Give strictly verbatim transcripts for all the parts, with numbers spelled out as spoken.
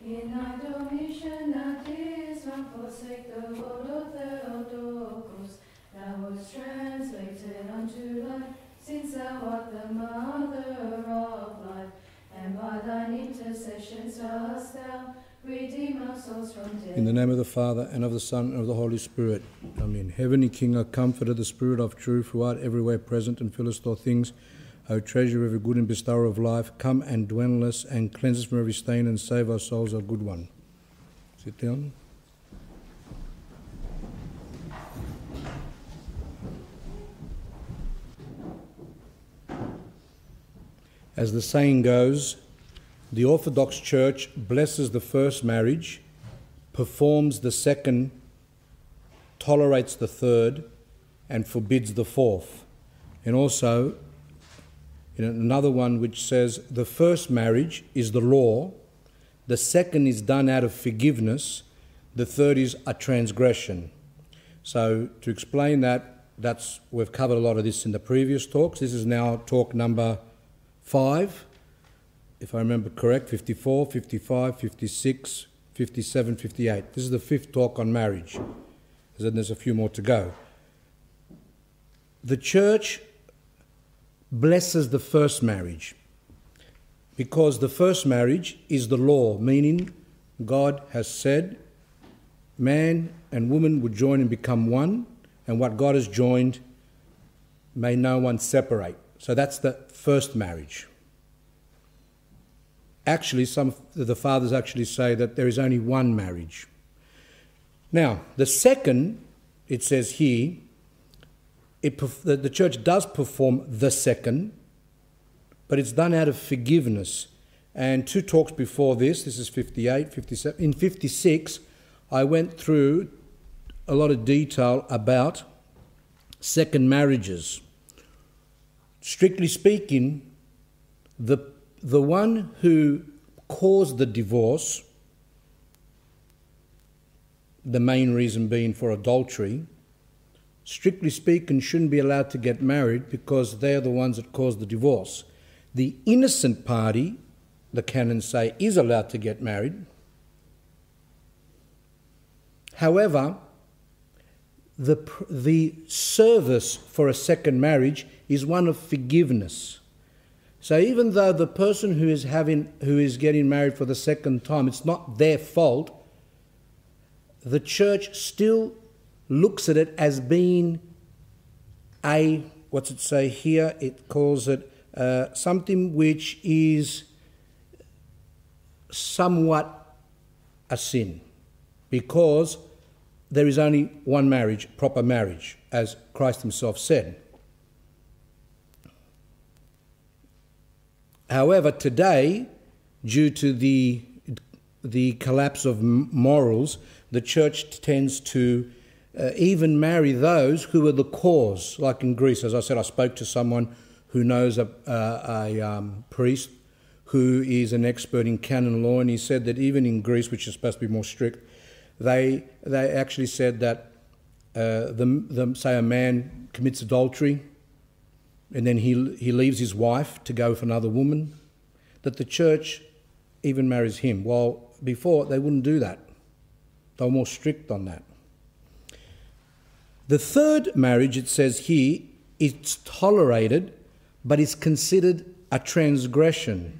In adoration at this one forsake the word of Theotokos, thou wast translated unto life, since thou art the mother of life, and by thine intercessions dost thou redeem our souls from death. In the name of the Father, and of the Son, and of the Holy Spirit. Amen. Heavenly King, our Comforter, the Spirit of truth, who art everywhere present and fillest all things, O treasure of every good and bestower of life, come and dwell in us and cleanse us from every stain and save our souls, O good one. Sit down. As the saying goes, the Orthodox Church blesses the first marriage, performs the second, tolerates the third, and forbids the fourth. And also, in another one which says the first marriage is the law, the second is done out of forgiveness, the third is a transgression. So to explain that, that's we've covered a lot of this in the previous talks. This is now talk number five, if I remember correct, fifty-four, fifty-five, fifty-six, fifty-seven, fifty-eight. This is the fifth talk on marriage. Then there's a few more to go. The church blesses the first marriage because the first marriage is the law, meaning God has said man and woman would join and become one, and what God has joined may no one separate. So that's the first marriage. Actually, some of the fathers actually say that there is only one marriage. Now, the second, it says here, It, the church does perform the second, but it's done out of forgiveness. And two talks before this, this is fifty-eight, fifty-seven. In fifty-six, I went through a lot of detail about second marriages. Strictly speaking, the, the one who caused the divorce, the main reason being for adultery, strictly speaking, shouldn't be allowed to get married because they're the ones that caused the divorce. The innocent party, the canons say, is allowed to get married. However, the, the service for a second marriage is one of forgiveness. So even though the person who is having, who is getting married for the second time, it's not their fault, the church still looks at it as being a, what's it say here? It calls it uh, something which is somewhat a sin, because there is only one marriage, proper marriage, as Christ himself said. However, today, due to the, the collapse of morals, the church tends to Uh, even marry those who are the cause. Like in Greece, as I said, I spoke to someone who knows a, uh, a um, priest who is an expert in canon law, and he said that even in Greece, which is supposed to be more strict, they they actually said that uh, the, the say a man commits adultery and then he he leaves his wife to go for another woman, that the church even marries him. While before they wouldn't do that. They were more strict on that. The third marriage, it says here, it's tolerated, but it's considered a transgression.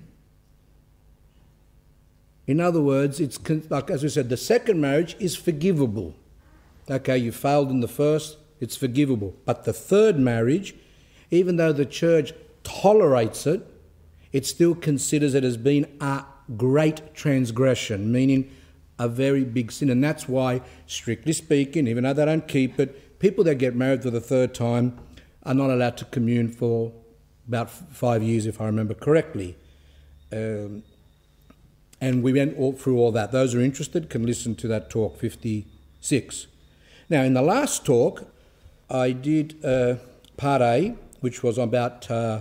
In other words, it's like, as we said, the second marriage is forgivable. Okay, you failed in the first, it's forgivable. But the third marriage, even though the church tolerates it, it still considers it as being a great transgression, meaning a very big sin. And that's why, strictly speaking, even though they don't keep it, people that get married for the third time are not allowed to commune for about five years, if I remember correctly. Um, and we went all through all that. Those who are interested can listen to that talk, fifty-six. Now, in the last talk, I did uh, part A, which was about uh,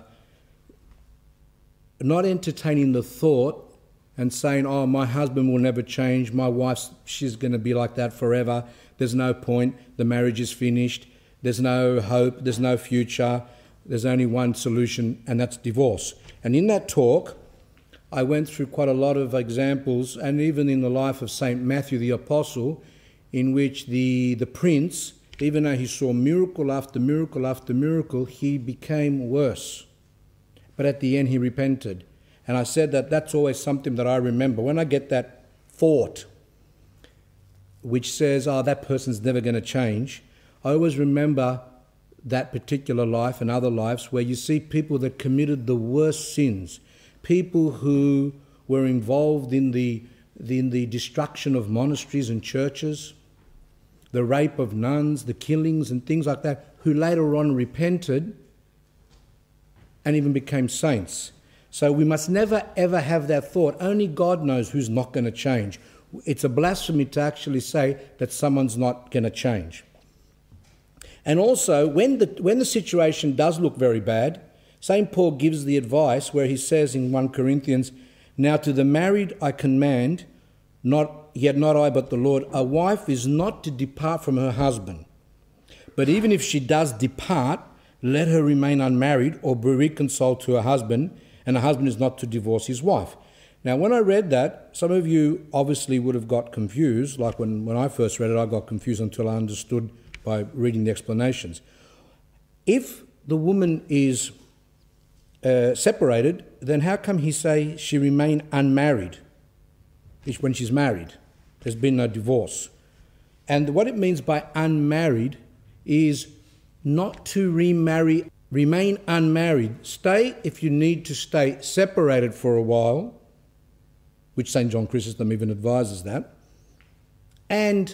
not entertaining the thought and saying, oh, my husband will never change, my wife, she's going to be like that forever. There's no point, the marriage is finished, there's no hope, there's no future, there's only one solution, and that's divorce. And in that talk, I went through quite a lot of examples, and even in the life of Saint Matthew the Apostle, in which the, the prince, even though he saw miracle after miracle after miracle, he became worse. But at the end he repented. And I said that that's always something that I remember. When I get that thought which says, oh, that person's never going to change, I always remember that particular life and other lives where you see people that committed the worst sins, people who were involved in the, in the destruction of monasteries and churches, the rape of nuns, the killings and things like that, who later on repented and even became saints. So we must never ever have that thought. Only God knows who's not going to change. It's a blasphemy to actually say that someone's not going to change. And also, when the, when the situation does look very bad, Saint Paul gives the advice where he says in First Corinthians, now to the married I command, not yet not I but the Lord, a wife is not to depart from her husband. But even if she does depart, let her remain unmarried or be reconciled to her husband, and a husband is not to divorce his wife. Now, when I read that, some of you obviously would have got confused, like when, when I first read it, I got confused until I understood by reading the explanations. If the woman is uh, separated, then how come he say she remain unmarried when she's married? There's been no divorce. And what it means by unmarried is not to remarry, remain unmarried. Stay if you need to stay separated for a while, which Saint John Chrysostom even advises that, and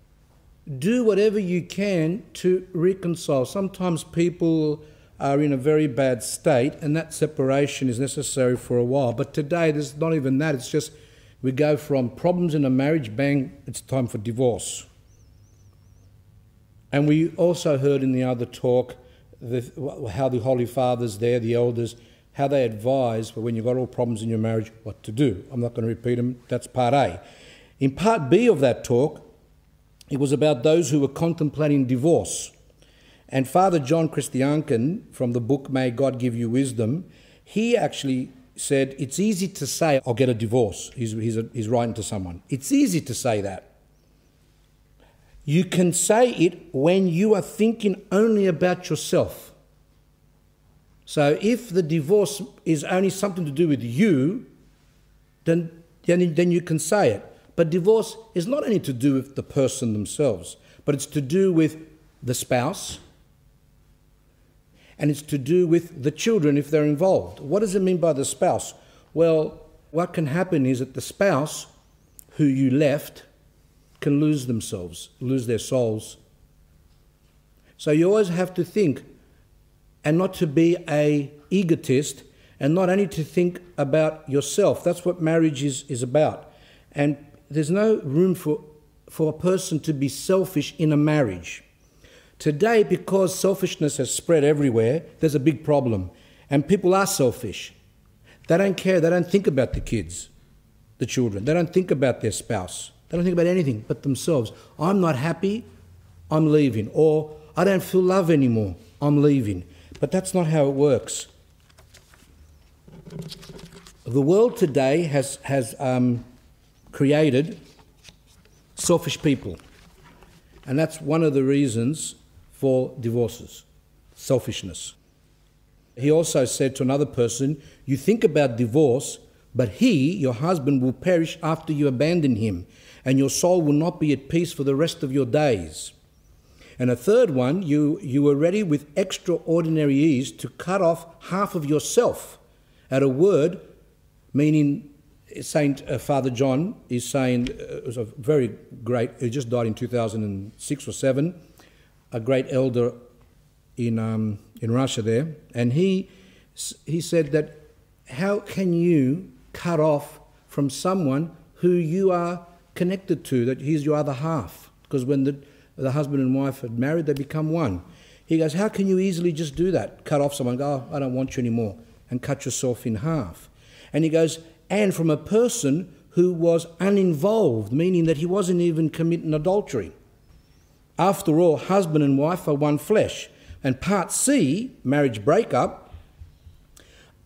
do whatever you can to reconcile. Sometimes people are in a very bad state and that separation is necessary for a while. But today there's not even that. It's just we go from problems in a marriage, bang, it's time for divorce. And we also heard in the other talk the, how the Holy Fathers there, the elders, how they advise for when you've got all problems in your marriage, what to do. I'm not going to repeat them. That's part A. In part B of that talk, it was about those who were contemplating divorce. And Father John Christianken, from the book May God Give You Wisdom, he actually said, it's easy to say, I'll get a divorce. He's, he's, a, he's writing to someone. It's easy to say that. You can say it when you are thinking only about yourself. So if the divorce is only something to do with you, then, then, then you can say it. But divorce is not only to do with the person themselves, but it's to do with the spouse, and it's to do with the children if they're involved. What does it mean by the spouse? Well, what can happen is that the spouse who you left can lose themselves, lose their souls. So you always have to think, and not to be a egotist, and not only to think about yourself. That's what marriage is, is about. And there's no room for, for a person to be selfish in a marriage. Today, because selfishness has spread everywhere, there's a big problem. And people are selfish. They don't care. They don't think about the kids, the children. They don't think about their spouse. They don't think about anything but themselves. I'm not happy, I'm leaving. Or I don't feel love anymore, I'm leaving. But that's not how it works. The world today has, has um, created selfish people. And that's one of the reasons for divorces, selfishness. He also said to another person, you think about divorce, but he, your husband, will perish after you abandon him, and your soul will not be at peace for the rest of your days. And a third one, you, you are ready with extraordinary ease to cut off half of yourself at a word, meaning Saint uh, Father John is saying, uh, it was a very great, he just died in two thousand six or seven, a great elder in um, in Russia there, and he he said that how can you cut off from someone who you are connected to, that he's your other half? Because when the, the husband and wife are married, they become one. He goes, how can you easily just do that? Cut off someone, go, oh, I don't want you anymore, and cut yourself in half. And he goes, and from a person who was uninvolved, meaning that he wasn't even committing adultery. After all, husband and wife are one flesh. And part C, marriage breakup,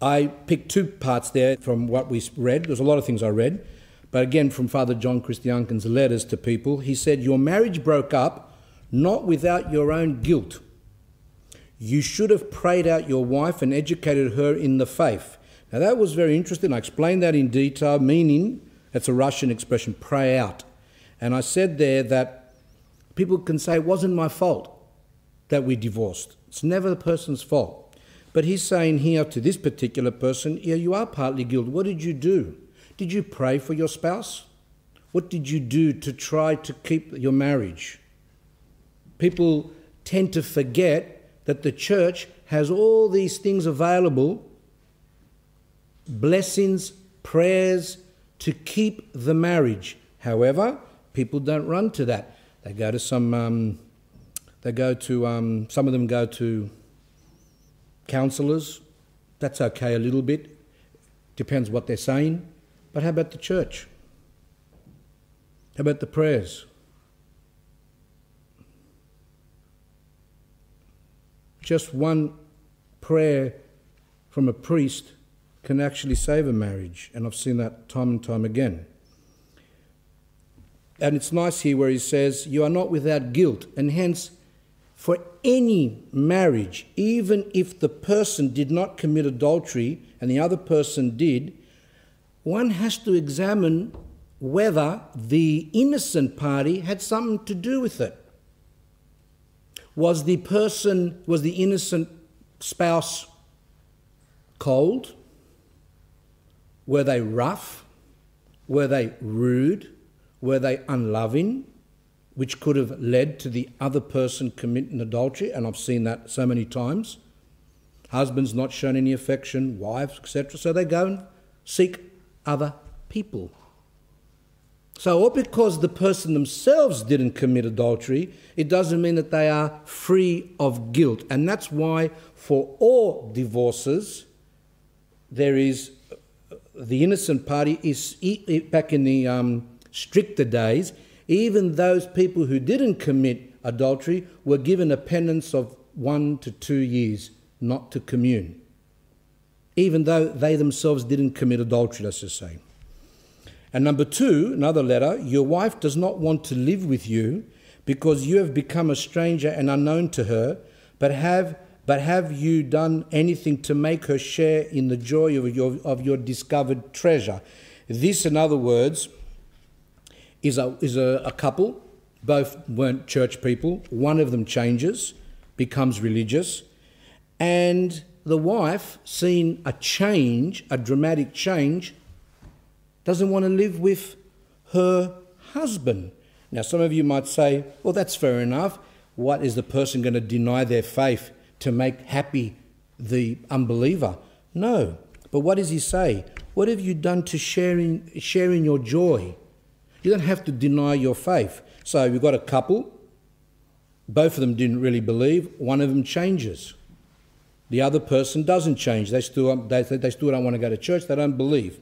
I picked two parts there from what we read. There's a lot of things I read. But again, from Father John Christianken's letters to people, he said, your marriage broke up not without your own guilt. You should have prayed out your wife and educated her in the faith. Now that was very interesting. I explained that in detail, meaning, that's a Russian expression, pray out. And I said there that people can say it wasn't my fault that we divorced. It's never the person's fault. But he's saying here to this particular person, yeah, you are partly guilty. What did you do? Did you pray for your spouse? What did you do to try to keep your marriage? People tend to forget that the church has all these things available, blessings, prayers, to keep the marriage. However, people don't run to that. They go to some, um, they go to, um, some of them go to counsellors. That's okay a little bit. Depends what they're saying. But how about the church? How about the prayers? Just one prayer from a priest can actually save a marriage, and I've seen that time and time again. And it's nice here where he says, you are not without guilt, and hence, for any marriage, even if the person did not commit adultery and the other person did, one has to examine whether the innocent party had something to do with it. Was the person, was the innocent spouse cold? Were they rough? Were they rude? Were they unloving? Which could have led to the other person committing adultery, and I've seen that so many times. Husbands not shown any affection, wives, et cetera. So they go and seek other people. So all because the person themselves didn't commit adultery, it doesn't mean that they are free of guilt. And that's why for all divorces, there is, the innocent party is, back in the um, stricter days, even those people who didn't commit adultery were given a penance of one to two years not to commune, even though they themselves didn't commit adultery, let's just say. And number two, another letter, your wife does not want to live with you because you have become a stranger and unknown to her, but have but have you done anything to make her share in the joy of your, of your discovered treasure? This, in other words, is a, is a, a couple, both weren't church people, one of them changes, becomes religious, and the wife, seeing a change, a dramatic change, doesn't want to live with her husband. Now, some of you might say, well, that's fair enough. What is the person going to deny their faith to make happy the unbeliever? No. But what does he say? What have you done to share in, share in your joy? You don't have to deny your faith. So we've got a couple. Both of them didn't really believe. One of them changes. The other person doesn't change. They still, they, they still don't want to go to church. They don't believe.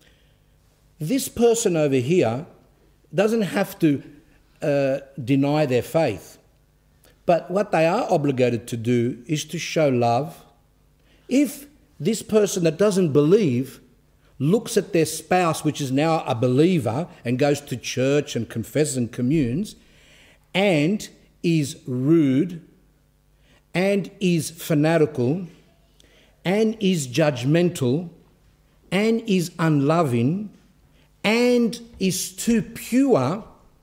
This person over here doesn't have to uh, deny their faith. But what they are obligated to do is to show love. If this person that doesn't believe looks at their spouse, which is now a believer, and goes to church and confesses and communes, and is rude, and is fanatical, and is judgmental, and is unloving, and is too pure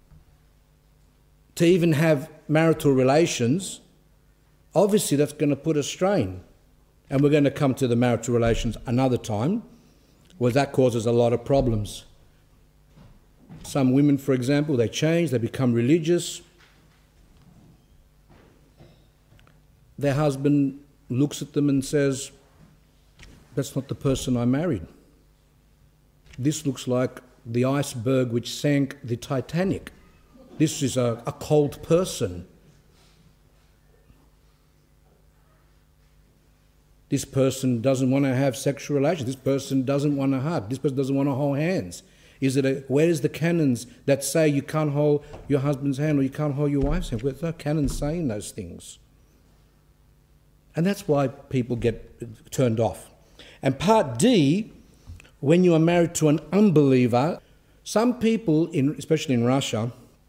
to even have marital relations, obviously that's going to put a strain. And we're going to come to the marital relations another time, where that causes a lot of problems. Some women, for example, they change, they become religious. Their husband looks at them and says, that's not the person I married. This looks like the iceberg which sank the Titanic. This is a, a cold person. This person doesn't want to have sexual relations. This person doesn't want to hug. This person doesn't want to hold hands. Is it a, where is the canons that say you can't hold your husband's hand or you can't hold your wife's hand? There's no canons saying those things. And that's why people get turned off. And part D, when you are married to an unbeliever, some people, in, especially in Russia,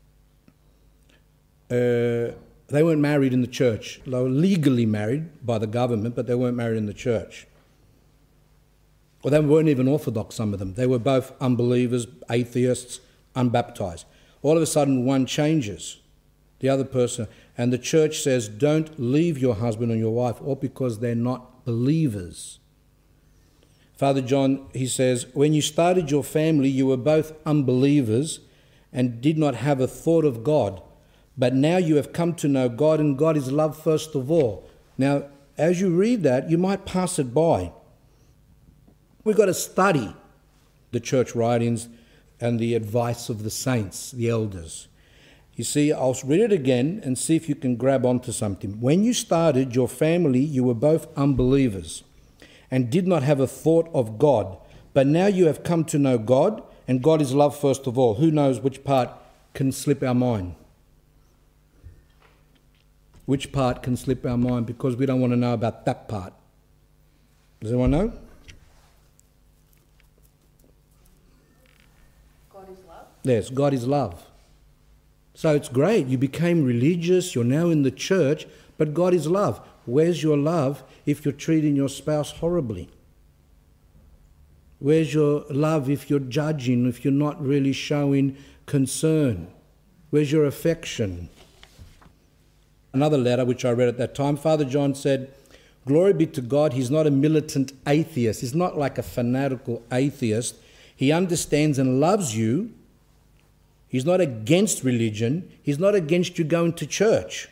uh, they weren't married in the church. They were legally married by the government, but they weren't married in the church. Or they weren't even Orthodox, some of them. They were both unbelievers, atheists, unbaptized. All of a sudden, one changes, the other person, and the church says, don't leave your husband or your wife, all because they're not believers. Father John, he says, when you started your family, you were both unbelievers and did not have a thought of God. But now you have come to know God, and God is love first of all. Now, as you read that, you might pass it by. We've got to study the church writings and the advice of the saints, the elders. You see, I'll read it again and see if you can grab onto something. When you started your family, you were both unbelievers and did not have a thought of God. But now you have come to know God, and God is love first of all. Who knows which part can slip our mind? Which part can slip our mind because we don't want to know about that part? Does anyone know? God is love? Yes, God is love. So it's great. You became religious, you're now in the church, but God is love. Where's your love if you're treating your spouse horribly? Where's your love if you're judging, if you're not really showing concern? Where's your affection? Another letter which I read at that time, Father John said, glory be to God, he's not a militant atheist. He's not like a fanatical atheist. He understands and loves you. He's not against religion. He's not against you going to church.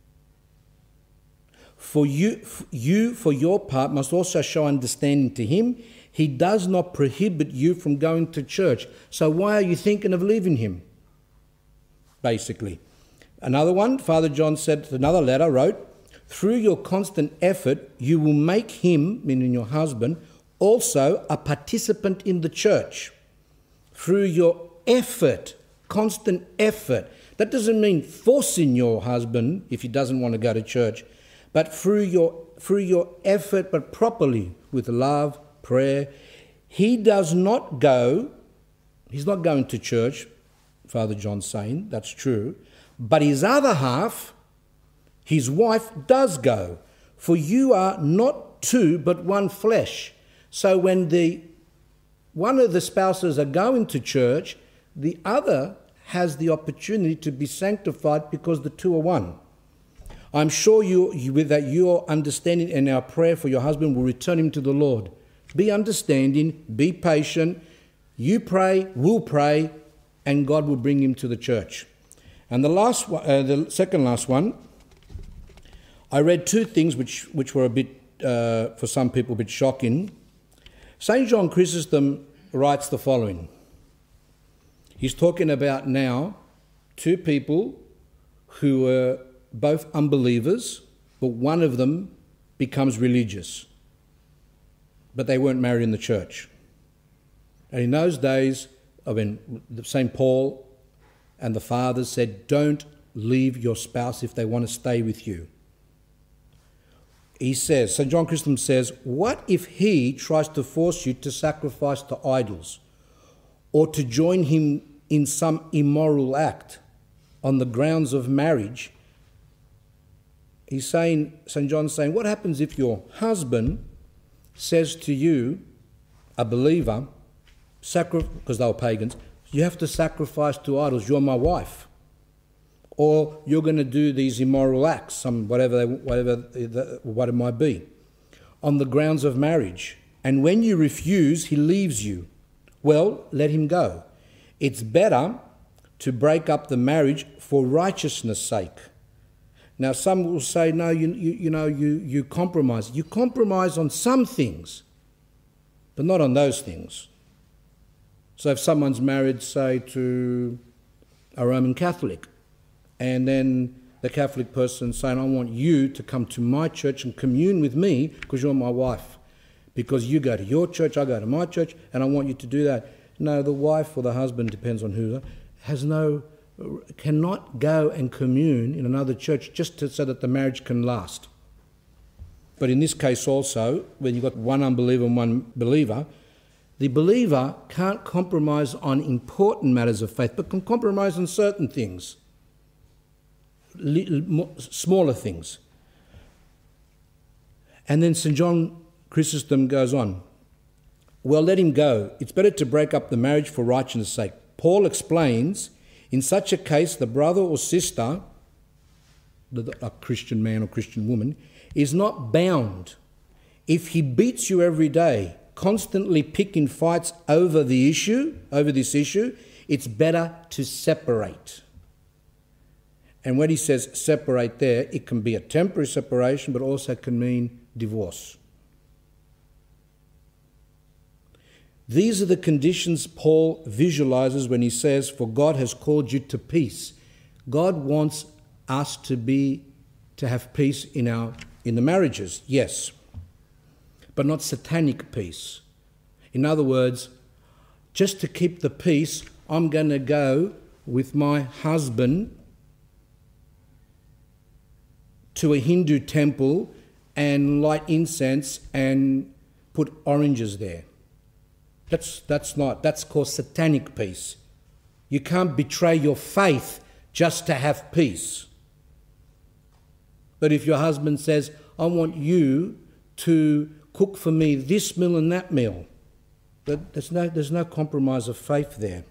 For you, you, for your part, must also show understanding to him. He does not prohibit you from going to church. So why are you thinking of leaving him? Basically. Another one, Father John said, another letter wrote, through your constant effort, you will make him, meaning your husband, also a participant in the church. Through your effort, constant effort. That doesn't mean forcing your husband if he doesn't want to go to church, but through your, through your effort, but properly, with love, prayer. He does not go, he's not going to church, Father John's saying, that's true. But his other half, his wife, does go. For you are not two, but one flesh. So when the one of the spouses are going to church, the other has the opportunity to be sanctified because the two are one. I'm sure you, you, that your understanding and our prayer for your husband will return him to the Lord. Be understanding, be patient. You pray, we'll pray, and God will bring him to the church. And the last one, uh, the second last one, I read two things which, which were a bit, uh, for some people, a bit shocking. Saint John Chrysostom writes the following. He's talking about now two people who were both unbelievers, but one of them becomes religious. But they weren't married in the church. And in those days, I mean, Saint Paul and the fathers said, don't leave your spouse if they want to stay with you. He says, Saint John Chrysostom says, what if he tries to force you to sacrifice to idols or to join him in some immoral act on the grounds of marriage? He's saying, Saint John's saying, what happens if your husband says to you, a believer, sacri- because they were pagans, you have to sacrifice to idols, you're my wife. Or you're going to do these immoral acts, some whatever, they, whatever what it might be, on the grounds of marriage. And when you refuse, he leaves you. Well, let him go. It's better to break up the marriage for righteousness' sake. Now, some will say, no, you, you, you know, you, you compromise. You compromise on some things, but not on those things. So if someone's married, say, to a Roman Catholic, and then the Catholic person saying, I want you to come to my church and commune with me because you're my wife. Because you go to your church, I go to my church, and I want you to do that. No, the wife or the husband, depends on who, has no, cannot go and commune in another church just to, so that the marriage can last. but in this case also, when you've got one unbeliever and one believer, the believer can't compromise on important matters of faith, but can compromise on certain things, smaller things. And then Saint John Chrysostom goes on, well, let him go. It's better to break up the marriage for righteousness' sake. Paul explains, in such a case, the brother or sister, a Christian man or Christian woman, is not bound. If he beats you every day, constantly picking fights over the issue, over this issue, it's better to separate. And when he says separate there, it can be a temporary separation, but also can mean divorce. These are the conditions Paul visualizes when he says, for God has called you to peace. God wants us to be, to have peace in our, in the marriages, yes, but not satanic peace. In other words, just to keep the peace, I'm going to go with my husband to a Hindu temple and light incense and put oranges there. That's, that's not, that's called satanic peace. You can't betray your faith just to have peace. But if your husband says, I want you to cook for me this meal and that meal, there's no, there's no compromise of faith there.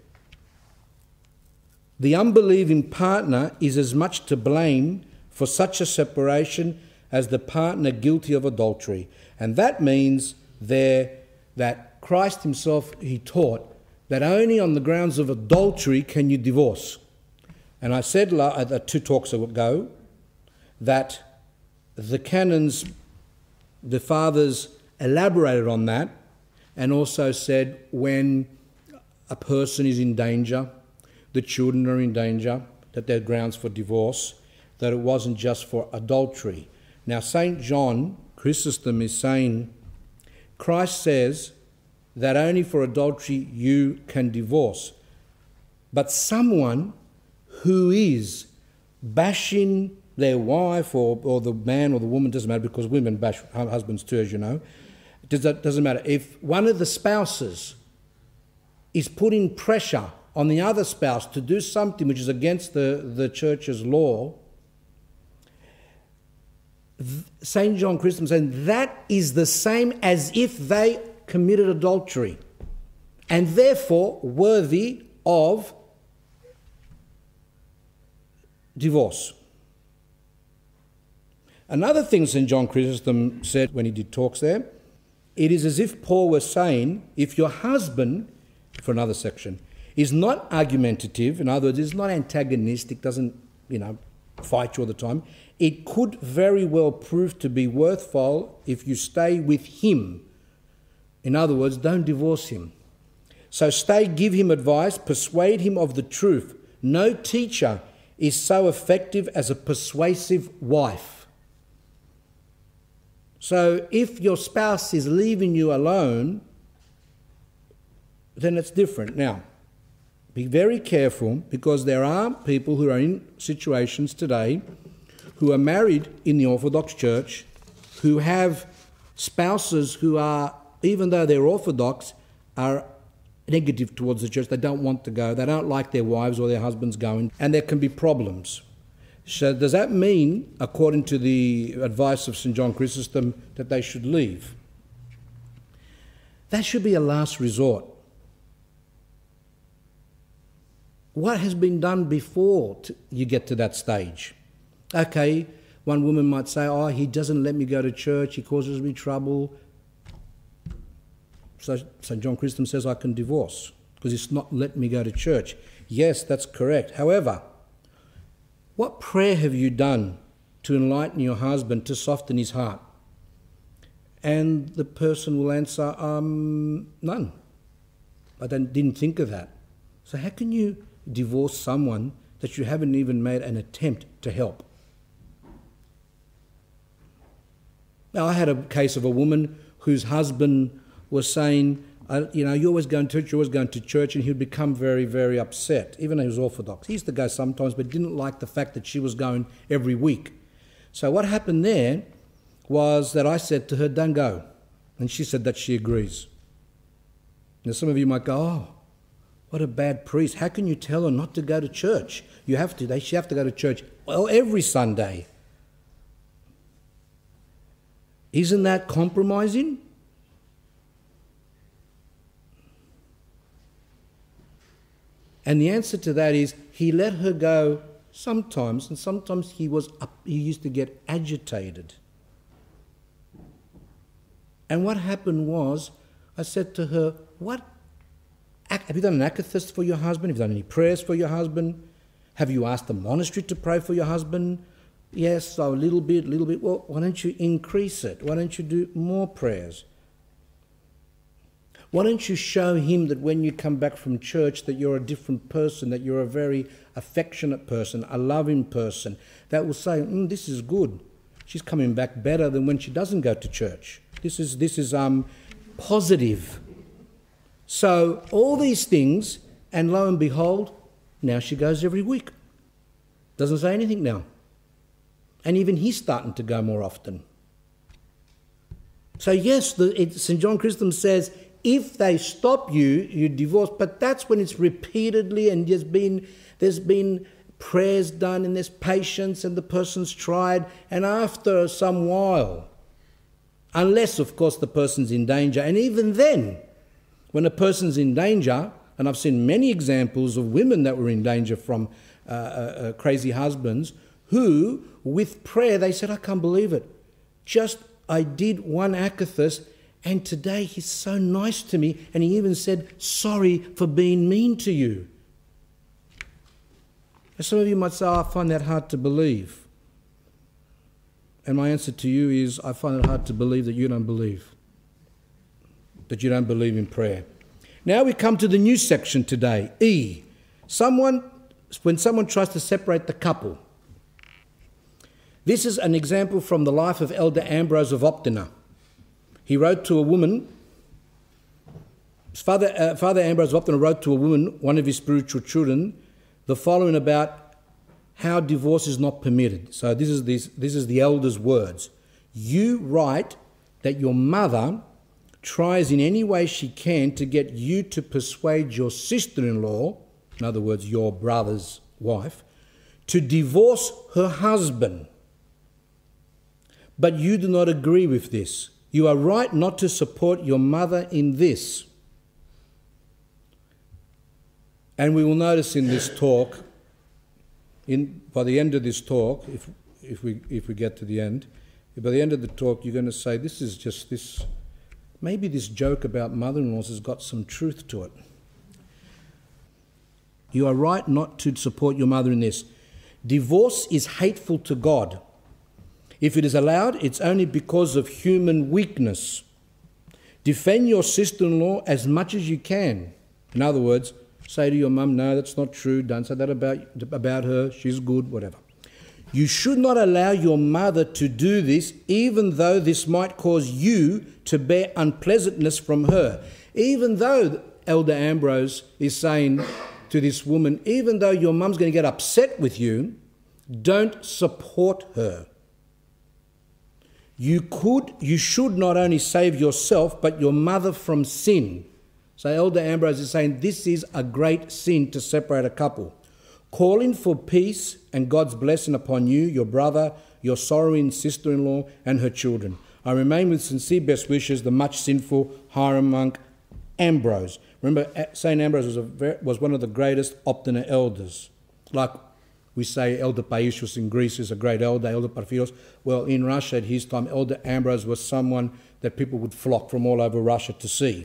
The unbelieving partner is as much to blame for such a separation as the partner guilty of adultery. And that means there that Christ himself, he taught that only on the grounds of adultery can you divorce. And I said uh, two talks ago that the canons, the fathers elaborated on that and also said when a person is in danger, the children are in danger, that they're grounds for divorce, that it wasn't just for adultery. Now, Saint John Chrysostom is saying, Christ says that only for adultery you can divorce. But someone who is bashing their wife or, or the man or the woman, doesn't matter, because women bash husbands too, as you know, does that, doesn't matter. If one of the spouses is putting pressure on the other spouse to do something which is against the, the church's law, Saint John Chrysostom saying that is the same as if they committed adultery and therefore worthy of divorce. Another thing Saint John Chrysostom said when he did talks there, it is as if Paul was saying, if your husband, for another section, is not argumentative, in other words, is not antagonistic, doesn't, you know, fight you all the time, it could very well prove to be worthwhile if you stay with him. In other words, don't divorce him. So stay, give him advice, persuade him of the truth. No teacher is so effective as a persuasive wife. So if your spouse is leaving you alone, then it's different. Now, be very careful, because there are people who are in situations today who are married in the Orthodox Church, who have spouses who are, even though they're Orthodox, are negative towards the church. They don't want to go. They don't like their wives or their husbands going, and there can be problems. So does that mean, according to the advice of Saint John Chrysostom, that they should leave? That should be a last resort. What has been done before to, you get to that stage? Okay, one woman might say, oh, he doesn't let me go to church, he causes me trouble. So Saint John Chrysostom says I can divorce because he's not letting me go to church. Yes, that's correct. However, what prayer have you done to enlighten your husband, to soften his heart? And the person will answer, um, none. I didn't think of that. So how can you divorce someone that you haven't even made an attempt to help? Now, I had a case of a woman whose husband was saying, uh, you know, you're always going to church, you're always going to church, and he'd become very, very upset, even though he was Orthodox. He used to go sometimes, but didn't like the fact that she was going every week. So what happened there was that I said to her, don't go. And she said that she agrees. Now some of you might go, oh, what a bad priest. How can you tell her not to go to church? You have to. They she have to go to church well every Sunday. Isn't that compromising? And the answer to that is he let her go sometimes, and sometimes he was up, he used to get agitated. And what happened was, I said to her, "What? Have you done an akathist for your husband? Have you done any prayers for your husband? Have you asked the monastery to pray for your husband?" "Yes, so a little bit, a little bit." "Well, why don't you increase it? Why don't you do more prayers? Why don't you show him that when you come back from church that you're a different person, that you're a very affectionate person, a loving person, that will say, mm, this is good. She's coming back better than when she doesn't go to church. This is, this is um, positive." So all these things, and lo and behold, now she goes every week. Doesn't say anything now. And even he's starting to go more often. So yes, the, it, Saint John Chrysostom says, if they stop you, you divorce. But that's when it's repeatedly and there's been, there's been prayers done and there's patience and the person's tried. And after some while, unless, of course, the person's in danger. And even then, when a person's in danger, and I've seen many examples of women that were in danger from uh, uh, uh, crazy husbands, who, with prayer, they said, I can't believe it. Just, I did one akathist, and today he's so nice to me, and he even said, sorry for being mean to you. And some of you might say, oh, I find that hard to believe. And my answer to you is, I find it hard to believe that you don't believe. That you don't believe in prayer. Now we come to the new section today, E. Someone, when someone tries to separate the couple. This is an example from the life of Elder Ambrose of Optina. He wrote to a woman, Father, uh, Father Ambrose of Optina wrote to a woman, one of his spiritual children, the following about how divorce is not permitted. So this is, this, this is the elder's words. You write that your mother tries in any way she can to get you to persuade your sister-in-law, in other words, your brother's wife, to divorce her husband. But you do not agree with this. You are right not to support your mother in this. And we will notice in this talk, in by the end of this talk, if if we if we get to the end, by the end of the talk, you're going to say, this is just this, maybe this joke about mother-in-laws has got some truth to it. You are right not to support your mother in this. Divorce is hateful to God. If it is allowed, it's only because of human weakness. Defend your sister-in-law as much as you can. In other words, say to your mum, no, that's not true. Don't say that about, about her. She's good, whatever. You should not allow your mother to do this, even though this might cause you to bear unpleasantness from her. Even though Elder Ambrose is saying to this woman, even though your mum's going to get upset with you, don't support her. You could, you should not only save yourself, but your mother from sin. So Elder Ambrose is saying this is a great sin to separate a couple. Calling for peace and God's blessing upon you, your brother, your sorrowing sister-in-law, and her children. I remain with sincere best wishes, the much sinful Hiram monk Ambrose. Remember, Saint Ambrose was, a very, was one of the greatest Optina elders. Like we say Elder Paisios in Greece is a great elder, Elder Porphyrios. Well, in Russia at his time, Elder Ambrose was someone that people would flock from all over Russia to see.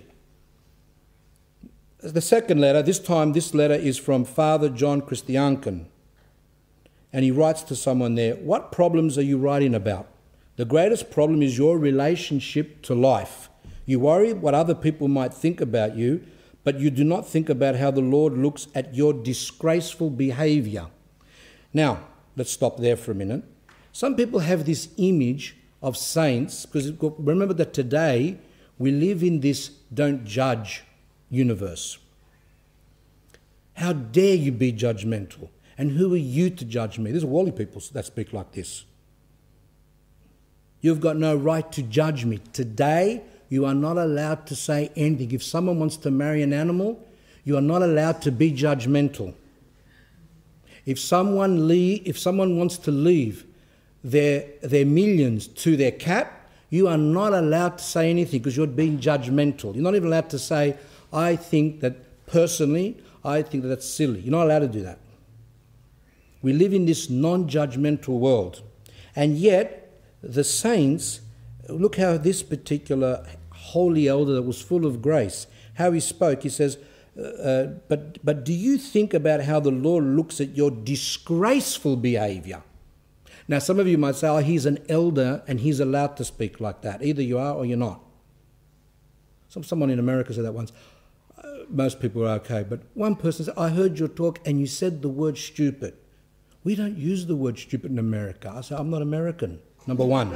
The second letter, this time this letter is from Father John Christianken. And he writes to someone there, what problems are you writing about? The greatest problem is your relationship to life. You worry what other people might think about you, but you do not think about how the Lord looks at your disgraceful behaviour. Now, let's stop there for a minute. Some people have this image of saints, because remember that today we live in this don't judge universe. How dare you be judgmental? And who are you to judge me? There's Wally people that speak like this. You've got no right to judge me. Today, you are not allowed to say anything. If someone wants to marry an animal, you are not allowed to be judgmental. If someone leave, if someone wants to leave their, their millions to their cat, you are not allowed to say anything because you're being judgmental. You're not even allowed to say, I think that personally, I think that that's silly. You're not allowed to do that. We live in this non-judgmental world. And yet, the saints, look how this particular holy elder that was full of grace, how he spoke. He says, uh, but, but do you think about how the Lord looks at your disgraceful behaviour? Now, some of you might say, oh, he's an elder and he's allowed to speak like that. Either you are or you're not. Some, someone in America said that once. Uh, most people are okay, but one person said, I heard your talk and you said the word stupid. We don't use the word stupid in America. I said, I'm not American, number one.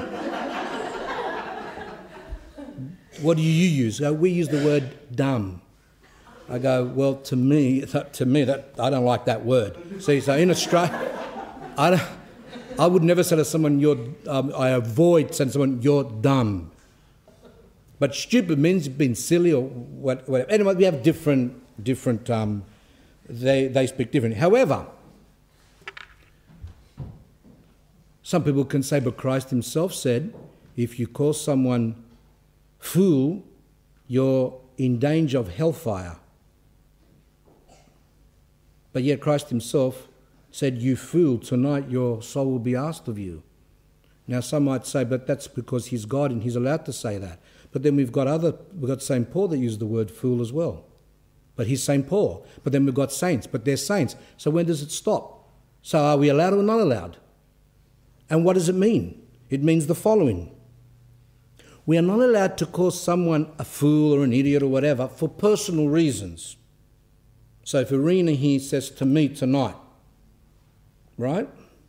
What do you use? Go, we use the word dumb. I go, well, to me, to me, that I don't like that word. See, so in Australia, I don't... I would never say to someone, you're, um, I avoid saying to someone, you're dumb. But stupid means being silly or what, whatever. Anyway, we have different, different um, they, they speak differently. However, some people can say, but Christ himself said, if you call someone fool, you're in danger of hellfire. But yet Christ himself said, you fool, tonight your soul will be asked of you. Now some might say, but that's because he's God and he's allowed to say that. But then we've got other, we've got Saint Paul that used the word fool as well. But he's Saint Paul. But then we've got saints, but they're saints. So when does it stop? So are we allowed or not allowed? And what does it mean? It means the following. We are not allowed to call someone a fool or an idiot or whatever for personal reasons. So if Irina here says to me tonight, right?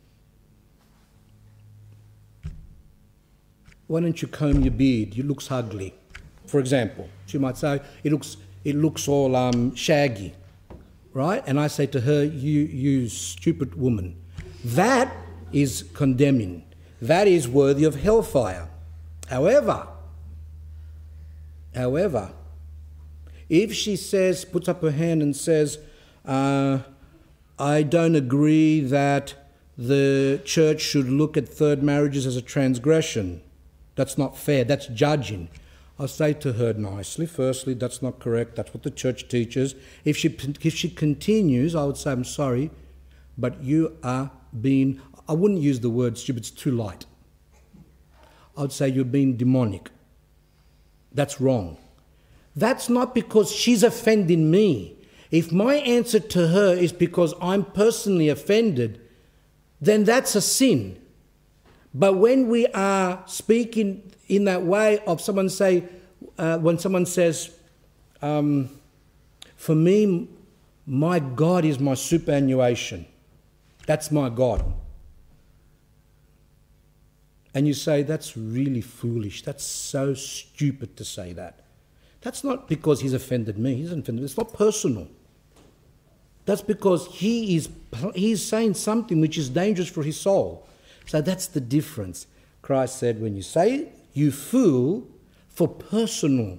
Why don't you comb your beard? It looks ugly. For example, she might say, it looks it looks all um, shaggy, right? And I say to her, you, you stupid woman. That is condemning. That is worthy of hellfire. However, however, if she says, puts up her hand and says, uh, I don't agree that the church should look at third marriages as a transgression. That's not fair. That's judging. I'll say to her nicely, firstly, that's not correct. That's what the church teaches. If she if she continues, I would say, I'm sorry, but you are being, I wouldn't use the word stupid, it's too light. I would say you're being demonic. That's wrong. That's not because she's offending me. If my answer to her is because I'm personally offended, then that's a sin. But when we are speaking in that way of someone say, uh, when someone says, um, for me, my God is my superannuation. That's my God. And you say, that's really foolish. That's so stupid to say that. That's not because he's offended me. He's offended. It's not personal. That's because he is he's saying something which is dangerous for his soul. So that's the difference. Christ said, when you say you fool for personal,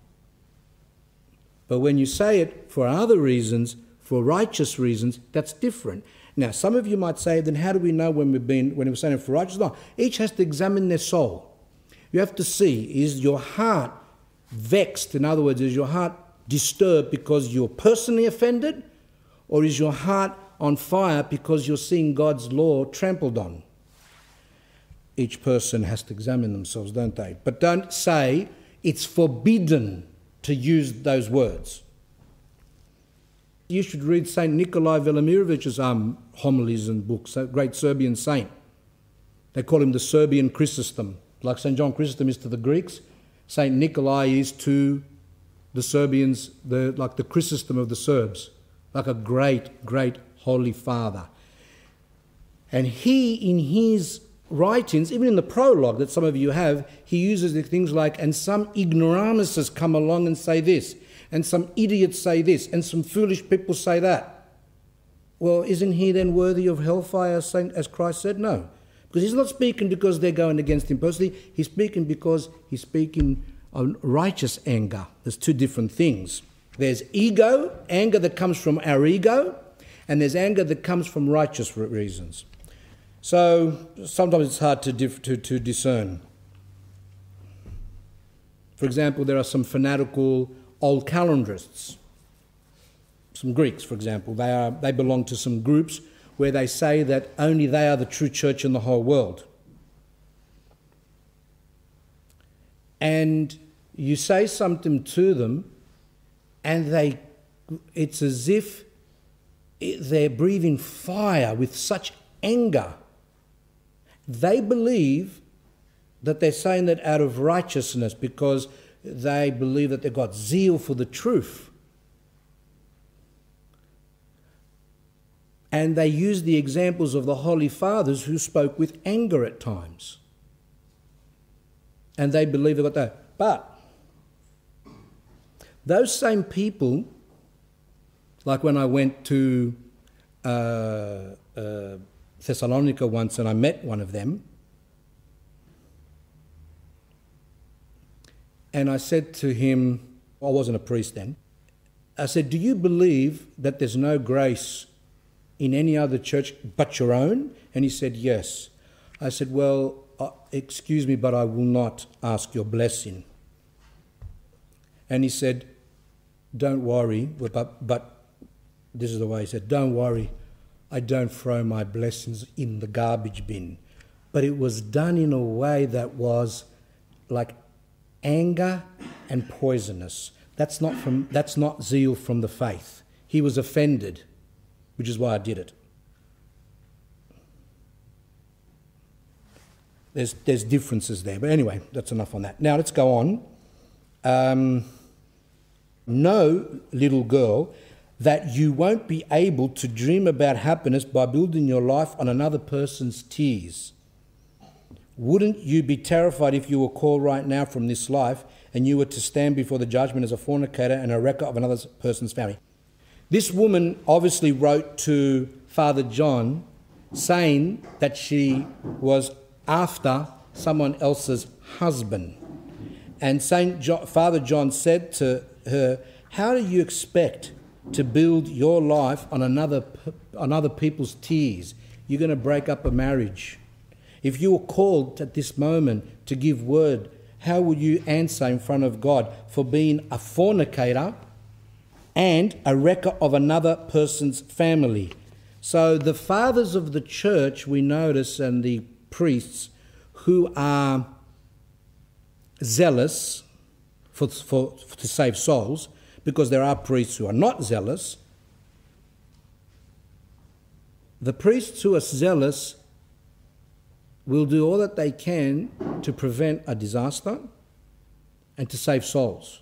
but when you say it for other reasons, for righteous reasons, that's different. Now, some of you might say, then how do we know when we've been when we're saying it for righteous? No, each has to examine their soul. You have to see, is your heart vexed? In other words, is your heart disturbed because you're personally offended? Or is your heart on fire because you're seeing God's law trampled on? Each person has to examine themselves, don't they? But don't say it's forbidden to use those words. You should read Saint Nikolai Velimirovich's um, homilies and books, a great Serbian saint. They call him the Serbian Chrysostom. Like Saint John Chrysostom is to the Greeks, Saint Nikolai is to the Serbians, the, like the Chrysostom of the Serbs. Like a great, great holy father. And he, in his writings, even in the prologue that some of you have, he uses the things like, and some ignoramuses come along and say this, and some idiots say this, and some foolish people say that. Well, isn't he then worthy of hellfire, as Christ said? No. Because he's not speaking because they're going against him personally. He's speaking because he's speaking on righteous anger. There's two different things. There's ego, anger that comes from our ego, and there's anger that comes from righteous reasons. So sometimes it's hard to, dif- to, to discern. For example, there are some fanatical old calendarists. Some Greeks, for example, they are they belong to some groups where they say that only they are the true church in the whole world. And you say something to them, and they, it's as if they're breathing fire with such anger. They believe that they're saying that out of righteousness because they believe that they've got zeal for the truth. And they use the examples of the Holy Fathers who spoke with anger at times. And they believe they've got that. But those same people, like when I went to uh, uh, Thessalonica once and I met one of them, and I said to him, I wasn't a priest then, I said, do you believe that there's no grace in any other church but your own? And he said, yes. I said, well, uh, excuse me, but I will not ask your blessing. And he said, don't worry, but, but this is the way he said, don't worry, I don't throw my blessings in the garbage bin. But it was done in a way that was like anger and poisonous. That's not from, that's not zeal from the faith. He was offended, which is why I did it. There's there's differences there. But anyway, that's enough on that. Now let's go on. Um, know, little girl, that you won't be able to dream about happiness by building your life on another person's tears. Wouldn't you be terrified if you were called right now from this life and you were to stand before the judgment as a fornicator and a wrecker of another person's family? This woman obviously wrote to Father John saying that she was after someone else's husband. And Saint John, Father John said to her, how do you expect to build your life on another on other people's tears? You're going to break up a marriage. If you were called at this moment to give word, how would you answer in front of God for being a fornicator and a wrecker of another person's family? So the fathers of the church, we notice, and the priests who are zealous for, for, for to save souls, because there are priests who are not zealous. The priests who are zealous will do all that they can to prevent a disaster and to save souls.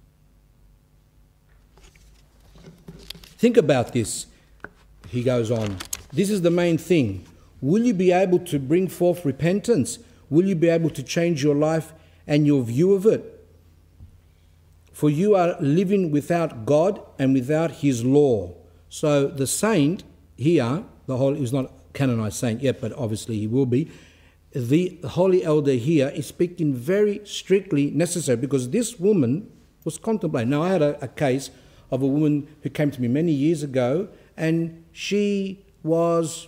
Think about this, he goes on. This is the main thing. Will you be able to bring forth repentance? Will you be able to change your life and your view of it? For you are living without God and without his law. So the saint here, the holy, he's not canonized saint yet, but obviously he will be. The holy elder here is speaking very strictly necessary, because this woman was contemplating. Now, I had a, a case of a woman who came to me many years ago, and she was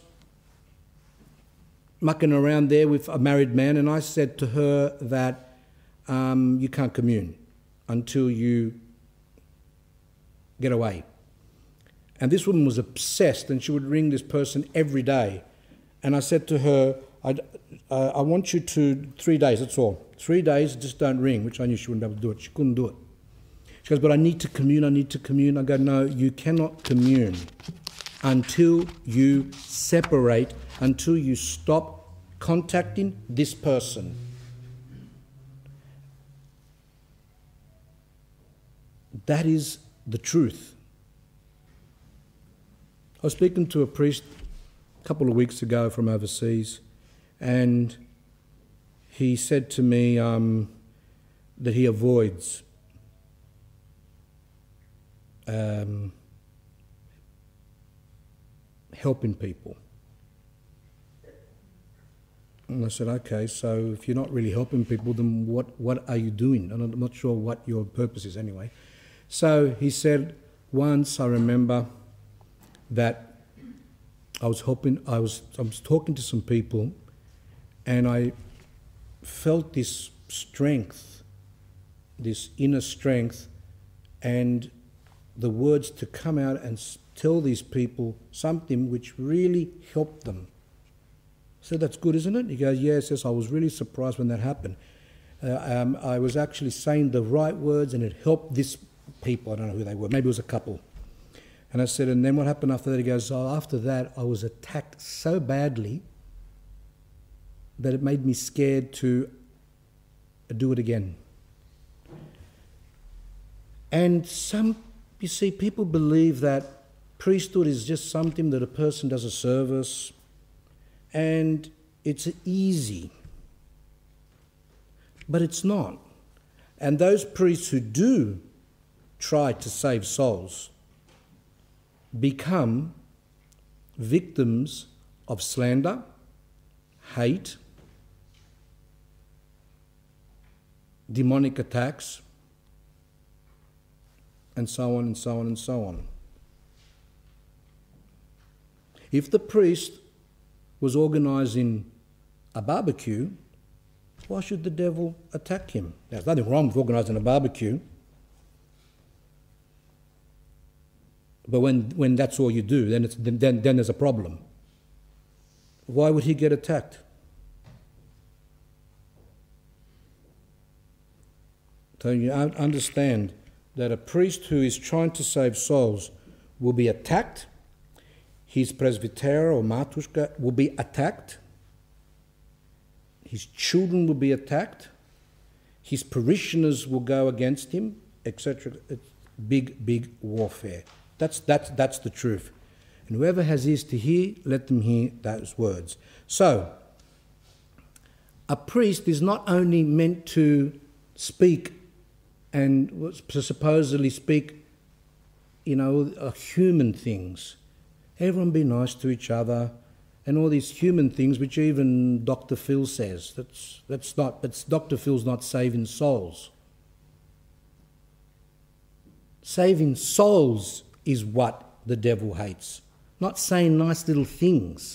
mucking around there with a married man, and I said to her that um, you can't commune until you get away. And this woman was obsessed, and she would ring this person every day. And I said to her, I, uh, I want you to, three days, that's all. Three days, just don't ring, which I knew she wouldn't be able to do it. She couldn't do it. She goes, but I need to commune, I need to commune. I go, no, you cannot commune until you separate, until you stop contacting this person. That is the truth. I was speaking to a priest a couple of weeks ago from overseas, and he said to me um, that he avoids um, helping people. And I said, okay, so if you're not really helping people, then what, what are you doing? And I'm not sure what your purpose is anyway. So he said, once I remember that I was helping, I was, I was talking to some people, and I felt this strength, this inner strength, and the words to come out and tell these people something which really helped them. I said, that's good, isn't it? He goes, yes, yes, I was really surprised when that happened. Uh, um, I was actually saying the right words, and it helped this people. I don't know who they were. Maybe it was a couple. And I said, and then what happened after that? He goes, oh, after that, I was attacked so badly that it made me scared to do it again. And some, you see, people believe that priesthood is just something that a person does a service, and it's easy. But it's not. And those priests who do try to save souls become victims of slander, hate, demonic attacks, and so on and so on and so on. If the priest was organising a barbecue, why should the devil attack him? There's nothing wrong with organising a barbecue. But when, when that's all you do, then, it's, then, then there's a problem. Why would he get attacked? So you understand that a priest who is trying to save souls will be attacked. His presbyter or matushka will be attacked. His children will be attacked. His parishioners will go against him, et cetera. It's big, big warfare. That's, that's, that's the truth. And whoever has ears to hear, let them hear those words. So, a priest is not only meant to speak and to supposedly speak, you know, uh, human things. Everyone be nice to each other, and all these human things which even Doctor Phil says. That's, that's not, but Doctor Phil's not saving souls. Saving souls is what the devil hates, not saying nice little things.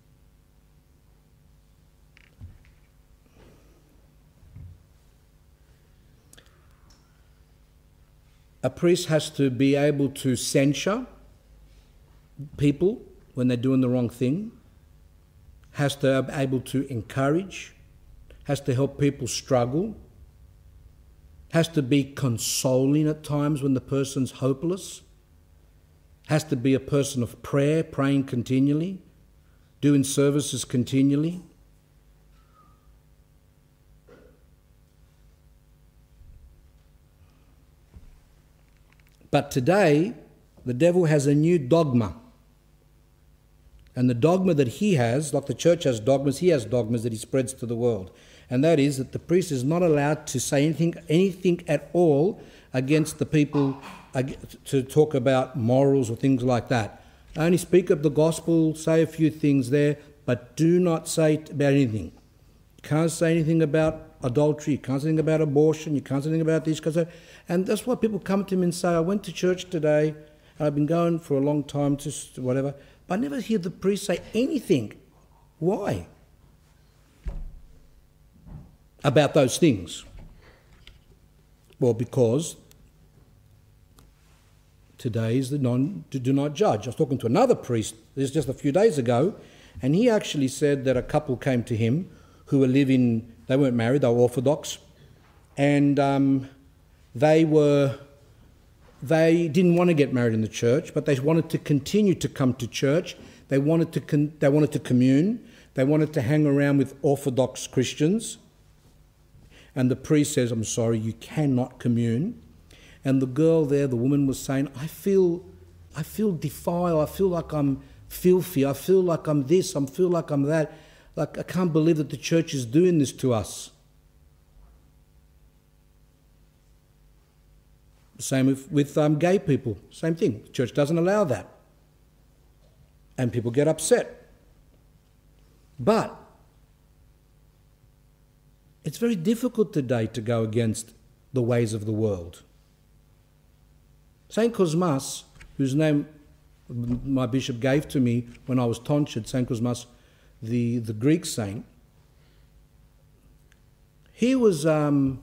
A priest has to be able to censure people when they're doing the wrong thing, has to be able to encourage, has to help people struggle, has to be consoling at times when the person's hopeless, has to be a person of prayer, praying continually, doing services continually. But today, the devil has a new dogma. And the dogma that he has, like the church has dogmas, he has dogmas that he spreads to the world. And that is that the priest is not allowed to say anything, anything at all against the people, to talk about morals or things like that. Only speak of the gospel, say a few things there, but do not say about anything. You can't say anything about adultery, you can't say anything about abortion, you can't say anything about this. And that's why people come to me and say, I went to church today, and I've been going for a long time, just whatever, but I never hear the priest say anything. Why? About those things. Well, because today is the non, do not judge. I was talking to another priest this just a few days ago, and he actually said that a couple came to him who were living, they weren't married, they were Orthodox, and um, they were, they didn't want to get married in the church, but they wanted to continue to come to church. They wanted to, con- they wanted to commune. They wanted to hang around with Orthodox Christians. And the priest says, I'm sorry, you cannot commune. And the girl there, the woman was saying, I feel, I feel defiled. I feel like I'm filthy. I feel like I'm this. I feel like I'm that. Like, I can't believe that the church is doing this to us. Same with, with um, gay people. Same thing. The church doesn't allow that. And people get upset. But It's very difficult today to go against the ways of the world. Saint Kosmas, whose name my bishop gave to me when I was tonsured, Saint Kosmas, the, the Greek saint, he was um,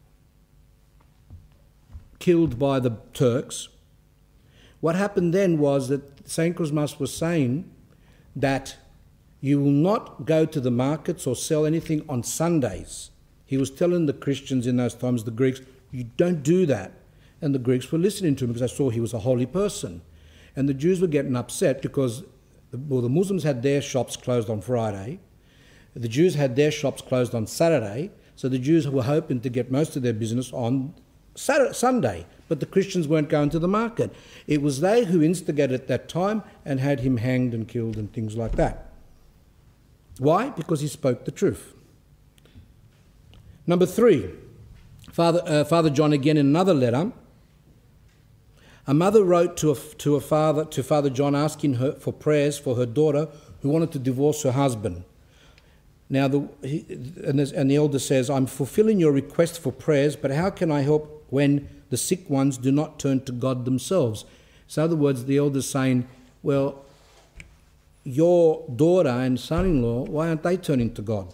killed by the Turks. What happened then was that Saint Kosmas was saying that you will not go to the markets or sell anything on Sundays. He was telling the Christians in those times, the Greeks, you don't do that. And the Greeks were listening to him because they saw he was a holy person. And the Jews were getting upset because well, the Muslims had their shops closed on Friday. The Jews had their shops closed on Saturday. So the Jews were hoping to get most of their business on Saturday, Sunday. But the Christians weren't going to the market. It was they who instigated at that time and had him hanged and killed and things like that. Why? Because he spoke the truth. Number three, Father, uh, Father John again in another letter. A mother wrote to a, to a father to Father John asking her for prayers for her daughter who wanted to divorce her husband. Now, the, he, and, and the elder says, I'm fulfilling your request for prayers, but how can I help when the sick ones do not turn to God themselves? So in other words, the elder's saying, well, your daughter and son-in-law, why aren't they turning to God?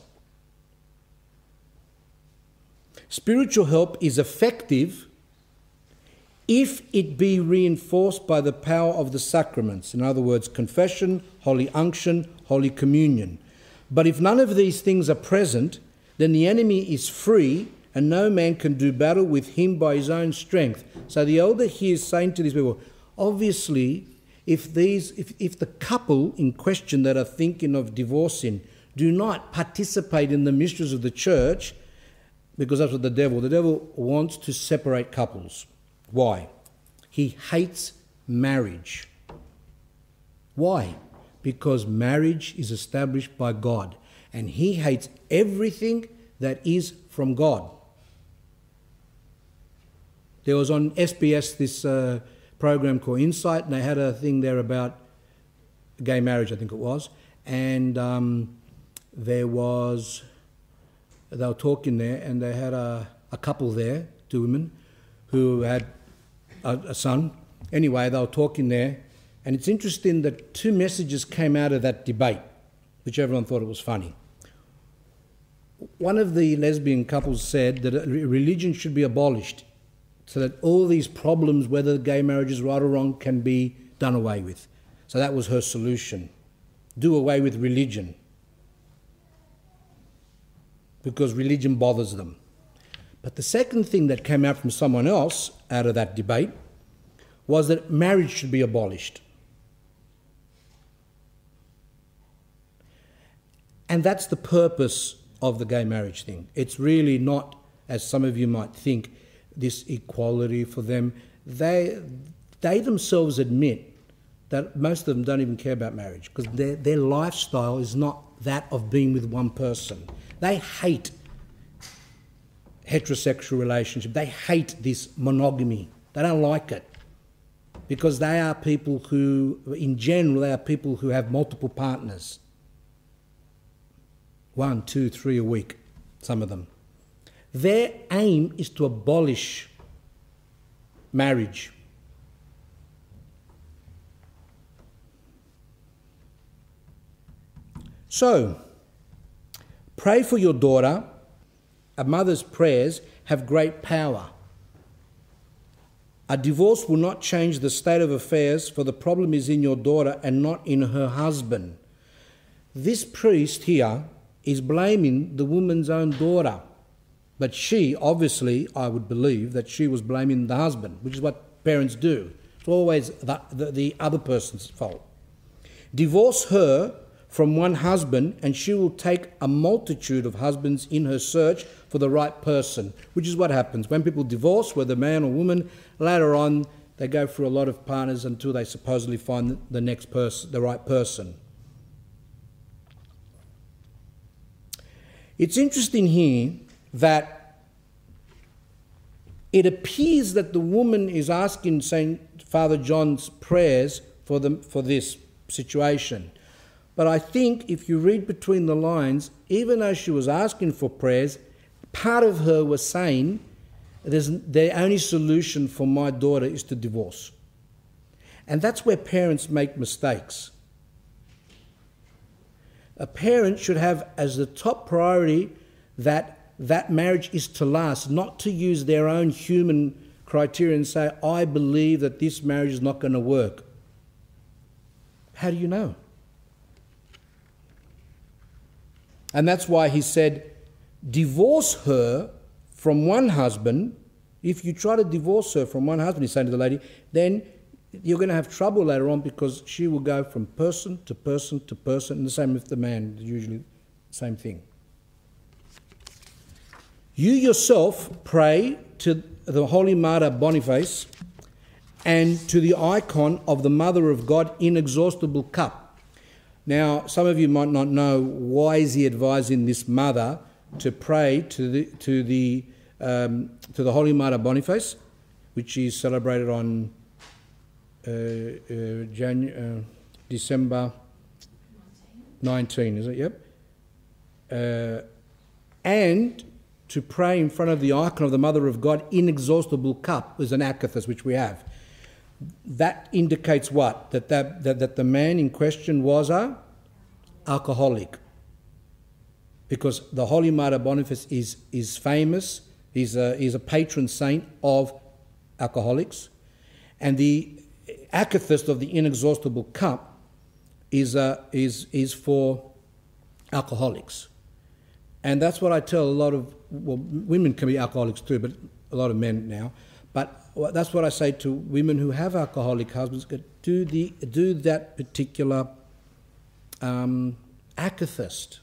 Spiritual help is effective if it be reinforced by the power of the sacraments. In other words, confession, holy unction, holy communion. But if none of these things are present, then the enemy is free and no man can do battle with him by his own strength. So the elder here is saying to these people, obviously, if these, if, if the couple in question that are thinking of divorcing do not participate in the mysteries of the church, because that's what the devil, the devil wants to separate couples. Why? He hates marriage. Why? Because marriage is established by God and he hates everything that is from God. There was on S B S this uh, program called Insight, and they had a thing there about gay marriage, I think it was, and um, there was, they were talking there, and they had a, a couple there, two women, who had a, a son. Anyway, they were talking there, and it's interesting that two messages came out of that debate, which everyone thought it was funny. One of the lesbian couples said that religion should be abolished so that all these problems, whether gay marriage is right or wrong, can be done away with. So that was her solution. Do away with religion, because religion bothers them. But the second thing that came out from someone else out of that debate was that marriage should be abolished. And that's the purpose of the gay marriage thing. It's really not, as some of you might think, this equality for them. They, they themselves admit that most of them don't even care about marriage because their, their lifestyle is not that of being with one person. They hate heterosexual relationship. They hate this monogamy. They don't like it because they are people who, in general, they are people who have multiple partners. One, two, three a week, some of them. Their aim is to abolish marriage. So, pray for your daughter. A mother's prayers have great power. A divorce will not change the state of affairs, for the problem is in your daughter and not in her husband. This priest here is blaming the woman's own daughter. But she, obviously, I would believe that she was blaming the husband, which is what parents do. It's always the, the, the other person's fault. Divorce her from one husband and she will take a multitude of husbands in her search for the right person, which is what happens. When people divorce, whether man or woman, later on they go through a lot of partners until they supposedly find the next person, the right person. It's interesting here that it appears that the woman is asking Saint Father John's prayers for them for this situation. But I think if you read between the lines, even though she was asking for prayers, part of her was saying, There's, the only solution for my daughter is to divorce. And that's where parents make mistakes. A parent should have as the top priority that that marriage is to last, not to use their own human criteria and say, I believe that this marriage is not going to work. How do you know? And that's why he said, divorce her from one husband. If you try to divorce her from one husband, he's saying to the lady, then you're going to have trouble later on because she will go from person to person to person, and the same with the man, usually the same thing. You yourself pray to the Holy Martyr Boniface and to the icon of the Mother of God Inexhaustible Cup. Now, some of you might not know, why is he advising this mother to pray to the to the um, to the Holy Martyr Boniface, which is celebrated on uh, uh, January, uh, December nineteenth, is it? Yep. Uh, and to pray in front of the icon of the Mother of God, Inexhaustible Cup, is an akathist, which we have. That indicates what? That, that, that, that the man in question was a alcoholic. Because the Holy Martyr Boniface is, is famous, he's a, he's a patron saint of alcoholics. And the akathist of the Inexhaustible Cup is, a, is, is for alcoholics. And that's what I tell a lot of, well, women can be alcoholics too, but a lot of men now. But that's what I say to women who have alcoholic husbands, do the do that particular um, akathist.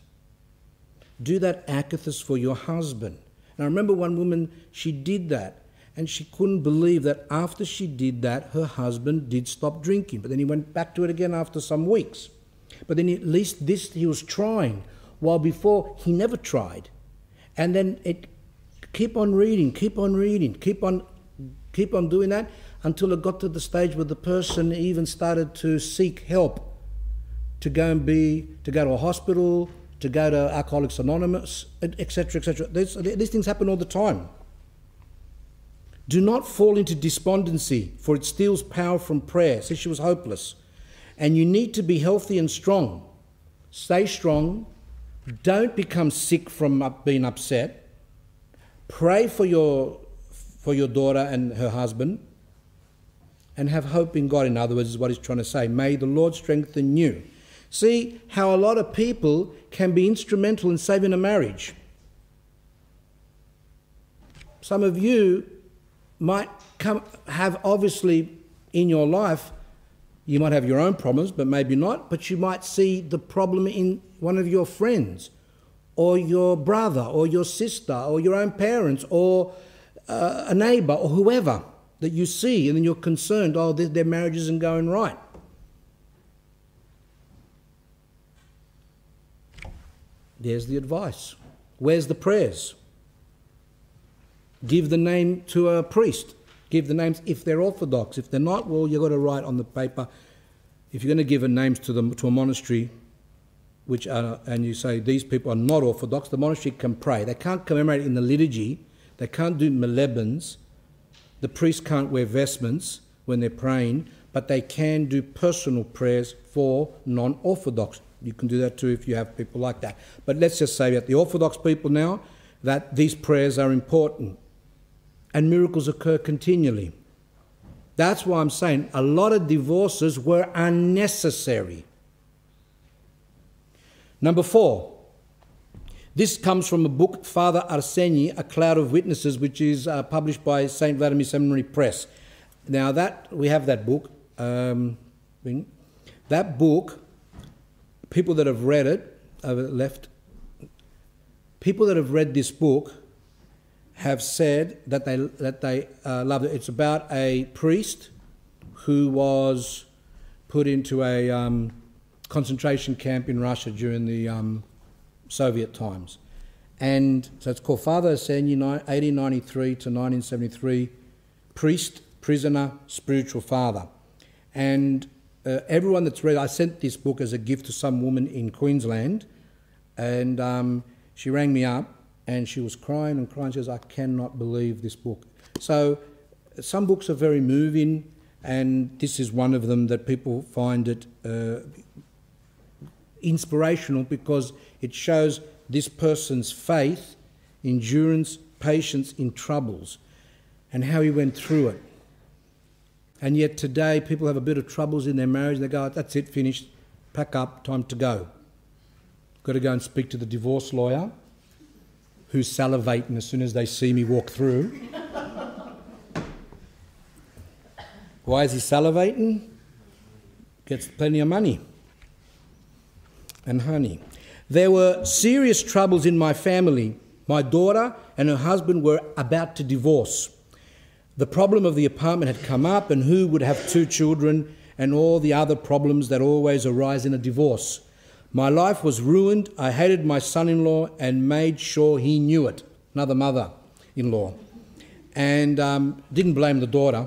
Do that akathist for your husband. And I remember one woman, she did that, and she couldn't believe that after she did that, her husband did stop drinking. But then he went back to it again after some weeks. But then at least this, he was trying, while before he never tried. And then it keep on reading, keep on reading, keep on keep on doing that until it got to the stage where the person even started to seek help, to go and be to go to a hospital, to go to Alcoholics Anonymous, et cetera, et cetera. These, these things happen all the time. Do not fall into despondency, for it steals power from prayer. See, she was hopeless. And you need to be healthy and strong. Stay strong. Don't become sick from up being upset. Pray for your for your daughter and her husband, and have hope in God. In other words, is what he's trying to say. May the Lord strengthen you. See how a lot of people can be instrumental in saving a marriage. Some of you might come have obviously in your life, you might have your own problems, but maybe not, but you might see the problem in one of your friends, or your brother, or your sister, or your own parents, or uh, a neighbour, or whoever that you see, and then you're concerned, oh, their, their marriage isn't going right. There's the advice. Where's the prayers? Give the name to a priest. Give the names if they're Orthodox. If they're not, well, you've got to write on the paper. If you're going to give a names to them to a monastery, which are, and you say these people are not Orthodox, the monastery can pray. They can't commemorate in the liturgy. They can't do melebans. The priest can't wear vestments when they're praying, but they can do personal prayers for non-Orthodox. You can do that too if you have people like that. But let's just say that the Orthodox people now, that these prayers are important. And miracles occur continually. That's why I'm saying a lot of divorces were unnecessary. Number four, this comes from a book, Father Arseni, A Cloud of Witnesses, which is uh, published by Saint Vladimir Seminary Press. Now that, we have that book. Um, that book, people that have read it, over left, people that have read this book have said that they that they uh, love it. It's about a priest who was put into a um, concentration camp in Russia during the um, Soviet times. And so it's called Father Arseni, eighteen ninety-three to nineteen seventy-three, priest, prisoner, spiritual father. And uh, everyone that's read, I sent this book as a gift to some woman in Queensland, and um, she rang me up, And she was crying and crying. She says, I cannot believe this book. So some books are very moving, and this is one of them that people find it uh, inspirational because it shows this person's faith, endurance, patience in troubles, and how he went through it. And yet today people have a bit of troubles in their marriage. They go, that's it, finished, pack up, time to go. Got to go and speak to the divorce lawyer, who's salivating as soon as they see me walk through. Why is he salivating? Gets plenty of money and honey. There were serious troubles in my family. My daughter and her husband were about to divorce. The problem of the apartment had come up, and who would have two children, and all the other problems that always arise in a divorce. My life was ruined. I hated my son-in-law and made sure he knew it. Another mother-in-law. And um, didn't blame the daughter.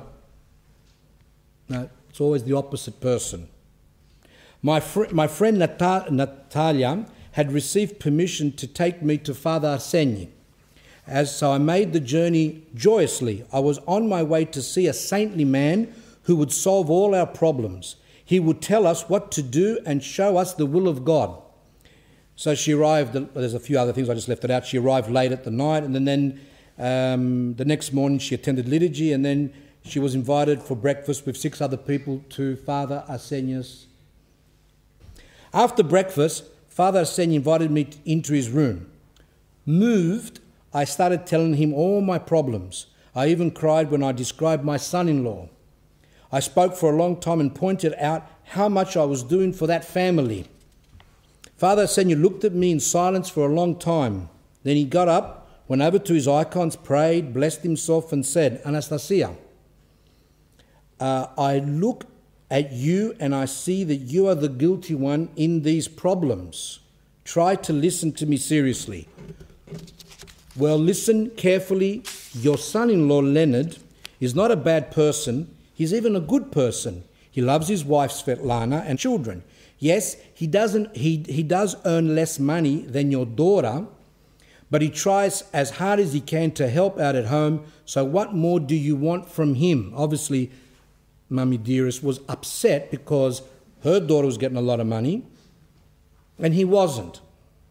No, it's always the opposite person. My, fr- my friend Nat- Natalia had received permission to take me to Father Arsenyi. As so I made the journey joyously. I was on my way to see a saintly man who would solve all our problems. He would tell us what to do and show us the will of God. So she arrived, there's a few other things, I just left it out. She arrived late at the night, and then um, the next morning she attended liturgy, and then she was invited for breakfast with six other people to Father Arsenyi's. After breakfast, Father Arsenyi invited me into his room. Moved, I started telling him all my problems. I even cried when I described my son-in-law. I spoke for a long time and pointed out how much I was doing for that family. Father Arsenyi looked at me in silence for a long time. Then he got up, went over to his icons, prayed, blessed himself and said, Anastasia, uh, I look at you and I see that you are the guilty one in these problems. Try to listen to me seriously. Well, listen carefully. Your son-in-law, Leonard, is not a bad person. He's even a good person. He loves his wife, Svetlana, and children. Yes, he doesn't. He, he does earn less money than your daughter, but he tries as hard as he can to help out at home. So what more do you want from him? Obviously, Mummy Dearest was upset because her daughter was getting a lot of money and he wasn't.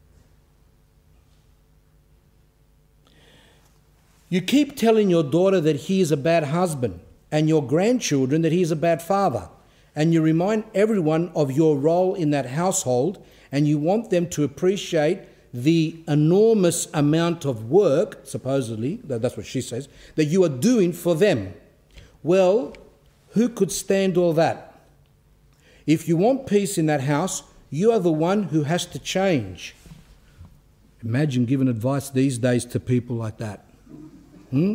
You keep telling your daughter that he is a bad husband and your grandchildren that he is a bad father, and you remind everyone of your role in that household, and you want them to appreciate the enormous amount of work, supposedly, that's what she says, that you are doing for them. Well, who could stand all that? If you want peace in that house, you are the one who has to change. Imagine giving advice these days to people like that. Hmm?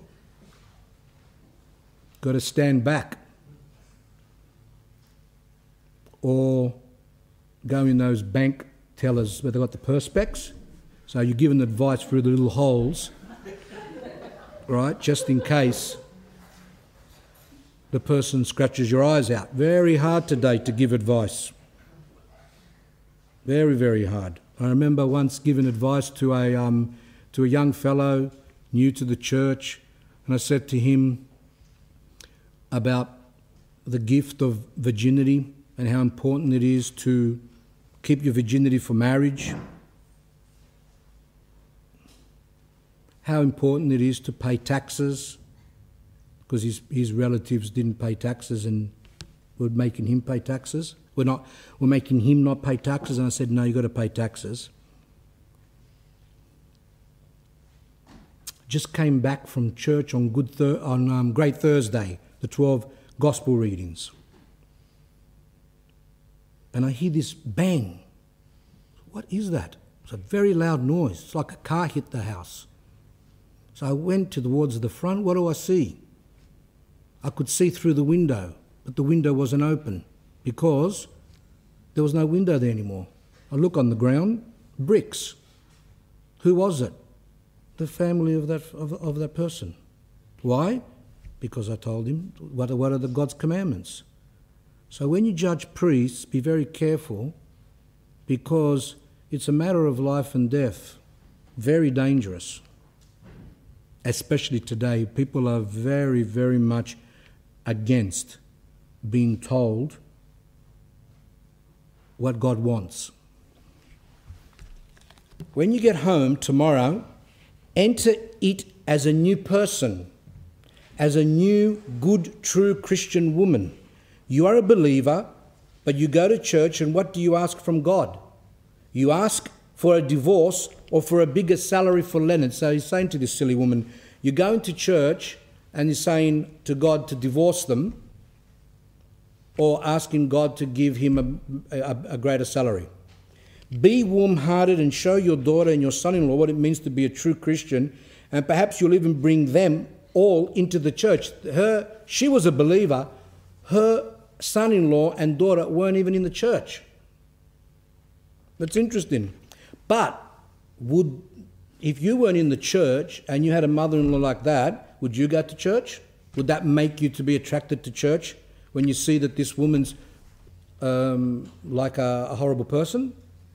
Got to stand back. Or go in those bank tellers where they've got the perspex. So you're giving advice through the little holes, right, just in case the person scratches your eyes out. Very hard today to give advice. Very, very hard. I remember once giving advice to a um, to a young fellow new to the church, and I said to him about the gift of virginity and how important it is to keep your virginity for marriage, how important it is to pay taxes, because his, his relatives didn't pay taxes and were making him pay taxes. We're not, we're making him not pay taxes, and I said, no, you've got to pay taxes. Just came back from church on Good Thur- on um, Great Thursday, the twelve Gospel readings. And I hear this bang. What is that? It's a very loud noise. It's like a car hit the house. So I went towards the front. What do I see? I could see through the window, but the window wasn't open because there was no window there anymore. I look on the ground, bricks. Who was it? The family of that of, of that person. Why? Because I told him what are, what are the God's commandments. So when you judge priests, be very careful, because it's a matter of life and death. Very dangerous. Especially today, people are very, very much against being told what God wants. When you get home tomorrow, enter it as a new person, as a new, good, true Christian woman. You are a believer, but you go to church, and what do you ask from God? You ask for a divorce or for a bigger salary for Leonard. So he's saying to this silly woman, you're going to church and you're saying to God to divorce them, or asking God to give him a, a, a greater salary. Be warm-hearted and show your daughter and your son-in-law what it means to be a true Christian, and perhaps you'll even bring them all into the church. Her, she was a believer. Her son-in-law and daughter weren't even in the church. That's interesting. But would, if you weren't in the church and you had a mother-in-law like that, would you go to church? Would that make you to be attracted to church when you see that this woman's um, like a, a horrible person?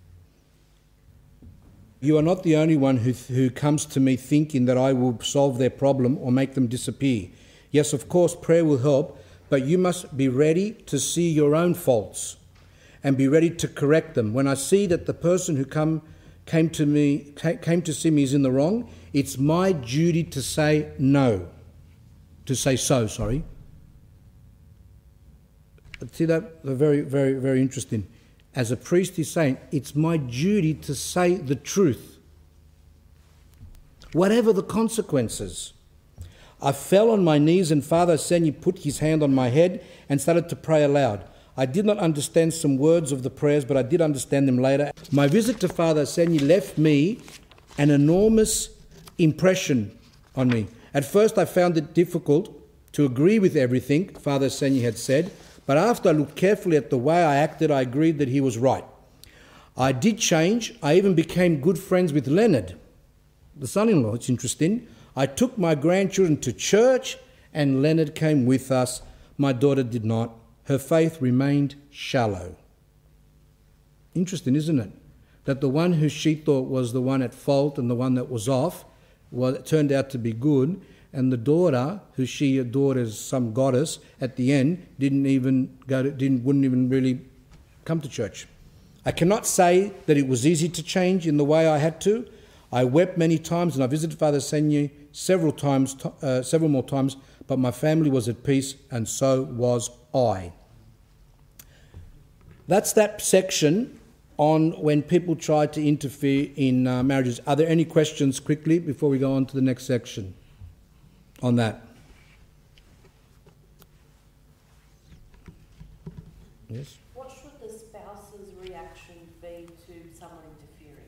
You are not the only one who, who comes to me thinking that I will solve their problem or make them disappear. Yes, of course, prayer will help, but you must be ready to see your own faults and be ready to correct them. When I see that the person who come, came to me came to see me is in the wrong, it's my duty to say no, to say so, sorry. See that? Very, very, very interesting. As a priest, he's saying, it's my duty to say the truth, whatever the consequences. I fell on my knees, and Father Senyi put his hand on my head and started to pray aloud. I did not understand some words of the prayers, but I did understand them later. My visit to Father Senyi left me an enormous impression on me. At first, I found it difficult to agree with everything Father Senyi had said, but after I looked carefully at the way I acted, I agreed that he was right. I did change. I even became good friends with Leonard, the son-in-law. It's interesting. I took my grandchildren to church, and Leonard came with us. My daughter did not. Her faith remained shallow. Interesting, isn't it? That the one who she thought was the one at fault and the one that was off, well, it turned out to be good. And the daughter, who she adored as some goddess, at the end didn't even go to, didn't wouldn't even really come to church. I cannot say that it was easy to change in the way I had to. I wept many times, and I visited Father Senyi several times, uh, several more times. But my family was at peace, and so was I. That's that section on when people try to interfere in uh, marriages. Are there any questions quickly before we go on to the next section on that? Yes? What should the spouse's reaction be to someone interfering?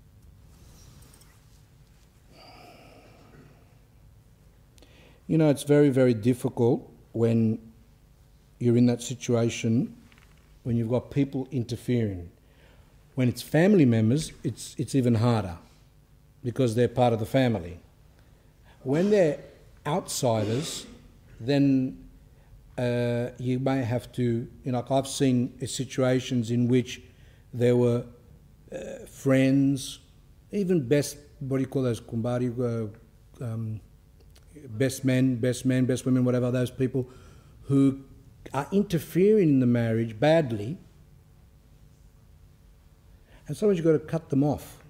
You know, it's very, very difficult when you're in that situation, when you've got people interfering. When it's family members, it's it's even harder because they're part of the family. When they're outsiders, then uh, you may have to, you know, like I've seen situations in which there were uh, friends, even best, what do you call those, kumbari, uh, um, best men, best men, best women, whatever, those people who are interfering in the marriage badly, and sometimes you've got to cut them off.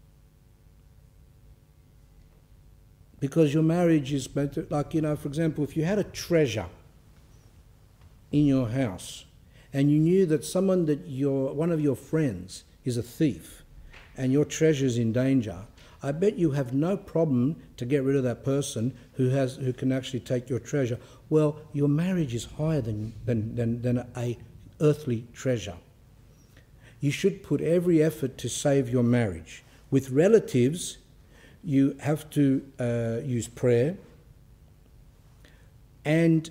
Because your marriage is meant to, like, you know, for example, if you had a treasure in your house and you knew that someone that your, one of your friends is a thief and your treasure is in danger, I bet you have no problem to get rid of that person who has who can actually take your treasure. Well, your marriage is higher than than than, than a earthly treasure. You should put every effort to save your marriage. With relatives, you have to uh, use prayer and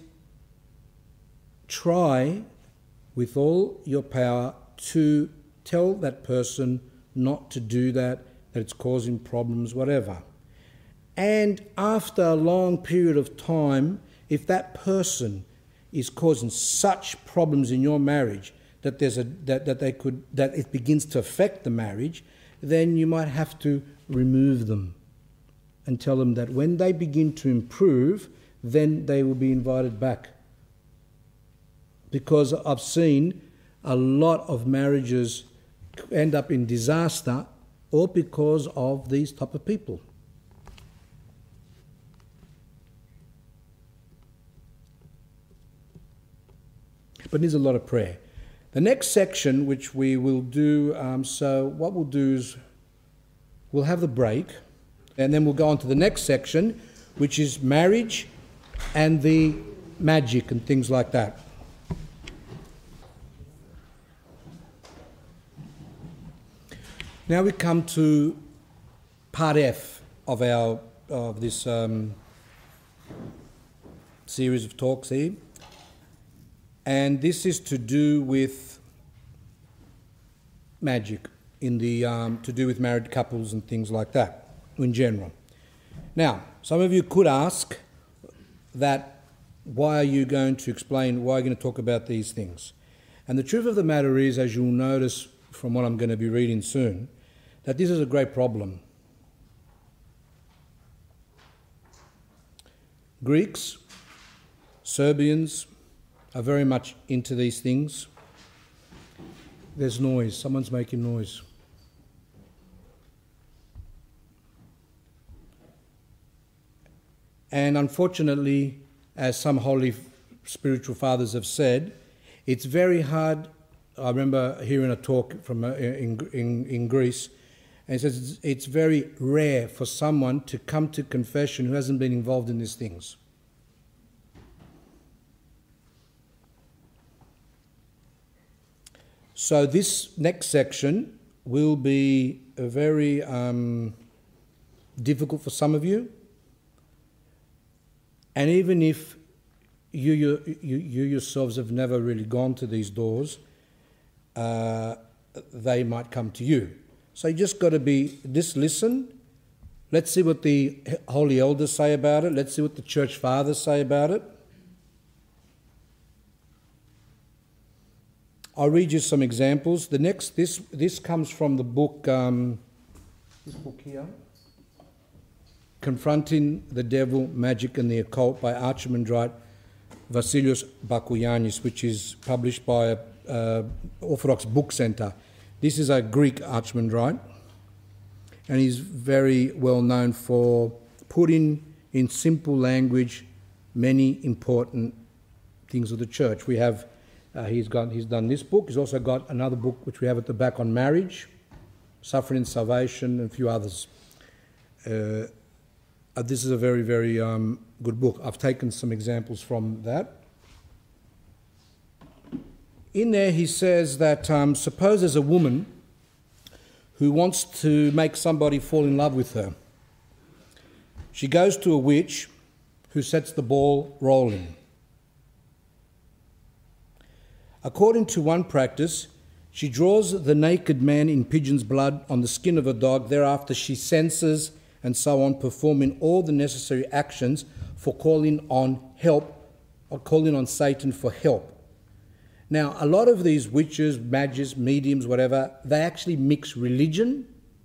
try with all your power to tell that person not to do that, that it's causing problems, whatever. And after a long period of time, if that person is causing such problems in your marriage that there's a that, that they could that it begins to affect the marriage, then you might have to remove them and tell them that when they begin to improve, then they will be invited back. Because I've seen a lot of marriages end up in disaster, all because of these type of people. But it needs a lot of prayer. The next section, which we will do, um, so what we'll do is we'll have the break, and then we'll go on to the next section, which is marriage and the magic and things like that. Now we come to part F of our of this um, series of talks here. And this is to do with magic, in the um, to do with married couples and things like that, in general. Now, some of you could ask that, why are you going to explain, why are you going to talk about these things? And the truth of the matter is, as you'll notice from what I'm going to be reading soon, that this is a great problem. Greeks, Serbians, are very much into these things. There's noise. Someone's making noise. And unfortunately, as some holy spiritual fathers have said, it's very hard. I remember hearing a talk from uh, in, in, in Greece, and it says it's very rare for someone to come to confession who hasn't been involved in these things. So this next section will be a very um, difficult for some of you. And even if you, you, you, you yourselves have never really gone to these doors, uh, they might come to you. So you just got to be, just listen. Let's see what the holy elders say about it. Let's see what the church fathers say about it. I'll read you some examples. The next, this this comes from the book, um, this book here, Confronting the Devil, Magic and the Occult by Archimandrite Vasilios Bakuyanis, which is published by uh, Orthodox Book Center. This is a Greek Archimandrite, and he's very well known for putting in simple language many important things of the church. We have Uh, he's got. He's done this book. He's also got another book which we have at the back on marriage, suffering and salvation, and a few others. Uh, uh, this is a very, very um, good book. I've taken some examples from that. In there he says that um, suppose there's a woman who wants to make somebody fall in love with her. She goes to a witch who sets the ball rolling. According to one practice, she draws the naked man in pigeon's blood on the skin of a dog. Thereafter, she senses and so on, performing all the necessary actions for calling on help, or calling on Satan for help. Now, a lot of these witches, magics, mediums, whatever, they actually mix religion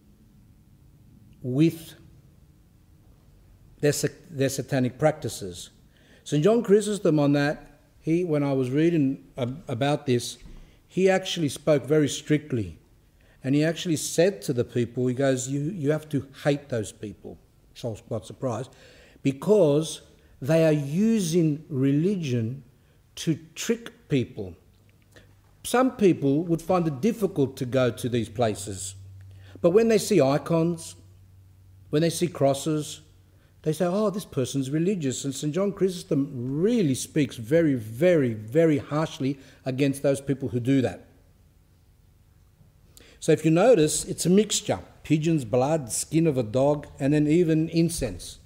with their, their satanic practices. Saint John Chrysostom on that, He, when I was reading about this, he actually spoke very strictly. And he actually said to the people, he goes, you, you have to hate those people. So I was quite surprised. Because they are using religion to trick people. Some people would find it difficult to go to these places. But when they see icons, when they see crosses, they say, oh, this person's religious. And Saint John Chrysostom really speaks very, very, very harshly against those people who do that. So if you notice, it's a mixture. Pigeon's blood, skin of a dog, and then even incense.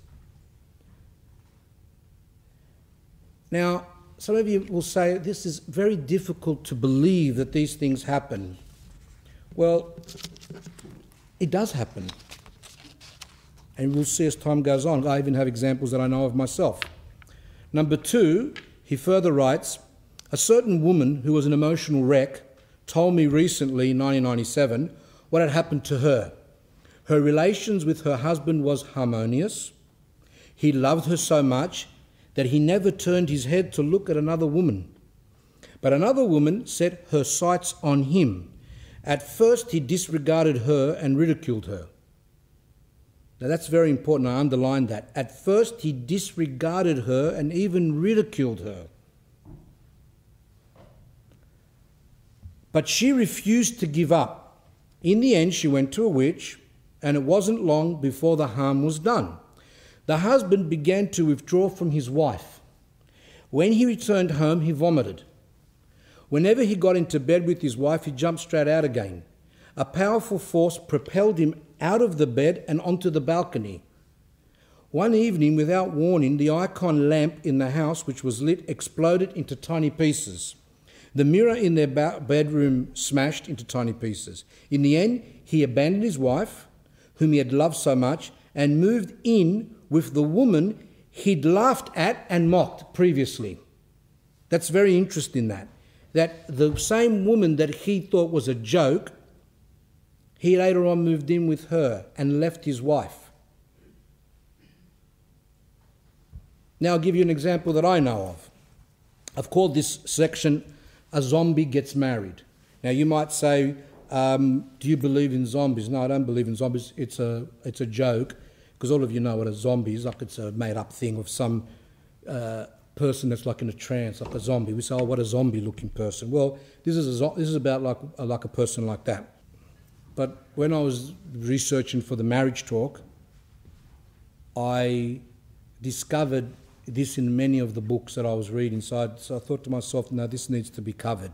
Now, some of you will say, this is very difficult to believe that these things happen. Well, it does happen. And we'll see as time goes on. I even have examples that I know of myself. Number two, he further writes, a certain woman who was an emotional wreck told me recently, in nineteen ninety-seven, what had happened to her. Her relations with her husband was harmonious. He loved her so much that he never turned his head to look at another woman. But another woman set her sights on him. At first he disregarded her and ridiculed her. Now that's very important, I underline that. At first he disregarded her and even ridiculed her. But she refused to give up. In the end, she went to a witch, and it wasn't long before the harm was done. The husband began to withdraw from his wife. When he returned home, he vomited. Whenever he got into bed with his wife, he jumped straight out again. A powerful force propelled him out of the bed and onto the balcony. One evening, without warning, the icon lamp in the house, which was lit, exploded into tiny pieces. The mirror in their ba- bedroom smashed into tiny pieces. In the end, he abandoned his wife, whom he had loved so much, and moved in with the woman he'd laughed at and mocked previously. That's very interesting, that. That the same woman that he thought was a joke, he later on moved in with her and left his wife. Now I'll give you an example that I know of. I've called this section, A Zombie Gets Married. Now you might say, um, do you believe in zombies? No, I don't believe in zombies. It's a, it's a joke, because all of you know what a zombie is. Like it's a made-up thing of some uh, person that's like in a trance, like a zombie. We say, oh, what a zombie-looking person. Well, this is, a zo- this is about like, like a person like that. But when I was researching for the marriage talk, I discovered this in many of the books that I was reading. So I, so I thought to myself, no, this needs to be covered.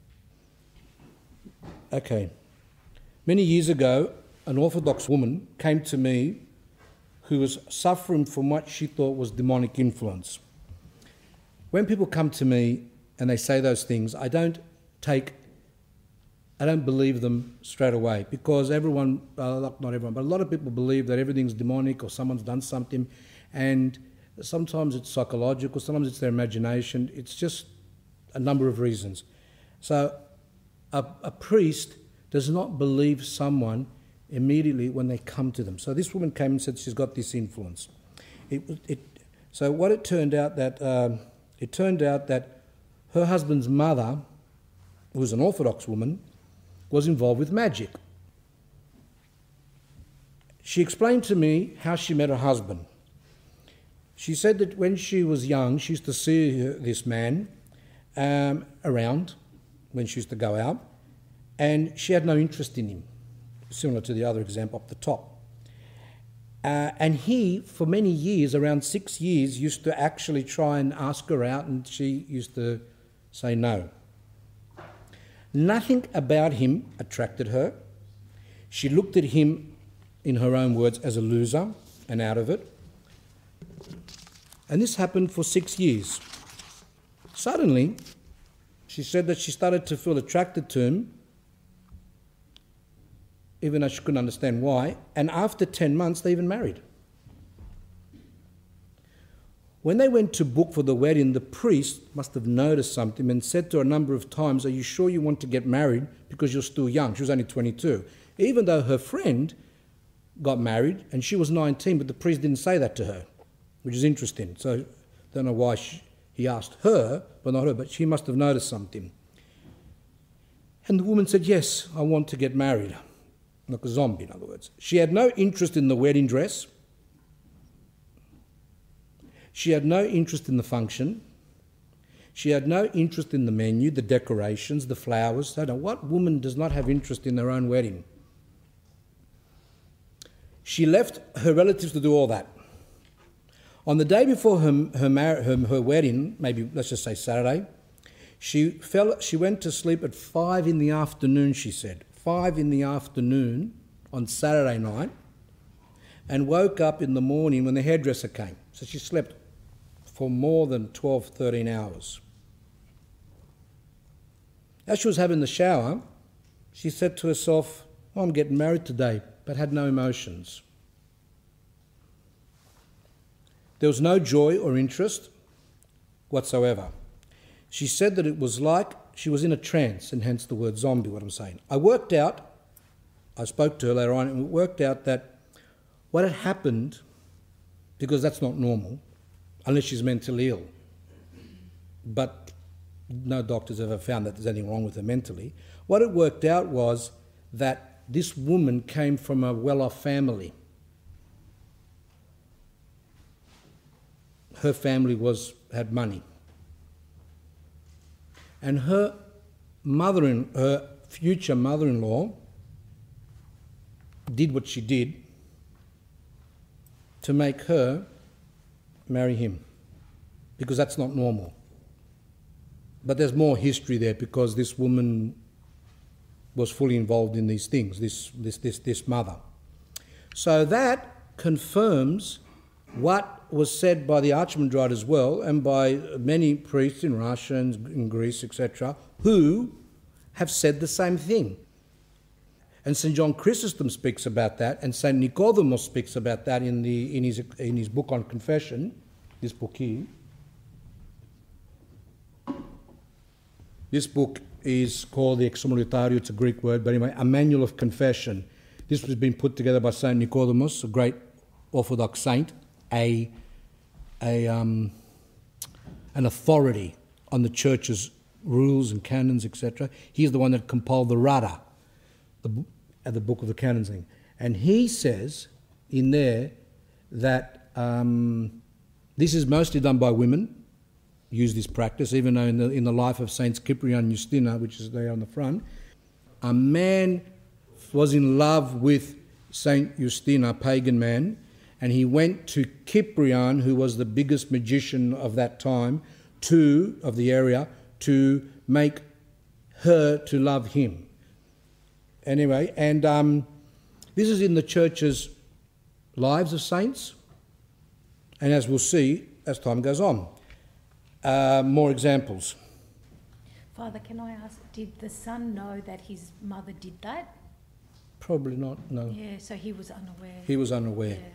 Okay. Many years ago, an Orthodox woman came to me who was suffering from what she thought was demonic influence. When people come to me and they say those things, I don't take I don't believe them straight away, because everyone, uh, not everyone, but a lot of people believe that everything's demonic or someone's done something, and sometimes it's psychological, sometimes it's their imagination. It's just a number of reasons. So a, a priest does not believe someone immediately when they come to them. So this woman came and said she's got this influence. It, it, so what it turned out that um, it turned out that her husband's mother, who was an Orthodox woman, was involved with magic. She explained to me how she met her husband. She said that when she was young, she used to see this man um, around when she used to go out, and she had no interest in him, similar to the other example up the top. Uh, and he, for many years, around six years, used to actually try and ask her out, and she used to say no. Nothing about him attracted her. She looked at him, in her own words, as a loser and out of it. And this happened for six years. Suddenly, she said that she started to feel attracted to him, even though she couldn't understand why. And after ten months, they even married. When they went to book for the wedding, the priest must have noticed something and said to her a number of times, are you sure you want to get married because you're still young? She was only twenty-two. Even though her friend got married and she was nineteen, but the priest didn't say that to her, which is interesting. So I don't know why she, he asked her, but not her, but she must have noticed something. And the woman said, yes, I want to get married. Like a zombie, in other words. She had no interest in the wedding dress. She had no interest in the function. She had no interest in the menu, the decorations, the flowers. I don't know, what woman does not have interest in their own wedding? She left her relatives to do all that. On the day before her, her, mar- her, her wedding, maybe let's just say Saturday, she fell. She went to sleep at five in the afternoon, she said. Five in the afternoon on Saturday night, and woke up in the morning when the hairdresser came. So she slept for more than twelve, thirteen hours. As she was having the shower, she said to herself, oh, I'm getting married today, but had no emotions. There was no joy or interest whatsoever. She said that it was like she was in a trance, and hence the word zombie, what I'm saying. I worked out, I spoke to her later on, and it worked out that what had happened, because that's not normal, unless she's mentally ill, but no doctors ever found that there's anything wrong with her mentally. What it worked out was that this woman came from a well-off family. Her family was had money. And her mother, in, her future mother-in-law did what she did to make her marry him, because that's not normal. But there's more history there, because this woman was fully involved in these things, this, this, this, this mother. So that confirms what was said by the Archimandrite as well, and by many priests in Russia and in Greece, et cetera, who have said the same thing. And Saint John Chrysostom speaks about that, and Saint Nicodemus speaks about that in the in his in his book on confession, this book here. This book is called the Exomolitario, it's a Greek word, but anyway, a manual of confession. This has been put together by Saint Nicodemus, a great Orthodox saint, a, a um, an authority on the Church's rules and canons, et cetera. He's the one that compiled the Rada, the, uh, the book of the canons thing. And he says in there that um, this is mostly done by women, use this practice, even though in the, in the life of Saints Cyprian and Justina, which is there on the front, a man was in love with Saint Justina, a pagan man, and he went to Cyprian, who was the biggest magician of that time, to of the area, to make her to love him. Anyway, and um, this is in the Church's lives of saints, and as we'll see as time goes on. Uh, more examples. Father, can I ask, did the son know that his mother did that? Probably not, no. Yeah, so he was unaware. He was unaware. Yeah.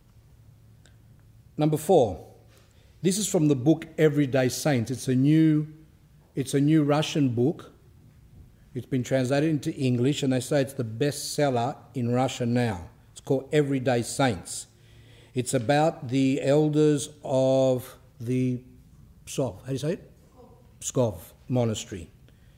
Number four. This is from the book Everyday Saints. It's a new, it's a new Russian book. It's been translated into English, and they say it's the bestseller in Russia now. It's called Everyday Saints. It's about the elders of the Pskov, how do you say it? Pskov Monastery.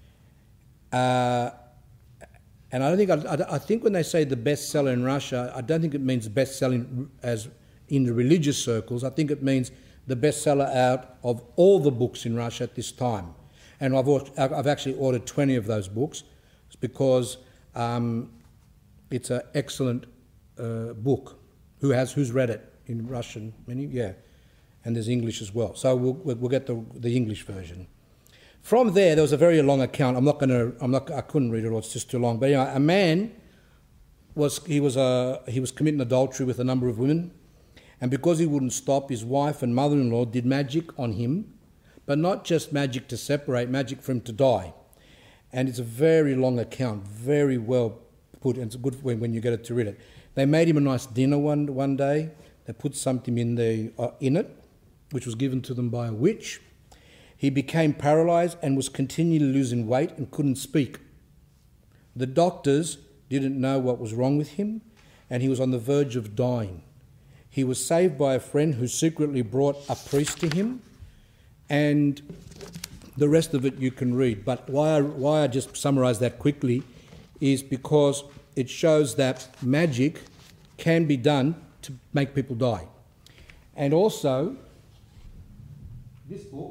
Uh, and I don't think, I, I think when they say the bestseller in Russia, I don't think it means best-selling as in the religious circles. I think it means the bestseller out of all the books in Russia at this time. And I've, I've actually ordered twenty of those books because um, it's an excellent uh, book. Who has, who's read it in Russian? Many? Yeah. And there's English as well. So we'll, we'll get the, the English version. From there, there was a very long account. I'm not going to, I'm not, I couldn't read it all, it's just too long. But anyway, a man, was he was uh, he was committing adultery with a number of women. And because he wouldn't stop, his wife and mother-in-law did magic on him, but not just magic to separate, magic for him to die. And it's a very long account, very well put, and it's good when, when you get it to read it. They made him a nice dinner one one day. They put something in the uh, in it, which was given to them by a witch. He became paralyzed and was continually losing weight and couldn't speak. The doctors didn't know what was wrong with him, and he was on the verge of dying. He was saved by a friend who secretly brought a priest to him, and the rest of it you can read. But why I, why I just summarise that quickly is because it shows that magic can be done to make people die. And also, this book,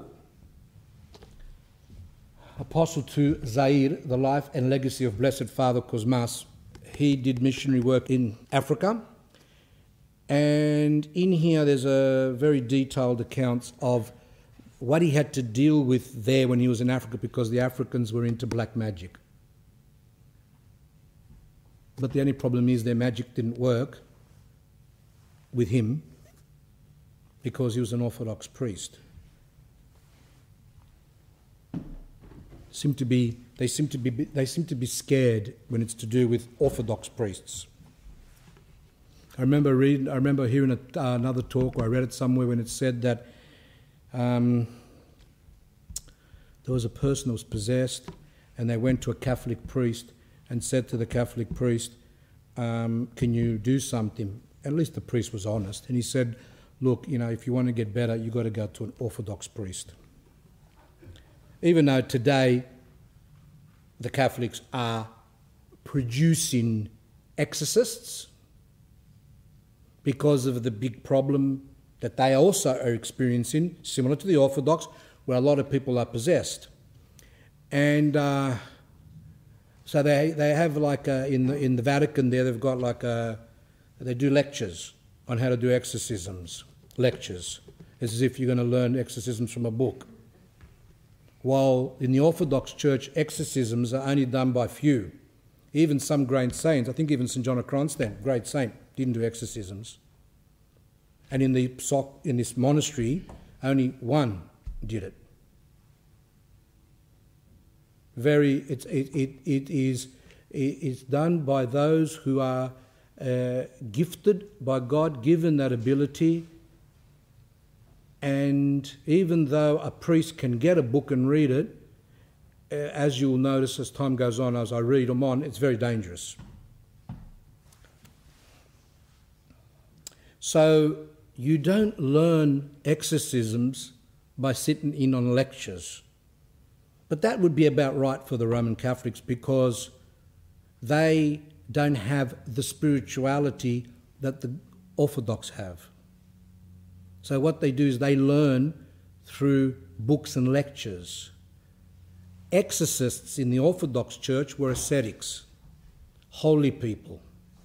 Apostle to Zaire, The Life and Legacy of Blessed Father Kosmas, he did missionary work in Africa. And in here there's a very detailed accounts of what he had to deal with there when he was in Africa, because the Africans were into black magic. But the only problem is their magic didn't work with him because he was an Orthodox priest. Seem to be, they seem to be, they seem to be scared when it's to do with Orthodox priests. I remember reading, I remember hearing a, uh, another talk, or I read it somewhere when it said that um, there was a person who was possessed, and they went to a Catholic priest and said to the Catholic priest, um, can you do something? At least the priest was honest. And he said, look, you know, if you want to get better, you've got to go to an Orthodox priest. Even though today the Catholics are producing exorcists because of the big problem that they also are experiencing, similar to the Orthodox, where a lot of people are possessed. And uh, so they they have like a, in the in the Vatican there, they've got like a, they do lectures on how to do exorcisms. Lectures. It's as if you're going to learn exorcisms from a book. While in the Orthodox Church, exorcisms are only done by few. Even some great saints, I think even Saint John of Kronstadt, great saint, didn't do exorcisms. And in the in this monastery, only one did it. Very, it's it it, it is it's done by those who are uh, gifted by God, given that ability. And even though a priest can get a book and read it, uh, as you'll notice as time goes on, as I read them on, it's very dangerous. So you don't learn exorcisms by sitting in on lectures. But that would be about right for the Roman Catholics, because they don't have the spirituality that the Orthodox have. So what they do is they learn through books and lectures. Exorcists in the Orthodox Church were ascetics, holy people.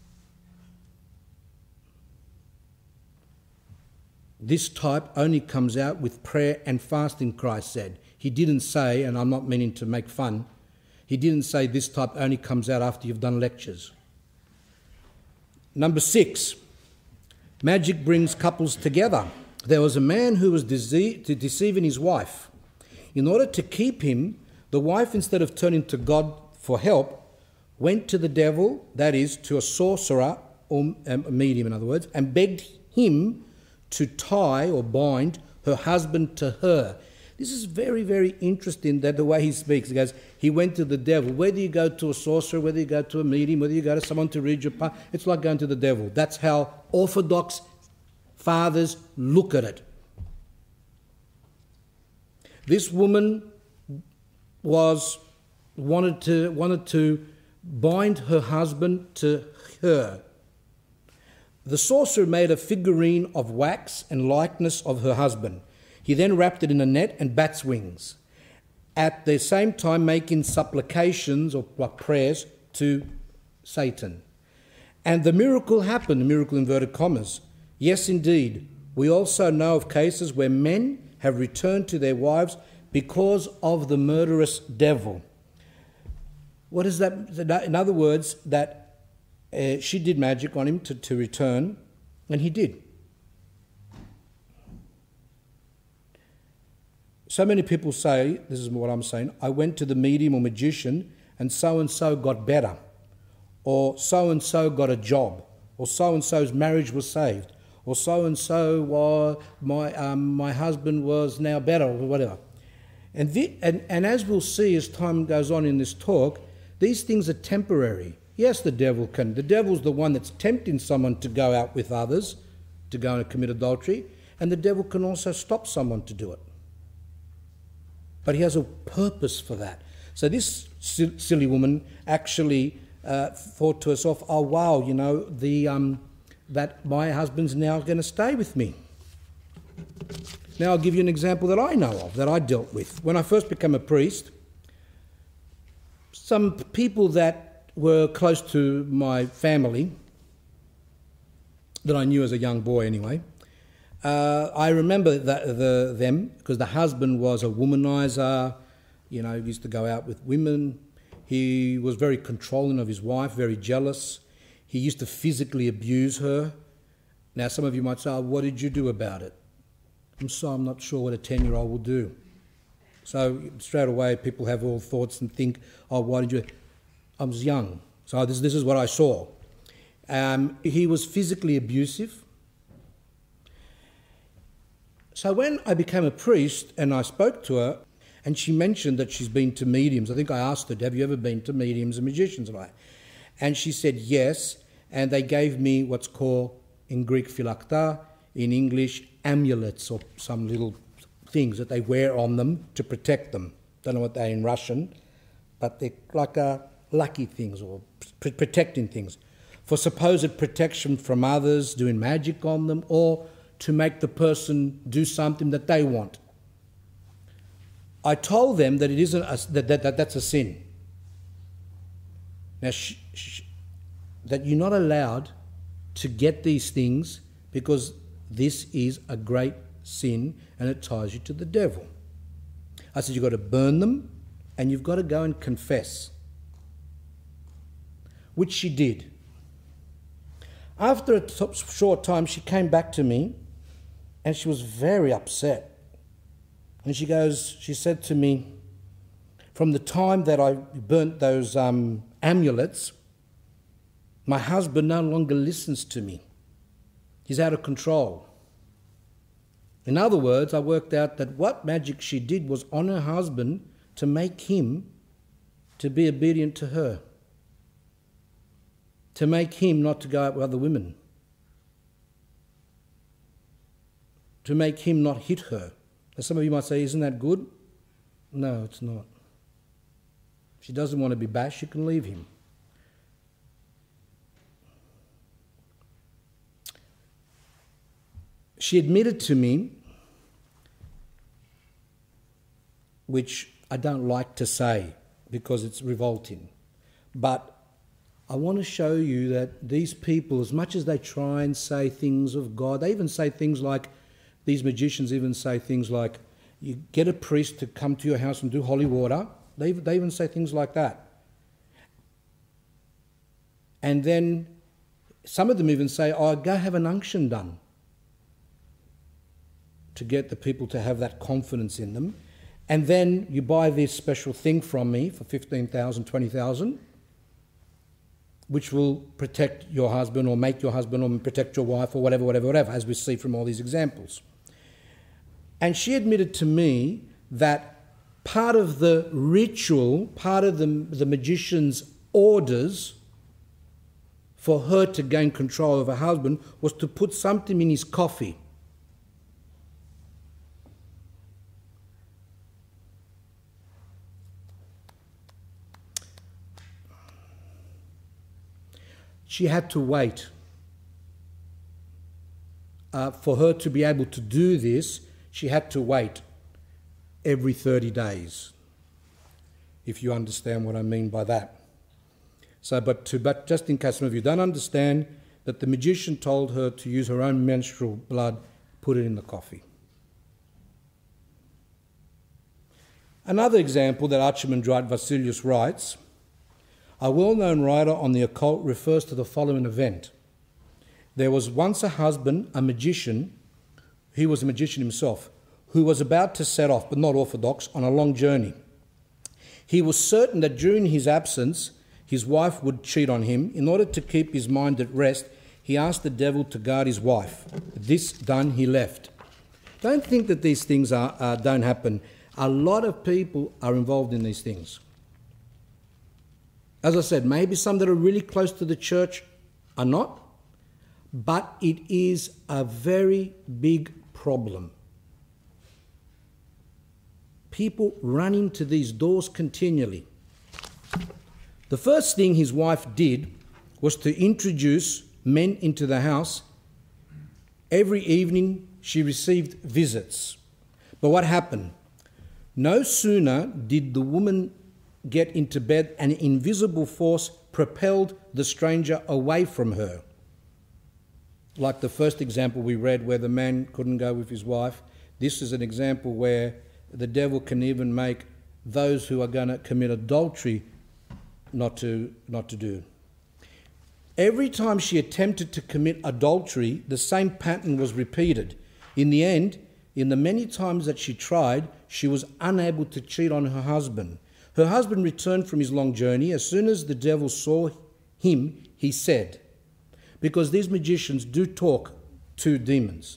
This type only comes out with prayer and fasting, Christ said. He didn't say, and I'm not meaning to make fun, he didn't say this type only comes out after you've done lectures. Number six, magic brings couples together. There was a man who was dece- deceiving his wife. In order to keep him, the wife, instead of turning to God for help, went to the devil, that is, to a sorcerer, or a medium in other words, and begged him to tie or bind her husband to her. This is very, very interesting, that the way he speaks. He goes, he went to the devil. Whether you go to a sorcerer, whether you go to a medium, whether you go to someone to read your part, it's like going to the devil. That's how Orthodox fathers look at it. This woman was wanted to wanted to bind her husband to her. The sorcerer made a figurine of wax and likeness of her husband. He then wrapped it in a net and bat's wings, at the same time making supplications or prayers to Satan. And the miracle happened, the miracle inverted commas. Yes, indeed, we also know of cases where men have returned to their wives because of the murderous devil. What is that? In other words, that uh, she did magic on him to, to return, and he did. So many people say, this is what I'm saying, I went to the medium or magician and so-and-so got better, or so-and-so got a job, or so-and-so's marriage was saved, or so-and-so, was, my, um, my husband was now better, or whatever. And, the, and, and as we'll see as time goes on in this talk, these things are temporary. Yes, the devil can. The devil's the one that's tempting someone to go out with others, to go and commit adultery, and the devil can also stop someone to do it. But he has a purpose for that. So this silly woman actually uh, thought to herself, oh, wow, you know, the um, that my husband's now going to stay with me. Now I'll give you an example that I know of, that I dealt with. When I first became a priest, some people that were close to my family, that I knew as a young boy anyway, Uh, I remember that, the, them, because the husband was a womanizer, you know, he used to go out with women. He was very controlling of his wife, very jealous. He used to physically abuse her. Now, some of you might say, oh, what did you do about it? I'm sorry, I'm not sure what a ten-year-old will do. So straight away, people have all thoughts and think, oh, why did you... I was young, so this, this is what I saw. Um, he was physically abusive. So when I became a priest and I spoke to her, and she mentioned that she's been to mediums, I think I asked her, have you ever been to mediums and magicians? And she said yes, and they gave me what's called, in Greek, phylakta, in English, amulets, or some little things that they wear on them to protect them. Don't know what they're in Russian, but they're like uh, lucky things or pr- protecting things. For supposed protection from others, doing magic on them, or to make the person do something that they want. I told them that it isn't a, that, that, that that's a sin. Now, sh- sh- that you're not allowed to get these things because this is a great sin and it ties you to the devil. I said you've got to burn them and you've got to go and confess, which she did. After a t- short time, she came back to me and she was very upset. And she goes, she said to me, from the time that I burnt those um, amulets, my husband no longer listens to me. He's out of control. In other words, I worked out that what magic she did was on her husband to make him to be obedient to her, to make him not to go out with other women, to make him not hit her. Now, some of you might say, isn't that good? No, it's not. If she doesn't want to be bashed, she can leave him. She admitted to me, which I don't like to say because it's revolting, but I want to show you that these people, as much as they try and say things of God, they even say things like, these magicians even say things like, you get a priest to come to your house and do holy water. They, they even say things like that. And then some of them even say, oh, go have an unction done, to get the people to have that confidence in them. And then you buy this special thing from me for fifteen thousand dollars, twenty thousand dollars, which will protect your husband or make your husband or protect your wife or whatever, whatever, whatever, as we see from all these examples. And she admitted to me that part of the ritual, part of the, the magician's orders for her to gain control of her husband was to put something in his coffee. She had to wait. Uh, for her to be able to do this, she had to wait every thirty days, if you understand what I mean by that. So, but, to, but just in case some of you don't understand, that the magician told her to use her own menstrual blood, put it in the coffee. Another example that Archimandrite Vasilius writes, a well-known writer on the occult refers to the following event. There was once a husband, a magician, he was a magician himself, who was about to set off, but not orthodox, on a long journey. He was certain that during his absence, his wife would cheat on him. In order to keep his mind at rest, he asked the devil to guard his wife. This done, he left. Don't think that these things are, uh, don't happen. A lot of people are involved in these things. As I said, maybe some that are really close to the church are not, but it is a very big problem. People run into these doors continually. The first thing his wife did was to introduce men into the house. Every evening she received visits. But what happened? No sooner did the woman get into bed, an invisible force propelled the stranger away from her. Like the first example we read where the man couldn't go with his wife, this is an example where the devil can even make those who are going to commit adultery not to, not to do. Every time she attempted to commit adultery, the same pattern was repeated. In the end, in the many times that she tried, she was unable to cheat on her husband. Her husband returned from his long journey. As soon as the devil saw him, he said, because these magicians do talk to demons.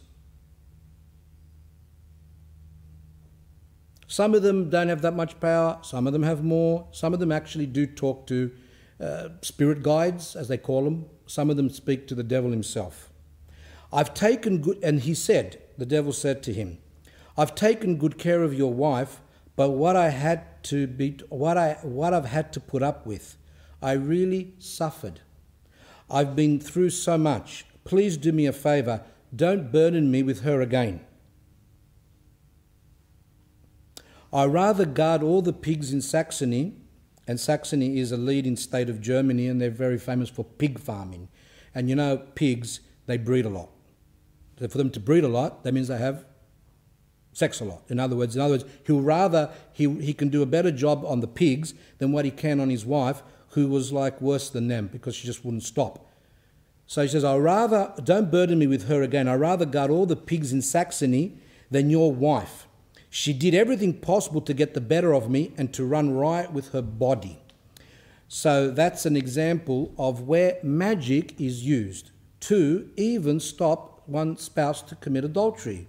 Some of them don't have that much power. Some of them have more. Some of them actually do talk to uh, spirit guides, as they call them, some of them speak to the devil himself. I've taken good, and he said, the devil said to him, I've taken good care of your wife, but what I had to be, what I, what I've had to put up with, I really suffered. I've been through so much. Please do me a favour. Don't burden me with her again. I rather guard all the pigs in Saxony, and Saxony is a leading state of Germany, and they're very famous for pig farming. And you know, pigs, they breed a lot. So for them to breed a lot, that means they have sex a lot. In other words, in other words, he'll rather he he can do a better job on the pigs than what he can on his wife, who was like worse than them because she just wouldn't stop. So he says, I rather don't burden me with her again. I rather guard all the pigs in Saxony than your wife. She did everything possible to get the better of me and to run riot with her body. So that's an example of where magic is used to even stop one spouse to commit adultery.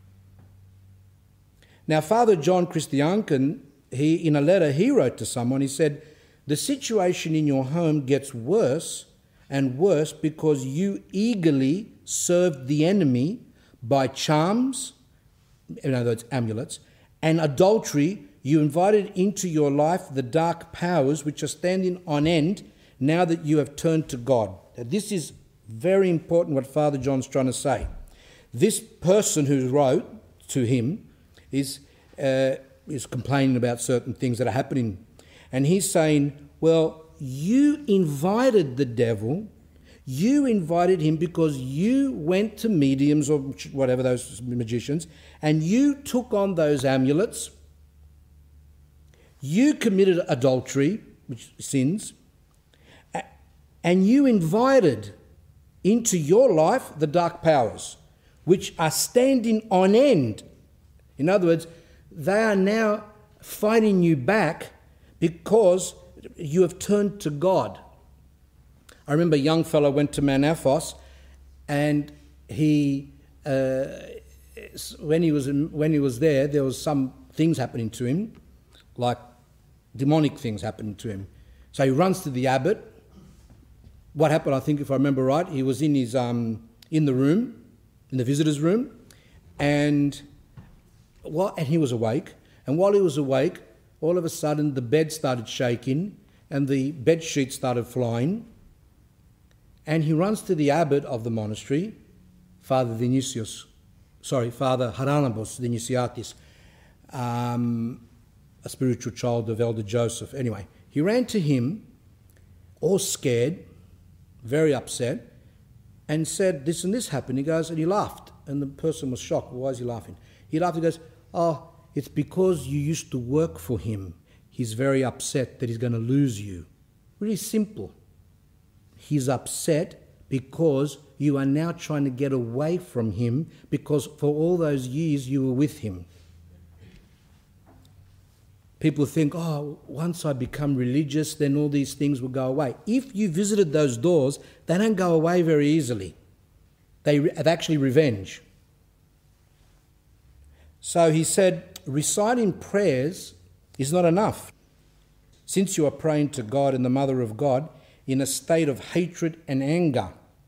Now, Father John Christianken, he in a letter he wrote to someone, he said, the situation in your home gets worse and worse because you eagerly served the enemy by charms, in other words, amulets, and adultery. You invited into your life the dark powers which are standing on end now that you have turned to God. Now, this is very important what Father John's trying to say. This person who wrote to him is uh, is complaining about certain things that are happening. And he's saying, well, you invited the devil, you invited him because you went to mediums or whatever, those magicians, and you took on those amulets, you committed adultery, which sins, and you invited into your life the dark powers, which are standing on end. In other words, they are now fighting you back because you have turned to God. I remember a young fellow went to Mount Athos, and he, uh, when he was in, when he was there, there was some things happening to him, like demonic things happening to him. So he runs to the abbot. What happened? I think, if I remember right, he was in his um, in the room, in the visitor's room, and what? And he was awake. And while he was awake, all of a sudden the bed started shaking, and the bed sheets started flying. And he runs to the abbot of the monastery, Father Dionysius, sorry, Father Haranabos Dionysiatis, um, a spiritual child of Elder Joseph. Anyway, he ran to him, all scared, very upset, and said, this and this happened. He goes, and he laughed. And the person was shocked. Why is he laughing? He laughed and goes, oh, it's because you used to work for him. He's very upset that he's going to lose you. Really simple. He's upset because you are now trying to get away from him because for all those years you were with him. People think, oh, once I become religious, then all these things will go away. If you visited those doors, they don't go away very easily. They have actually revenge. So he said, reciting prayers is not enough. Since you are praying to God and the Mother of God in a state of hatred and anger.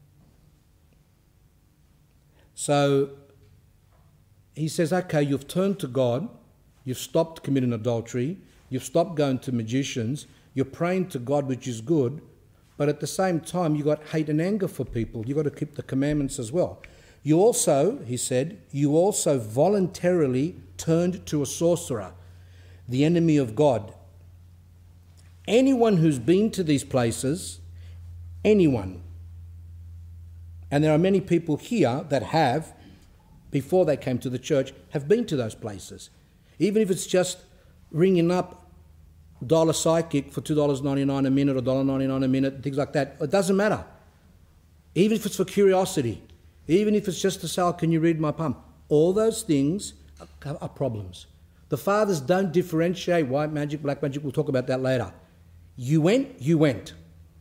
So he says, okay, you've turned to God, you've stopped committing adultery, you've stopped going to magicians, you're praying to God, which is good, but at the same time you've got hate and anger for people. You've got to keep the commandments as well. You also, he said, you also voluntarily turned to a sorcerer, the enemy of God. Anyone who's been to these places, anyone, and there are many people here that have, before they came to the church, have been to those places. Even if it's just ringing up dollar psychic for two dollars ninety-nine a minute or one dollar ninety-nine a minute, things like that, it doesn't matter. Even if it's for curiosity, even if it's just to say, oh, can you read my palm? All those things are, are problems. The fathers don't differentiate white magic, black magic. We'll talk about that later. You went, you went.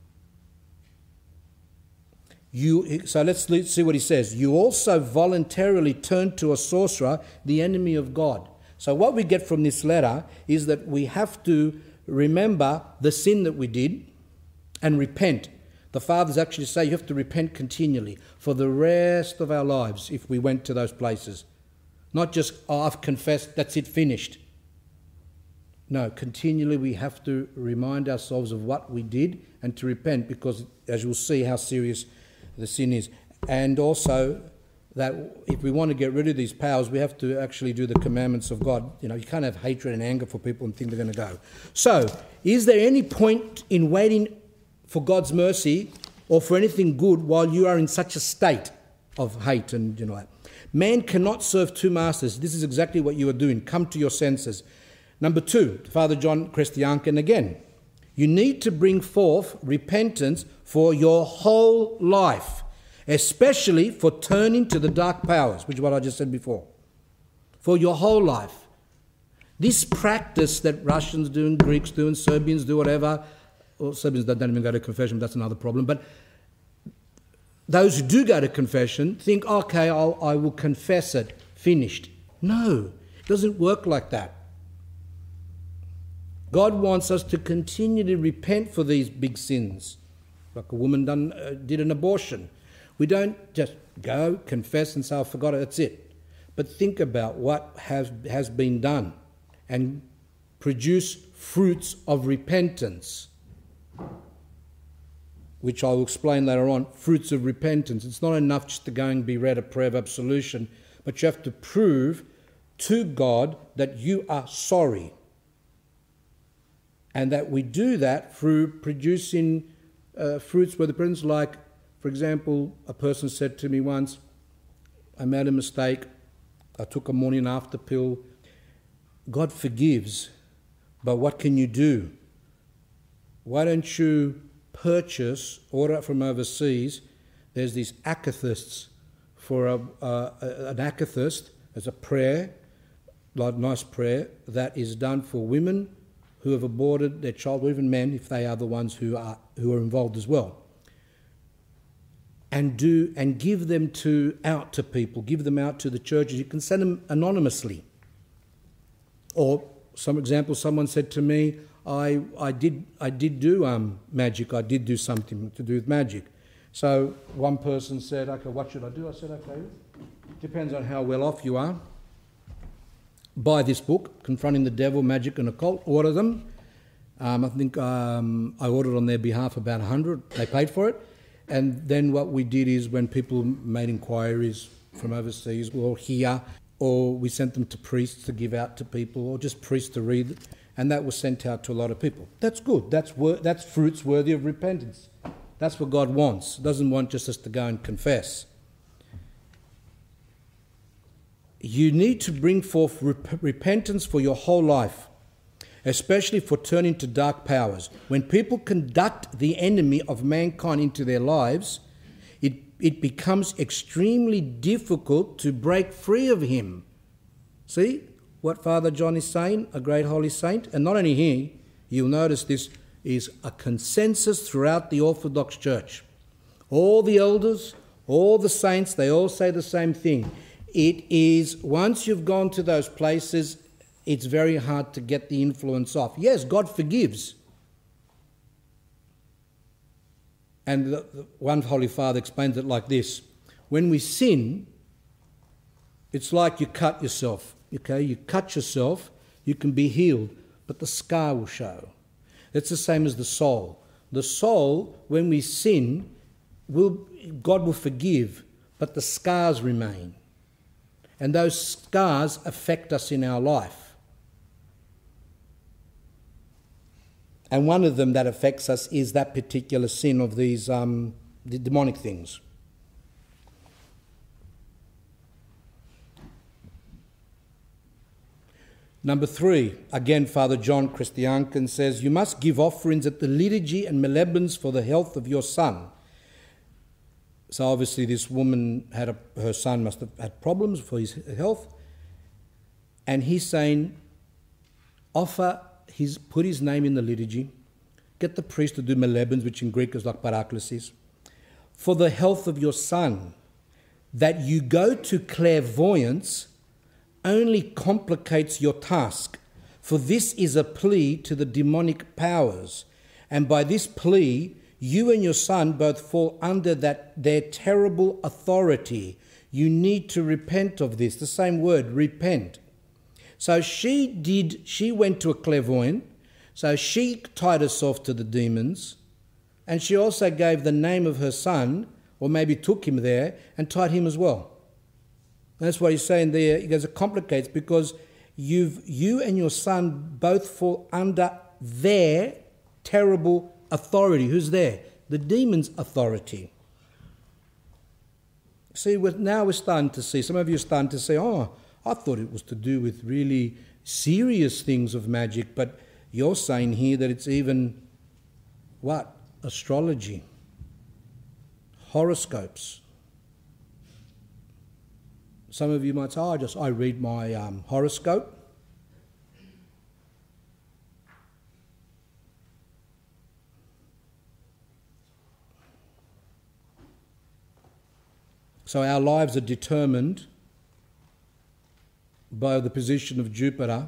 You, so let's, let's see what he says. You also voluntarily turned to a sorcerer, the enemy of God. So what we get from this letter is that we have to remember the sin that we did and repent. The fathers actually say you have to repent continually for the rest of our lives if we went to those places. Not just, oh, I've confessed, that's it, finished. No, continually we have to remind ourselves of what we did and to repent, because as you'll see how serious the sin is. And also that if we want to get rid of these powers, we have to actually do the commandments of God. You know, you can't have hatred and anger for people and think they're going to go. So, is there any point in waiting for God's mercy or for anything good while you are in such a state of hate and, you know, that? Man cannot serve two masters. This is exactly what you are doing. Come to your senses. Number two, Father John Christianken again. You need to bring forth repentance for your whole life, especially for turning to the dark powers, which is what I just said before. For your whole life. This practice that Russians do and Greeks do and Serbians do, whatever, well, Serbians don't even go to confession, that's another problem, but those who do go to confession think, okay, I'll, I will confess it, finished. No, it doesn't work like that. God wants us to continually repent for these big sins. Like a woman done, uh, did an abortion. We don't just go, confess and say, I forgot it, that's it. But think about what has, has been done and produce fruits of repentance, which I'll explain later on. Fruits of repentance. It's not enough just to go and be read a prayer of absolution, but you have to prove to God that you are sorry. And that we do that through producing uh, fruits where the presence, like, for example, a person said to me once, I made a mistake, I took a morning after pill. God forgives, but what can you do? Why don't you purchase, order from overseas, there's these akathists for a, uh, an akathist as a prayer, like nice prayer, that is done for women who have aborted their child, or even men, if they are the ones who are who are involved as well. And do and give them to out to people, give them out to the churches. You can send them anonymously. Or some example, someone said to me, I I did I did do um magic, I did do something to do with magic. So one person said, okay, what should I do? I said, okay, depends on how well off you are. Buy this book, Confronting the Devil, Magic and Occult, order them. Um, I think um, I ordered on their behalf about one hundred. They paid for it. And then what we did is when people made inquiries from overseas or here, or we sent them to priests to give out to people, or just priests to read, and that was sent out to a lot of people. That's good. That's wor- that's fruits worthy of repentance. That's what God wants. He doesn't want just us to go and confess. You need to bring forth rep- repentance for your whole life, especially for turning to dark powers. When people conduct the enemy of mankind into their lives, it, it becomes extremely difficult to break free of him. See what Father John is saying, a great holy saint? And not only he, you'll notice this is a consensus throughout the Orthodox Church. All the elders, all the saints, they all say the same thing. It is, once you've gone to those places, it's very hard to get the influence off. Yes, God forgives. And the, the one Holy Father explains it like this. When we sin, it's like you cut yourself. Okay, you cut yourself, you can be healed, but the scar will show. It's the same as the soul. The soul, when we sin, will God will forgive, but the scars remain. And those scars affect us in our life. And one of them that affects us is that particular sin of these um, the demonic things. Number three, again, Father John Christianken says, you must give offerings at the liturgy and maleblins for the health of your son. So obviously this woman had a, her son must have had problems for his health. And he's saying, offer his, put his name in the liturgy, get the priest to do maleblins, which in Greek is like paraklesis, for the health of your son. That you go to clairvoyance only complicates your task, for this is a plea to the demonic powers. And by this plea, You and your son both fall under that their terrible authority. You need to repent of this. The same word, repent. So she did, she went to a clairvoyant. So she tied herself to the demons. And she also gave the name of her son, or maybe took him there, and tied him as well. And that's what he's saying there. He goes, it complicates because you've, you and your son both fall under their terrible authority. Who's there? The demon's authority. See, now we're starting to see, some of you are starting to say, oh, I thought it was to do with really serious things of magic, but you're saying here that it's even, what? Astrology, horoscopes. Some of you might say, oh, I just, I read my um, horoscope. So our lives are determined by the position of Jupiter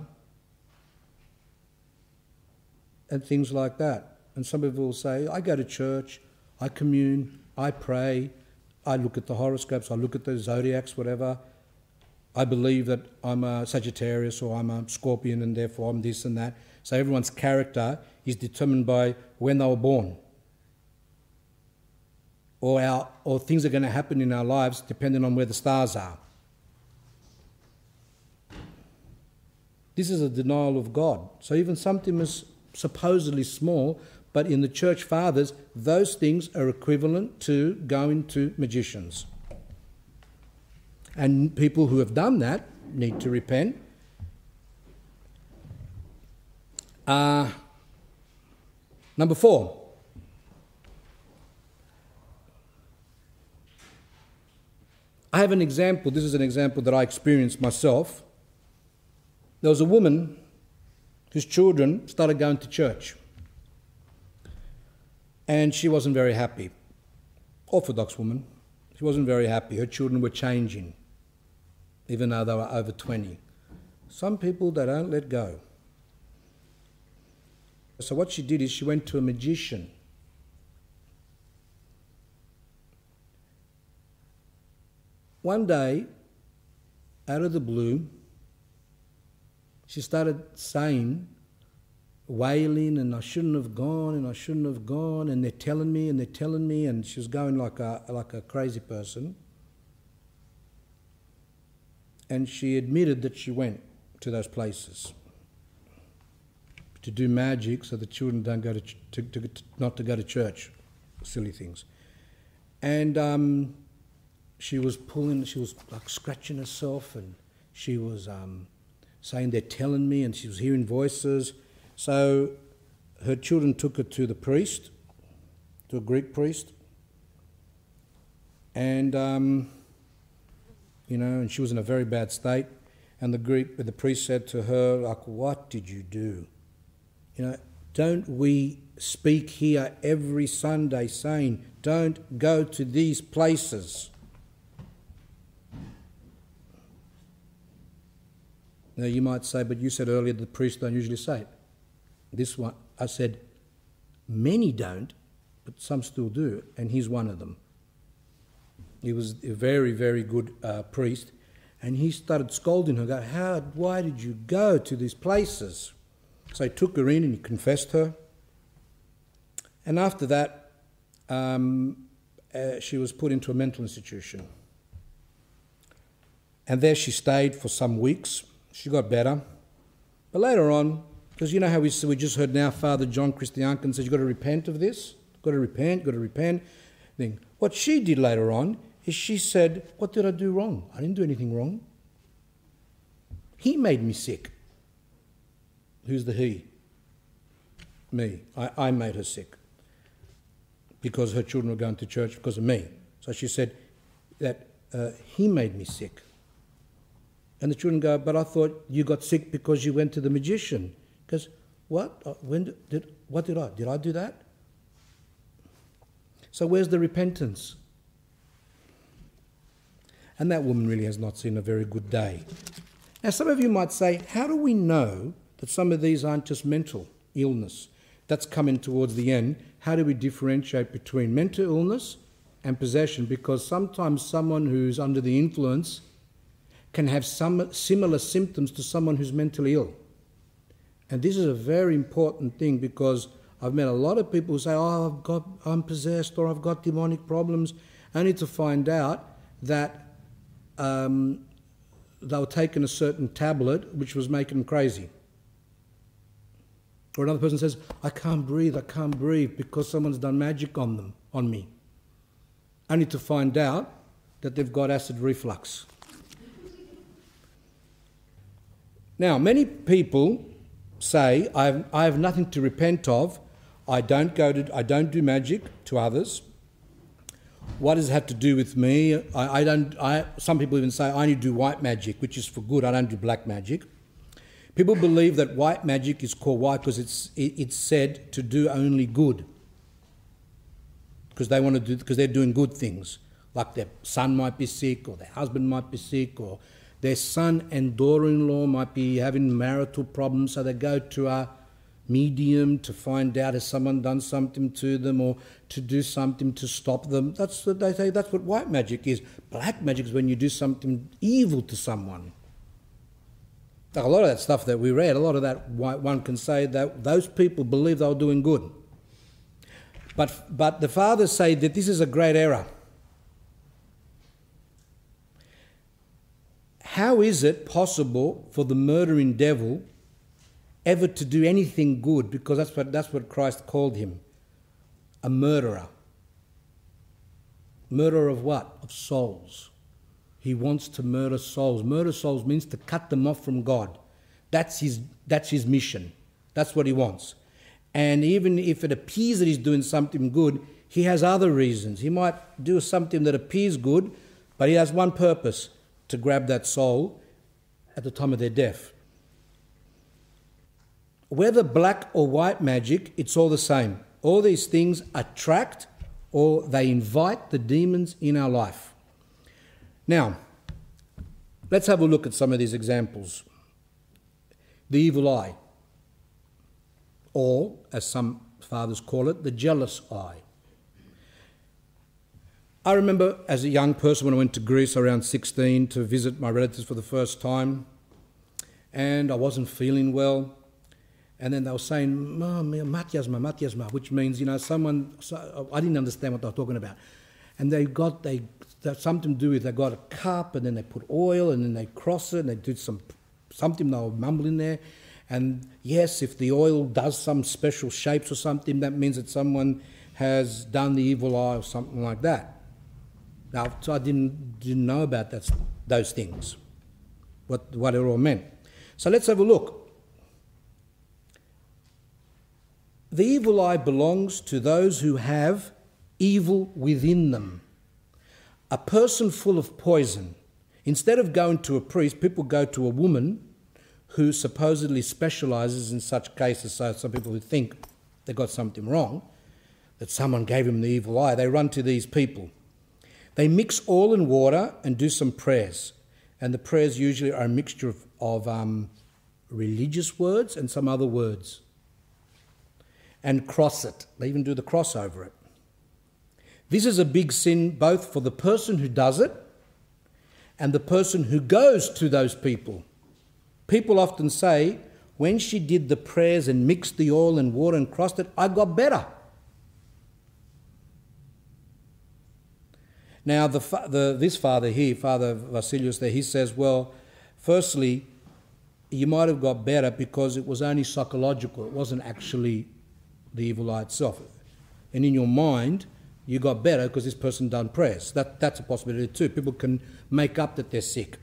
and things like that. And some people will say, I go to church, I commune, I pray, I look at the horoscopes, I look at the zodiacs, whatever. I believe that I'm a Sagittarius or I'm a Scorpion and therefore I'm this and that. So everyone's character is determined by when they were born. Or, our, or things are going to happen in our lives depending on where the stars are. This is a denial of God. So even something is supposedly small, but in the church fathers, those things are equivalent to going to magicians. And people who have done that need to repent. Uh, number four. I have an example. This is an example that I experienced myself. There was a woman whose children started going to church. And she wasn't very happy. Orthodox woman. She wasn't very happy. Her children were changing, even though they were over twenty. Some people, they don't let go. So what she did is she went to a magician. One day, out of the blue, she started saying, wailing, and I shouldn't have gone, and I shouldn't have gone, and they're telling me, and they're telling me, and she was going like a like a crazy person. And she admitted that she went to those places to do magic, so the children don't go to, ch- to, to, to not to go to church, silly things. And um, she was pulling, she was like scratching herself, and she was um, saying they're telling me, and she was hearing voices. So her children took her to the priest, to a Greek priest, and um, you know, and she was in a very bad state. And the Greek, the priest said to her, like, "What did you do? You know, don't we speak here every Sunday saying, don't go to these places?" Now you might say, but you said earlier the priests don't usually say it. This one, I said, many don't, but some still do, and he's one of them. He was a very, very good uh, priest, and he started scolding her, going, "How, why did you go to these places?" So he took her in and he confessed her. And after that, um, uh, she was put into a mental institution. And there she stayed for some weeks. She got better. But later on, because you know how we, we just heard now Father John Christianken says you've got to repent of this, got to repent, got to repent. Then what she did later on is she said, "What did I do wrong? I didn't do anything wrong. He made me sick." Who's the he? Me. I, I made her sick because her children were going to church because of me. So she said that uh, he made me sick. And the children go, "But I thought you got sick because you went to the magician." Because what? When did, did what did I? Did I do that? So where's the repentance? And that woman really has not seen a very good day. Now some of you might say, how do we know that some of these aren't just mental illness? That's coming towards the end. How do we differentiate between mental illness and possession? Because sometimes someone who's under the influence can have some similar symptoms to someone who's mentally ill. And this is a very important thing, because I've met a lot of people who say, oh, I've got, I'm possessed, or I've got demonic problems, only to find out that um, they were taking a certain tablet which was making them crazy. Or another person says, I can't breathe, I can't breathe because someone's done magic on them, on me. Only to find out that they've got acid reflux. Now, many people say, I have, I have nothing to repent of, I don't go to, I don't do magic to others. What does it have to do with me? I, I don't. I, some people even say I only do white magic, which is for good. I don't do black magic. People believe that white magic is called white because it's it, it's said to do only good. Because they want to do, because they're doing good things, like their son might be sick, or their husband might be sick, or their son and daughter-in-law might be having marital problems, so they go to a medium to find out has someone done something to them, or to do something to stop them. That's what they say. That's what white magic is. Black magic is when you do something evil to someone. Like a lot of that stuff that we read, a lot of that one can say that those people believe they were doing good. But but the fathers say that this is a great error. How is it possible for the murdering devil ever to do anything good? Because that's what that's what Christ called him, a murderer. Murderer of what? Of souls. He wants to murder souls. Murder souls means to cut them off from God. That's his that's his mission. That's what he wants. And even if it appears that he's doing something good, he has other reasons. He might do something that appears good, but he has one purpose: to grab that soul at the time of their death. Whether black or white magic, it's all the same. All these things attract or they invite the demons in our life. Now, let's have a look at some of these examples. The evil eye, or as some fathers call it, the jealous eye. I remember as a young person when I went to Greece around sixteen to visit my relatives for the first time, and I wasn't feeling well. And then they were saying, Matiasma, Matiasma, which means, you know, someone, so, I didn't understand what they were talking about. And they got, they, they something to do with, they got a cup and then they put oil and then they cross it and they do some, something they were mumbling there. And yes, if the oil does some special shapes or something, that means that someone has done the evil eye or something like that. Now, so I didn't, didn't know about that, those things, what, what it all meant. So let's have a look. The evil eye belongs to those who have evil within them. A person full of poison. Instead of going to a priest, people go to a woman who supposedly specialises in such cases. So some people who think they got something wrong, that someone gave them the evil eye, they run to these people. They mix oil and water and do some prayers. And the prayers usually are a mixture of, of um, religious words and some other words. And cross it. They even do the cross over it. This is a big sin both for the person who does it and the person who goes to those people. People often say, when she did the prayers and mixed the oil and water and crossed it, I got better. Now, the, the, this father here, Father Vasilius there, he says, well, firstly, you might have got better because it was only psychological. It wasn't actually the evil eye itself. And in your mind, you got better because this person done prayers. That, that's a possibility too. People can make up that they're sick.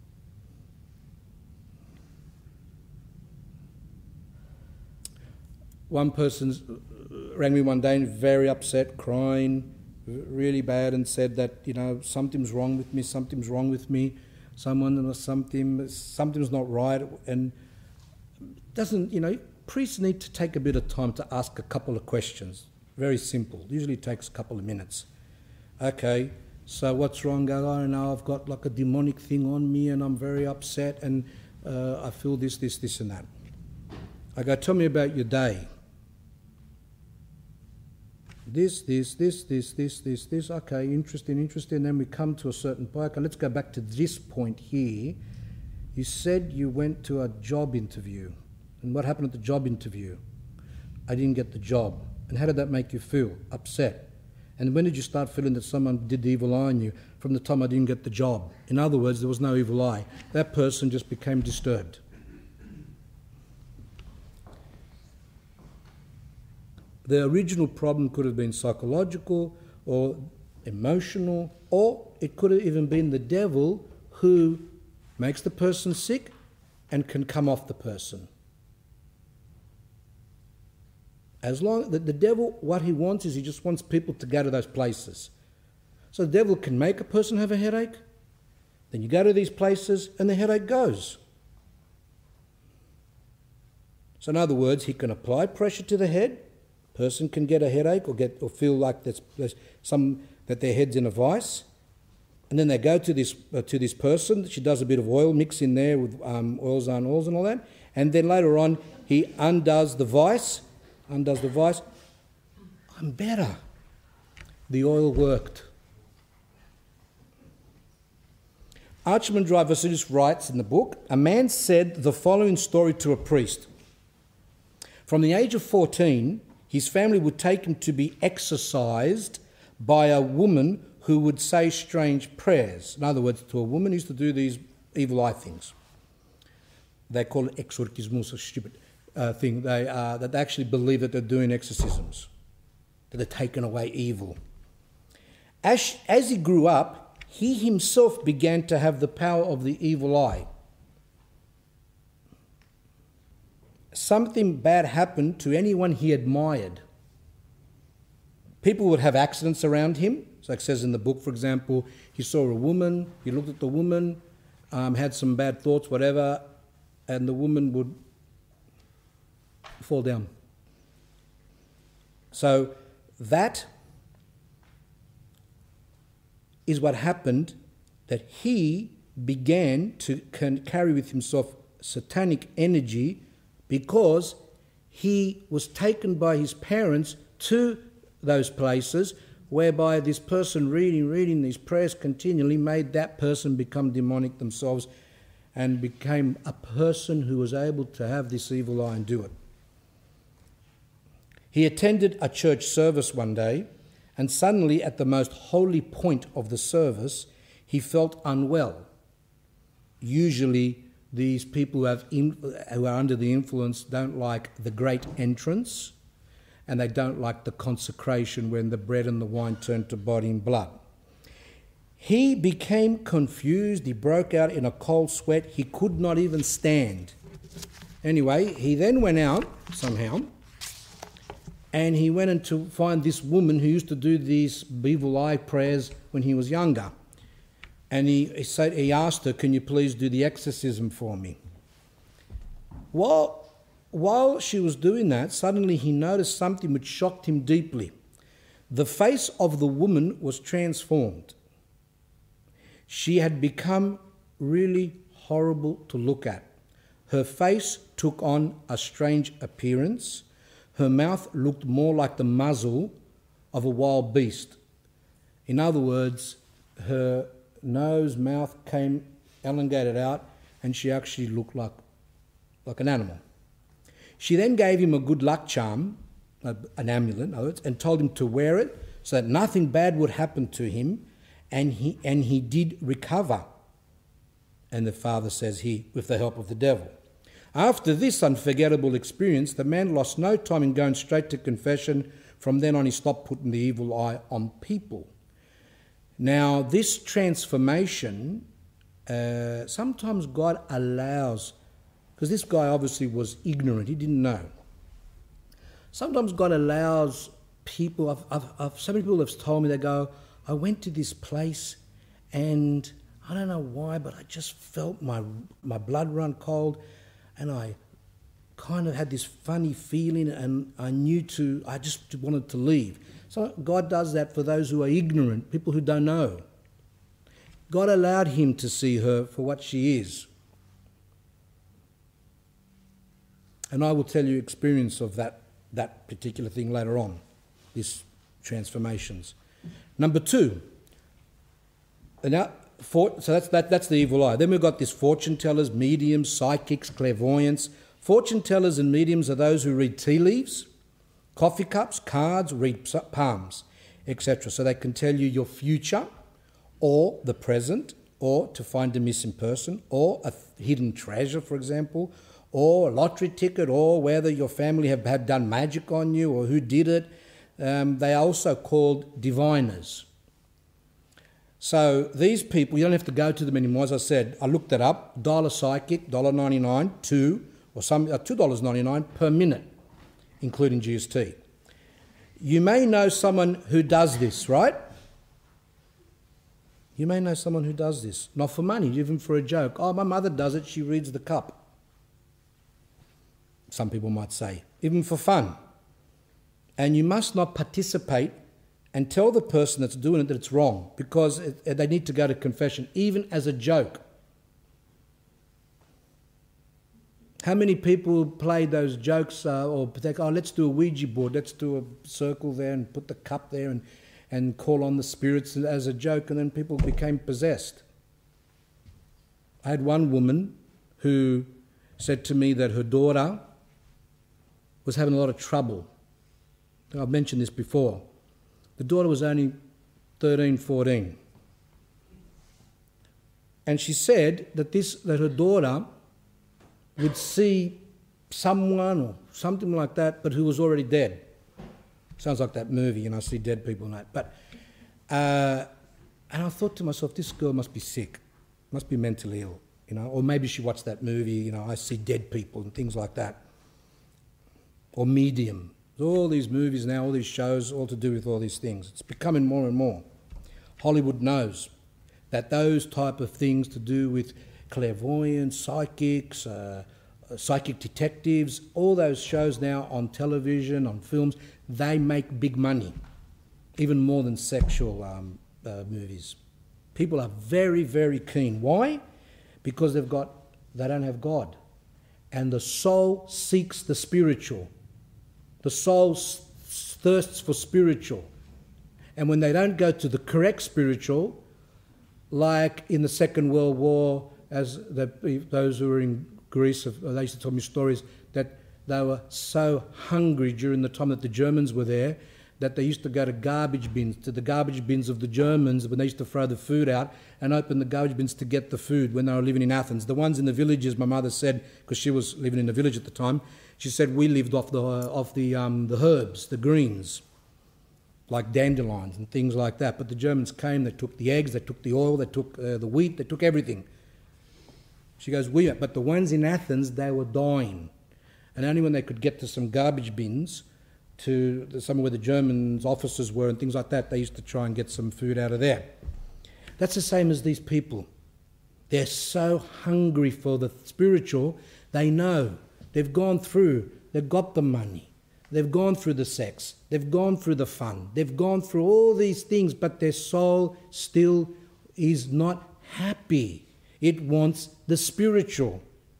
One person rang me one day very upset, crying, really bad, and said that, you know, something's wrong with me, something's wrong with me, someone or something, something's not right, and doesn't, you know, priests need to take a bit of time to ask a couple of questions. Very simple. Usually takes a couple of minutes. Okay, so what's wrong? I don't know, I've got like a demonic thing on me and I'm very upset and uh, I feel this, this, this and that. I go, tell me about your day. This, this, this, this, this, this, this. Okay, interesting, interesting. Then we come to a certain point. Okay, let's go back to this point here. You said you went to a job interview. And what happened at the job interview? I didn't get the job. And how did that make you feel? Upset. And when did you start feeling that someone did the evil eye on you? From the time I didn't get the job. In other words, there was no evil eye. That person just became disturbed. The original problem could have been psychological or emotional, or it could have even been the devil who makes the person sick and can come off the person. As long the, the devil, what he wants is he just wants people to go to those places. So the devil can make a person have a headache, then you go to these places and the headache goes. So in other words, he can apply pressure to the head. Person can get a headache or get or feel like there's, there's some that their head's in a vice, and then they go to this uh, to this person. She does a bit of oil mix in there with um, oils and oils and all that, and then later on he undoes the vice, undoes the vice. I'm better. The oil worked. Archimand Dry Vasilis writes in the book, a man said the following story to a priest. From the age of fourteen, his family would take him to be exorcised by a woman who would say strange prayers. In other words, to a woman who used to do these evil eye things. They call it exorcismus, a stupid uh, thing. They, uh, that they actually believe that they're doing exorcisms, that they're taking away evil. As, as he grew up, he himself began to have the power of the evil eye. Something bad happened to anyone he admired. People would have accidents around him. So it says in the book, for example, he saw a woman, he looked at the woman, um, had some bad thoughts, whatever, and the woman would fall down. So that is what happened, that he began to can carry with himself satanic energy because he was taken by his parents to those places whereby this person reading, reading these prayers continually made that person become demonic themselves and became a person who was able to have this evil eye and do it. He attended a church service one day, and suddenly at the most holy point of the service, he felt unwell. Usually these people who, have in, who are under the influence don't like the great entrance, and they don't like the consecration when the bread and the wine turn to body and blood. He became confused. He broke out in a cold sweat. He could not even stand. Anyway, he then went out somehow, and he went in to find this woman who used to do these evil eye prayers when he was younger. And he, he said, he asked her, can you please do the exorcism for me? While, while she was doing that, suddenly he noticed something which shocked him deeply. The face of the woman was transformed. She had become really horrible to look at. Her face took on a strange appearance. Her mouth looked more like the muzzle of a wild beast. In other words, her nose, mouth came elongated out, and she actually looked like, like an animal. She then gave him a good luck charm, an amulet, in other words, and told him to wear it so that nothing bad would happen to him, and he and he did recover. And the father says he, with the help of the devil. After this unforgettable experience, the man lost no time in going straight to confession. From then on, he stopped putting the evil eye on people. Now, this transformation, uh, sometimes God allows, because this guy obviously was ignorant, he didn't know. Sometimes God allows people, I've, I've, I've, so many people have told me, they go, I went to this place and I don't know why, but I just felt my my blood run cold, and I kind of had this funny feeling, and I knew to, I just wanted to leave. So God does that for those who are ignorant, people who don't know. God allowed him to see her for what she is. And I will tell you experience of that, that particular thing later on, this transformations. Number two, and now, for, so that's that, that's the evil eye. Then we've got this fortune tellers, mediums, psychics, clairvoyants. Fortune tellers and mediums are those who read tea leaves, coffee cups, cards, read palms, et cetera. So they can tell you your future or the present, or to find a missing person, or a hidden treasure, for example, or a lottery ticket, or whether your family have had done magic on you or who did it. Um, they are also called diviners. So these people, you don't have to go to them anymore. As I said, I looked that up. Dial a psychic, one dollar ninety-nine, two, or some uh, two dollars ninety-nine per minute, including G S T. You may know someone who does this, right? You may know someone who does this, not for money, even for a joke. Oh, my mother does it, she reads the cup. Some people might say, even for fun. And you must not participate and tell the person that's doing it that it's wrong, because it, they need to go to confession, even as a joke. How many people play those jokes uh, or think, oh, let's do a Ouija board, let's do a circle there and put the cup there and, and call on the spirits as a joke, and then people became possessed. I had one woman who said to me that her daughter was having a lot of trouble. I've mentioned this before. The daughter was only thirteen, fourteen. And she said that this that her daughter would see someone or something like that, but who was already dead. Sounds like that movie, you know, I see dead people and that. But, uh, and I thought to myself, this girl must be sick, must be mentally ill, you know, or maybe she watched that movie, you know, I see dead people and things like that. Or medium. There's all these movies now, all these shows, all to do with all these things. It's becoming more and more. Hollywood knows that those type of things to do with clairvoyance, psychics, uh, psychic detectives, all those shows now on television, on films, they make big money, even more than sexual um, uh, movies. People are very, very keen. Why? Because they've got, they don't have God. And the soul seeks the spiritual. The soul thirsts for spiritual. And when they don't go to the correct spiritual, like in the Second World War, as the, those who were in Greece, they used to tell me stories that they were so hungry during the time that the Germans were there that they used to go to garbage bins, to the garbage bins of the Germans when they used to throw the food out and open the garbage bins to get the food when they were living in Athens. The ones in the villages, my mother said, because she was living in a village at the time, she said we lived off the uh, off the um, the herbs, the greens, like dandelions and things like that. But the Germans came, they took the eggs, they took the oil, they took uh, the wheat, they took everything. She goes, we, but the ones in Athens, they were dying. And only when they could get to some garbage bins, to somewhere where the Germans' offices were and things like that, they used to try and get some food out of there. That's the same as these people. They're so hungry for the spiritual, they know. They've gone through, they've got the money, they've gone through the sex, they've gone through the fun, they've gone through all these things, but their soul still is not happy. It wants the spiritual.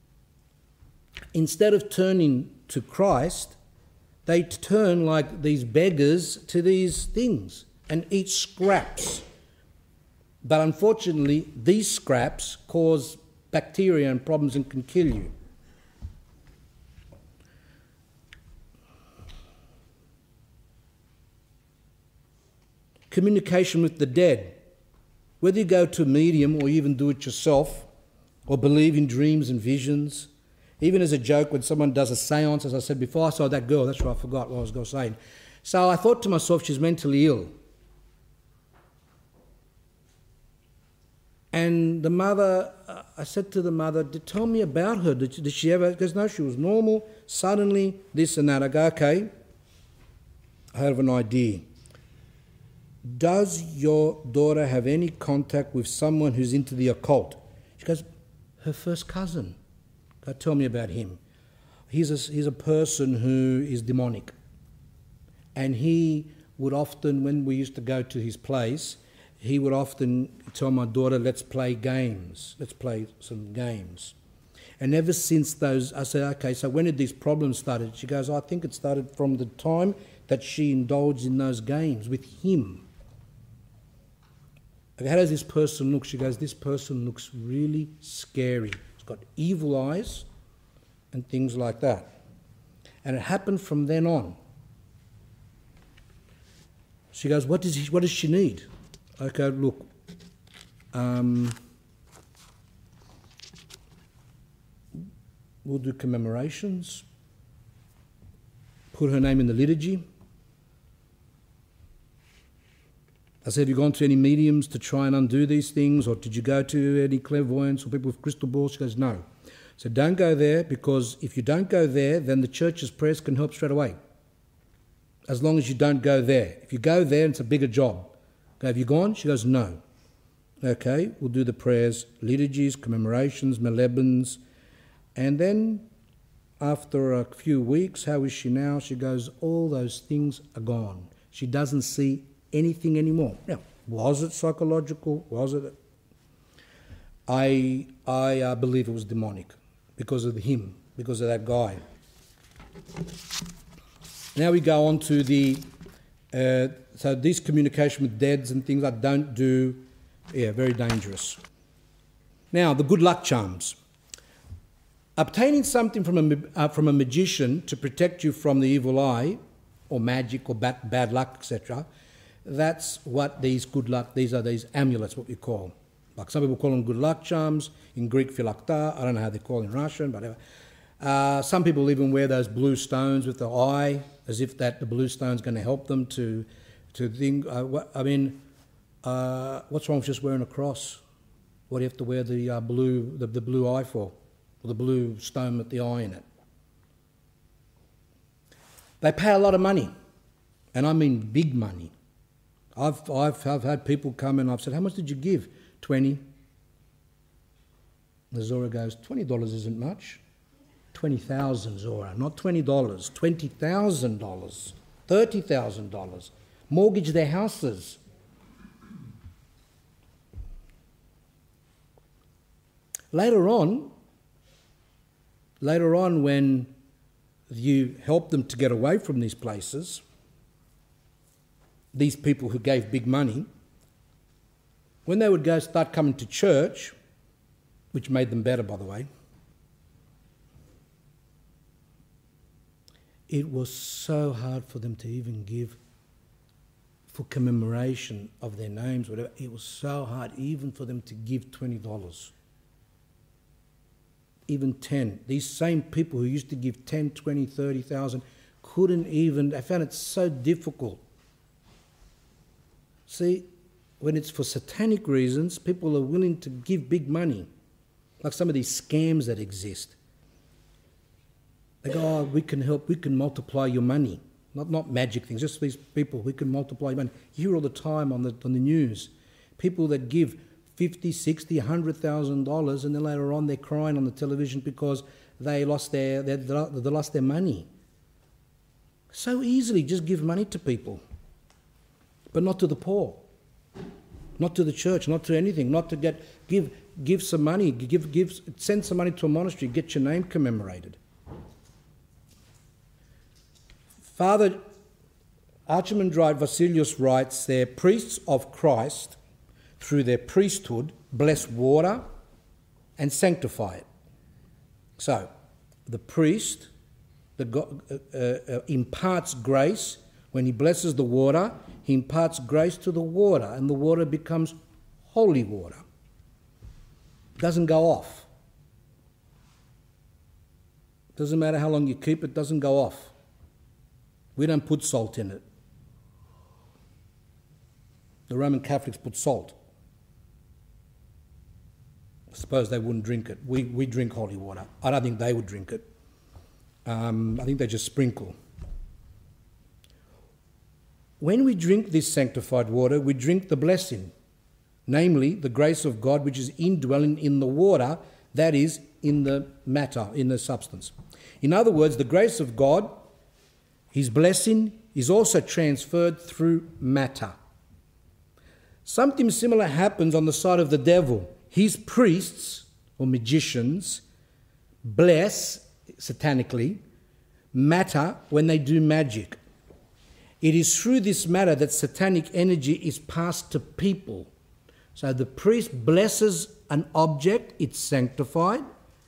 Instead of turning to Christ, they turn like these beggars to these things and eat scraps. But unfortunately, these scraps cause bacteria and problems and can kill you. Communication with the dead. Whether you go to a medium or even do it yourself or believe in dreams and visions, even as a joke when someone does a seance, as I said before, I saw that girl, that's right, I forgot what I was going to say. So I thought to myself, she's mentally ill. And the mother, uh, I said to the mother, tell me about her. Did she, did she ever, because no, she was normal, suddenly this and that. I go, okay, I have an idea. Does your daughter have any contact with someone who's into the occult? She goes, her first cousin. Go, tell me about him. He's a, he's a person who is demonic. And he would often, when we used to go to his place, he would often tell my daughter, let's play games. Let's play some games. And ever since those, I said, okay, so when did these problems started? She goes, I think it started from the time that she indulged in those games with him. Okay, how does this person look? She goes, this person looks really scary. He's got evil eyes and things like that. And it happened from then on. She goes, what does, he, what does she need? Okay, look, um, we'll do commemorations, put her name in the liturgy. I said, have you gone to any mediums to try and undo these things, or did you go to any clairvoyants or people with crystal balls? She goes, no. So don't go there, because if you don't go there, then the church's prayers can help straight away. As long as you don't go there. If you go there, it's a bigger job. Okay, have you gone? She goes, no. Okay, we'll do the prayers, liturgies, commemorations, melebans. And then after a few weeks, how is she now? She goes, all those things are gone. She doesn't see anything anymore. Now, was it psychological? Was it? I I uh, believe it was demonic because of him, because of that guy. Now we go on to the, uh, so this communication with deads and things I don't do, yeah, very dangerous. Now, the good luck charms. Obtaining something from a, uh, from a magician to protect you from the evil eye, or magic, or bad, bad luck, et cetera, that's what these good luck, these are these amulets, what we call. Like some people call them good luck charms, in Greek phylakta, I don't know how they call it in Russian, but whatever. Uh, some people even wear those blue stones with the eye, as if that the blue stone's going to help them to, to think, uh, what, I mean, uh, what's wrong with just wearing a cross? What do you have to wear the uh, blue, the, the blue eye for? Or the blue stone with the eye in it? They pay a lot of money, and I mean big money. I've, I've, I've had people come and I've said, how much did you give? twenty. The Zora goes, twenty dollars isn't much. twenty thousand Zora, not twenty dollars, twenty thousand dollars, thirty thousand dollars. Mortgage their houses. Later on, later on when you help them to get away from these places, these people who gave big money, when they would go start coming to church, which made them better, by the way, it was so hard for them to even give for commemoration of their names, whatever. It was so hard even for them to give twenty dollars. Even ten. These same people who used to give ten, twenty, thirty thousand couldn't even, they found it so difficult. See, when it's for satanic reasons, people are willing to give big money, like some of these scams that exist. They go, oh, we can help, we can multiply your money. Not not magic things, just these people, we can multiply your money. You hear all the time on the on the news, people that give fifty, sixty, one hundred thousand dollars, and then later on they're crying on the television because they lost their they, they lost their money. So easily just give money to people, but not to the poor, not to the church, not to anything, not to get give give some money, give give send some money to a monastery, get your name commemorated. Father Archimandrite Vasilius writes, they're priests of Christ through their priesthood, bless water and sanctify it. So, the priest the God, uh, uh, imparts grace. When he blesses the water, he imparts grace to the water, and the water becomes holy water. It doesn't go off. Doesn't matter how long you keep it, doesn't go off. We don't put salt in it. The Roman Catholics put salt. I suppose they wouldn't drink it. We we drink holy water. I don't think they would drink it. Um, I think they just sprinkle. When we drink this sanctified water, we drink the blessing, namely the grace of God which is indwelling in the water, that is, in the matter, in the substance. In other words, the grace of God, His blessing, is also transferred through matter. Something similar happens on the side of the devil. His priests, or magicians, bless, satanically, matter when they do magic. It is through this matter that satanic energy is passed to people. So the priest blesses an object, it's sanctified.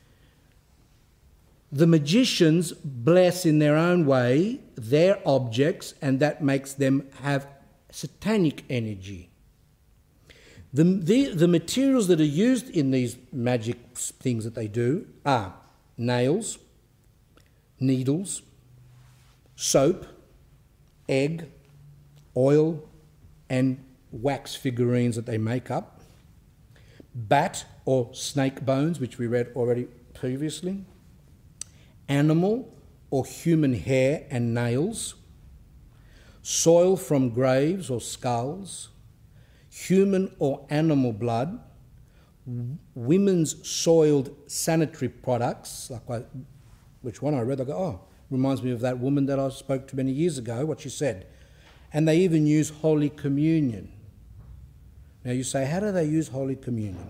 The magicians bless in their own way their objects, and that makes them have satanic energy. The, the, the materials that are used in these magic things that they do are nails, needles, soap, egg, oil, and wax figurines that they make up, bat or snake bones, which we read already previously, animal or human hair and nails, soil from graves or skulls, human or animal blood, women's soiled sanitary products, like I, which one I read, I go, oh, reminds me of that woman that I spoke to many years ago, what she said. And they even use Holy Communion. Now you say, how do they use Holy Communion?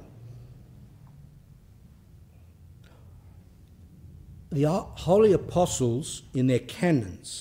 The Holy Apostles in their canons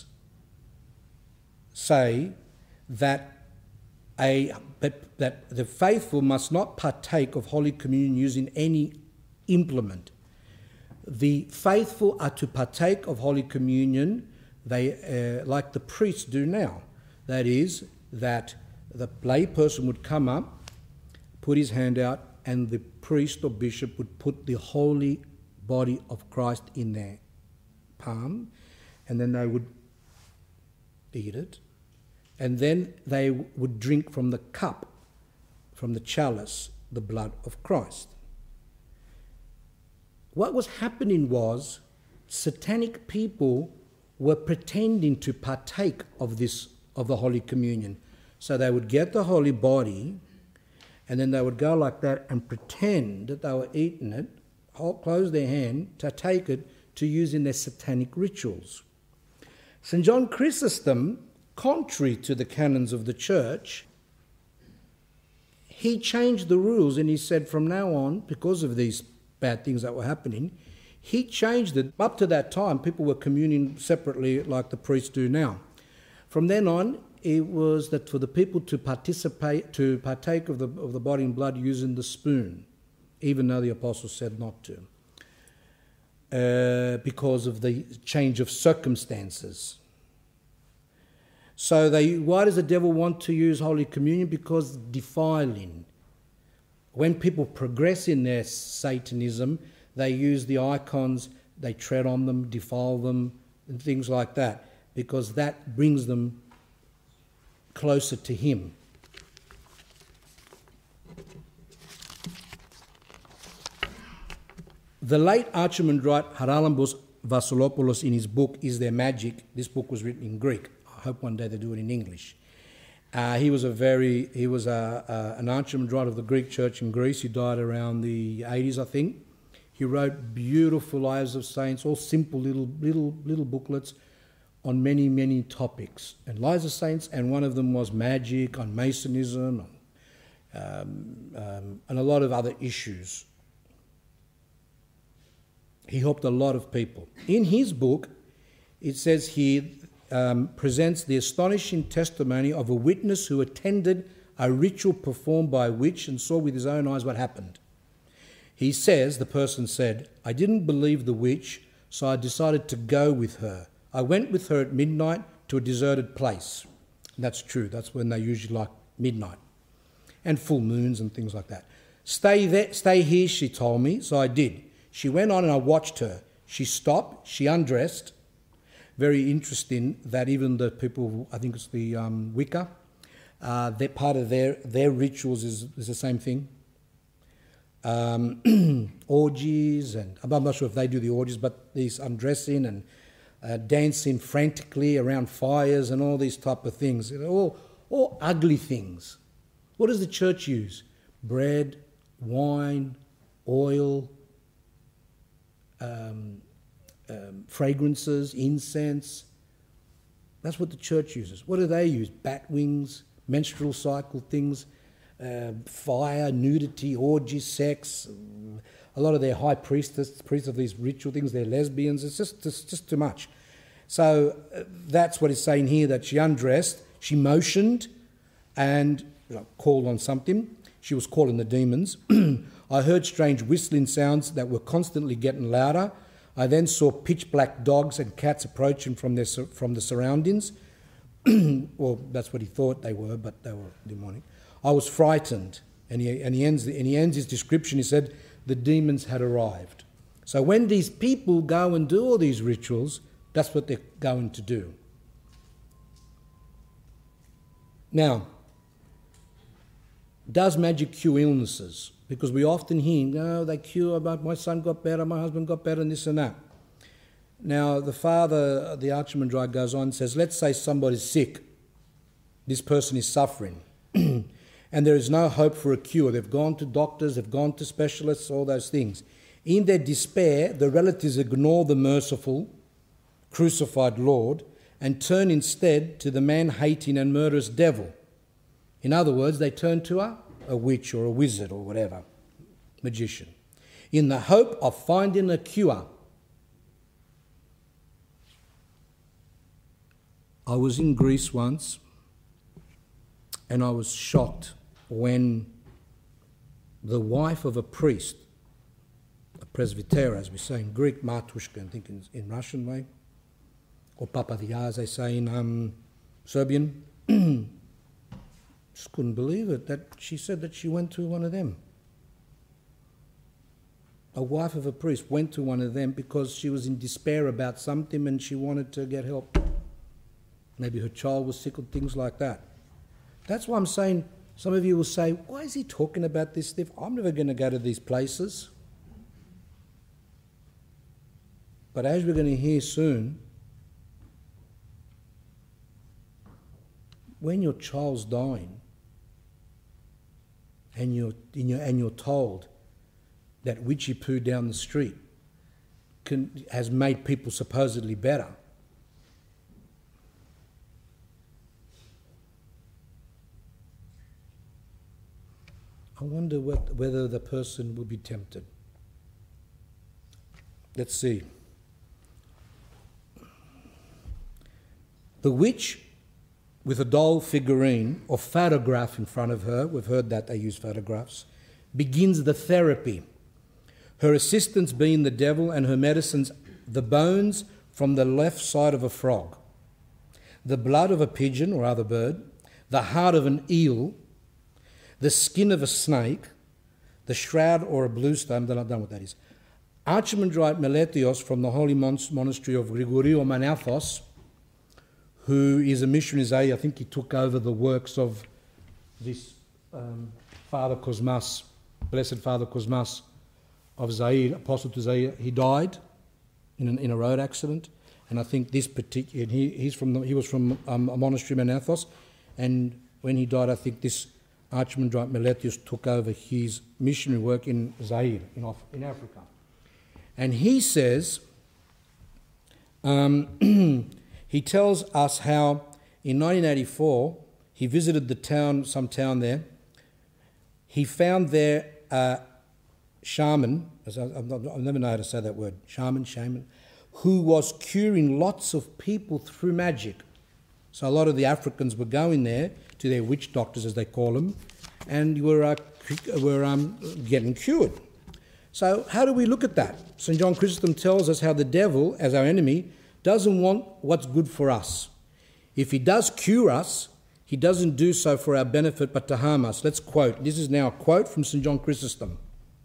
say that a but that the faithful must not partake of Holy Communion using any implement. The faithful are to partake of Holy Communion, they uh, like the priests do now. That is, that the lay person would come up, put his hand out, and the priest or bishop would put the holy body of Christ in their palm, and then they would eat it, and then they would drink from the cup, from the chalice, the blood of Christ. What was happening was satanic people were pretending to partake of this, of the Holy Communion. So they would get the holy body, and then they would go like that and pretend that they were eating it, hold, close their hand to take it to use in their satanic rituals. Saint John Chrysostom, contrary to the canons of the church, he changed the rules, and he said from now on, because of these bad things that were happening, he changed it. Up to that time, people were communing separately like the priests do now. From then on, it was that for the people to participate, to partake of the, of the body and blood using the spoon, even though the apostles said not to, uh, because of the change of circumstances. So they, why does the devil want to use Holy Communion? Because defiling. When people progress in their Satanism, they use the icons, they tread on them, defile them, and things like that, because that brings them closer to him. The late Archimandrite Haralambos Vasilopoulos, in his book Is There Magic? This book was written in Greek. I hope one day they do it in English. Uh, he was a very, he was a, a, an Archimandrite of the Greek Church in Greece. He died around the eighties, I think. He wrote beautiful lives of saints, all simple little, little, little booklets on many, many topics. And lives of saints, and one of them was magic, on Masonism, on, um, um, and a lot of other issues. He helped a lot of people. In his book, it says he um, presents the astonishing testimony of a witness who attended a ritual performed by a witch and saw with his own eyes what happened. He says, the person said, "I didn't believe the witch, so I decided to go with her. I went with her at midnight to a deserted place." And that's true. That's when they usually like midnight. And full moons and things like that. Stay there, stay here, she told me, so I did. She went on and I watched her. She stopped, she undressed. Very interesting that even the people, I think it's the um, Wicca, uh, they're part of their, their rituals is, is the same thing. Um, orgies, and I'm not sure if they do the orgies, but these undressing and uh, dancing frantically around fires and all these type of things. All, all ugly things. What does the church use? Bread, wine, oil, Um, um, fragrances, incense. That's what the church uses. What do they use? Bat wings, menstrual cycle things. uh, fire, nudity, orgy, sex. A lot of their high priestess, priests of these ritual things, they're lesbians. It's just, it's just too much. So uh, that's what he's saying here, that she undressed, she motioned and you know, called on something. She was calling the demons. I heard strange whistling sounds that were constantly getting louder. I then saw pitch black dogs and cats approaching from their from the surroundings. Well, that's what he thought they were, but they were demonic. I was frightened, and he and he ends and he ends his description. He said the demons had arrived. So when these people go and do all these rituals, that's what they're going to do. Now, does magic cure illnesses? Because we often hear, no, they cure, my son got better, my husband got better, and this and that. Now, the father, the Archimandrite goes on and says, let's say somebody's sick. This person is suffering. And there is no hope for a cure. They've gone to doctors, they've gone to specialists, all those things. In their despair, the relatives ignore the merciful, crucified Lord and turn instead to the man-hating and murderous devil. In other words, they turn to a, a witch or a wizard or whatever, magician, in the hope of finding a cure. I was in Greece once and I was shocked when the wife of a priest, a presbyter, as we say in Greek, matushka, I think in, in Russian way, or papadia, as they say in um, Serbian, just couldn't believe it, that she said that she went to one of them. A wife of a priest went to one of them because she was in despair about something and she wanted to get help. Maybe her child was sick or things like that. That's why I'm saying, some of you will say, why is he talking about this stuff? I'm never going to go to these places. But as we're going to hear soon, when your child's dying and you're, and you're, and you're told that witchy poo down the street can, has made people supposedly better, I wonder what, whether the person will be tempted. Let's see. The witch with a doll figurine or photograph in front of her, we've heard that they use photographs, begins the therapy. Her assistants being the devil and her medicines the bones from the left side of a frog, the blood of a pigeon or other bird, the heart of an eel, the skin of a snake, the shroud or a blue stone, I don't know what that is. Archimandrite Meletios from the holy monastery of Grigorio Manathos, who is a missionary Zaire, I think he took over the works of this um, Father Kosmas, Blessed Father Kosmas of Zaire, Apostle to Zaire. He died in, an, in a road accident, and I think this particular, he, he's from the, he was from um, a monastery Manathos, and when he died, I think this Archimandrite Meletius took over his missionary work in Zaire, in, Af- in Africa. And he says, um, he tells us how in nineteen eighty-four, he visited the town, some town there. He found there a shaman, I've never known how to say that word, shaman, shaman, who was curing lots of people through magic. So a lot of the Africans were going there to their witch doctors, as they call them, and were, uh, were um, getting cured. So how do we look at that? Saint John Chrysostom tells us how the devil, as our enemy, doesn't want what's good for us. If he does cure us, he doesn't do so for our benefit but to harm us. Let's quote. This is now a quote from Saint John Chrysostom.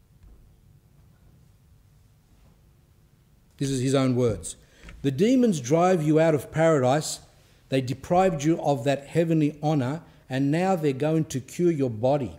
This is his own words. The demons drive you out of paradise. They deprived you of that heavenly honour, and now they're going to cure your body.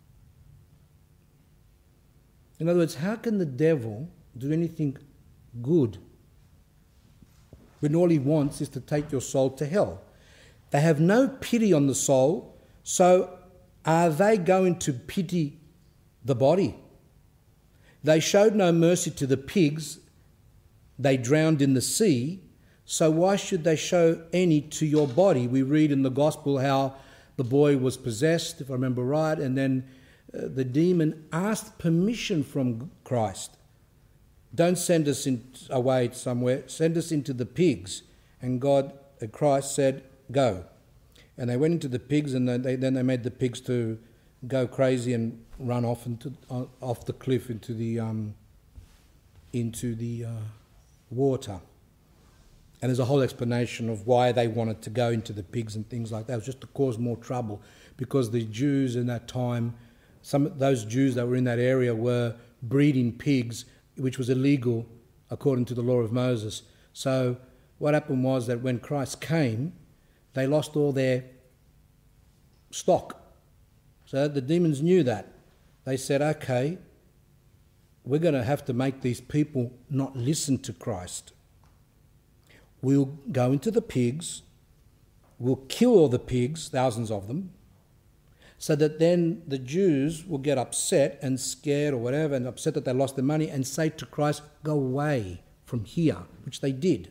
In other words, how can the devil do anything good when all he wants is to take your soul to hell? They have no pity on the soul, so are they going to pity the body? They showed no mercy to the pigs they drowned in the sea, so why should they show any to your body? We read in the Gospel how the boy was possessed, if I remember right, and then uh, the demon asked permission from Christ. Don't send us in, away somewhere, send us into the pigs. And God, uh, Christ said, go. And they went into the pigs, and they, then they made the pigs to go crazy and run off into uh, off the cliff into the um, into the uh, water. And there's a whole explanation of why they wanted to go into the pigs and things like that. It was just to cause more trouble, because the Jews in that time, some of those Jews that were in that area were breeding pigs, which was illegal according to the law of Moses. So what happened was that when Christ came, they lost all their stock. So the demons knew that. They said, okay, we're going to have to make these people not listen to Christ. We'll go into the pigs, we'll kill all the pigs, thousands of them, so that then the Jews will get upset and scared or whatever, and upset that they lost their money, and say to Christ, go away from here, which they did.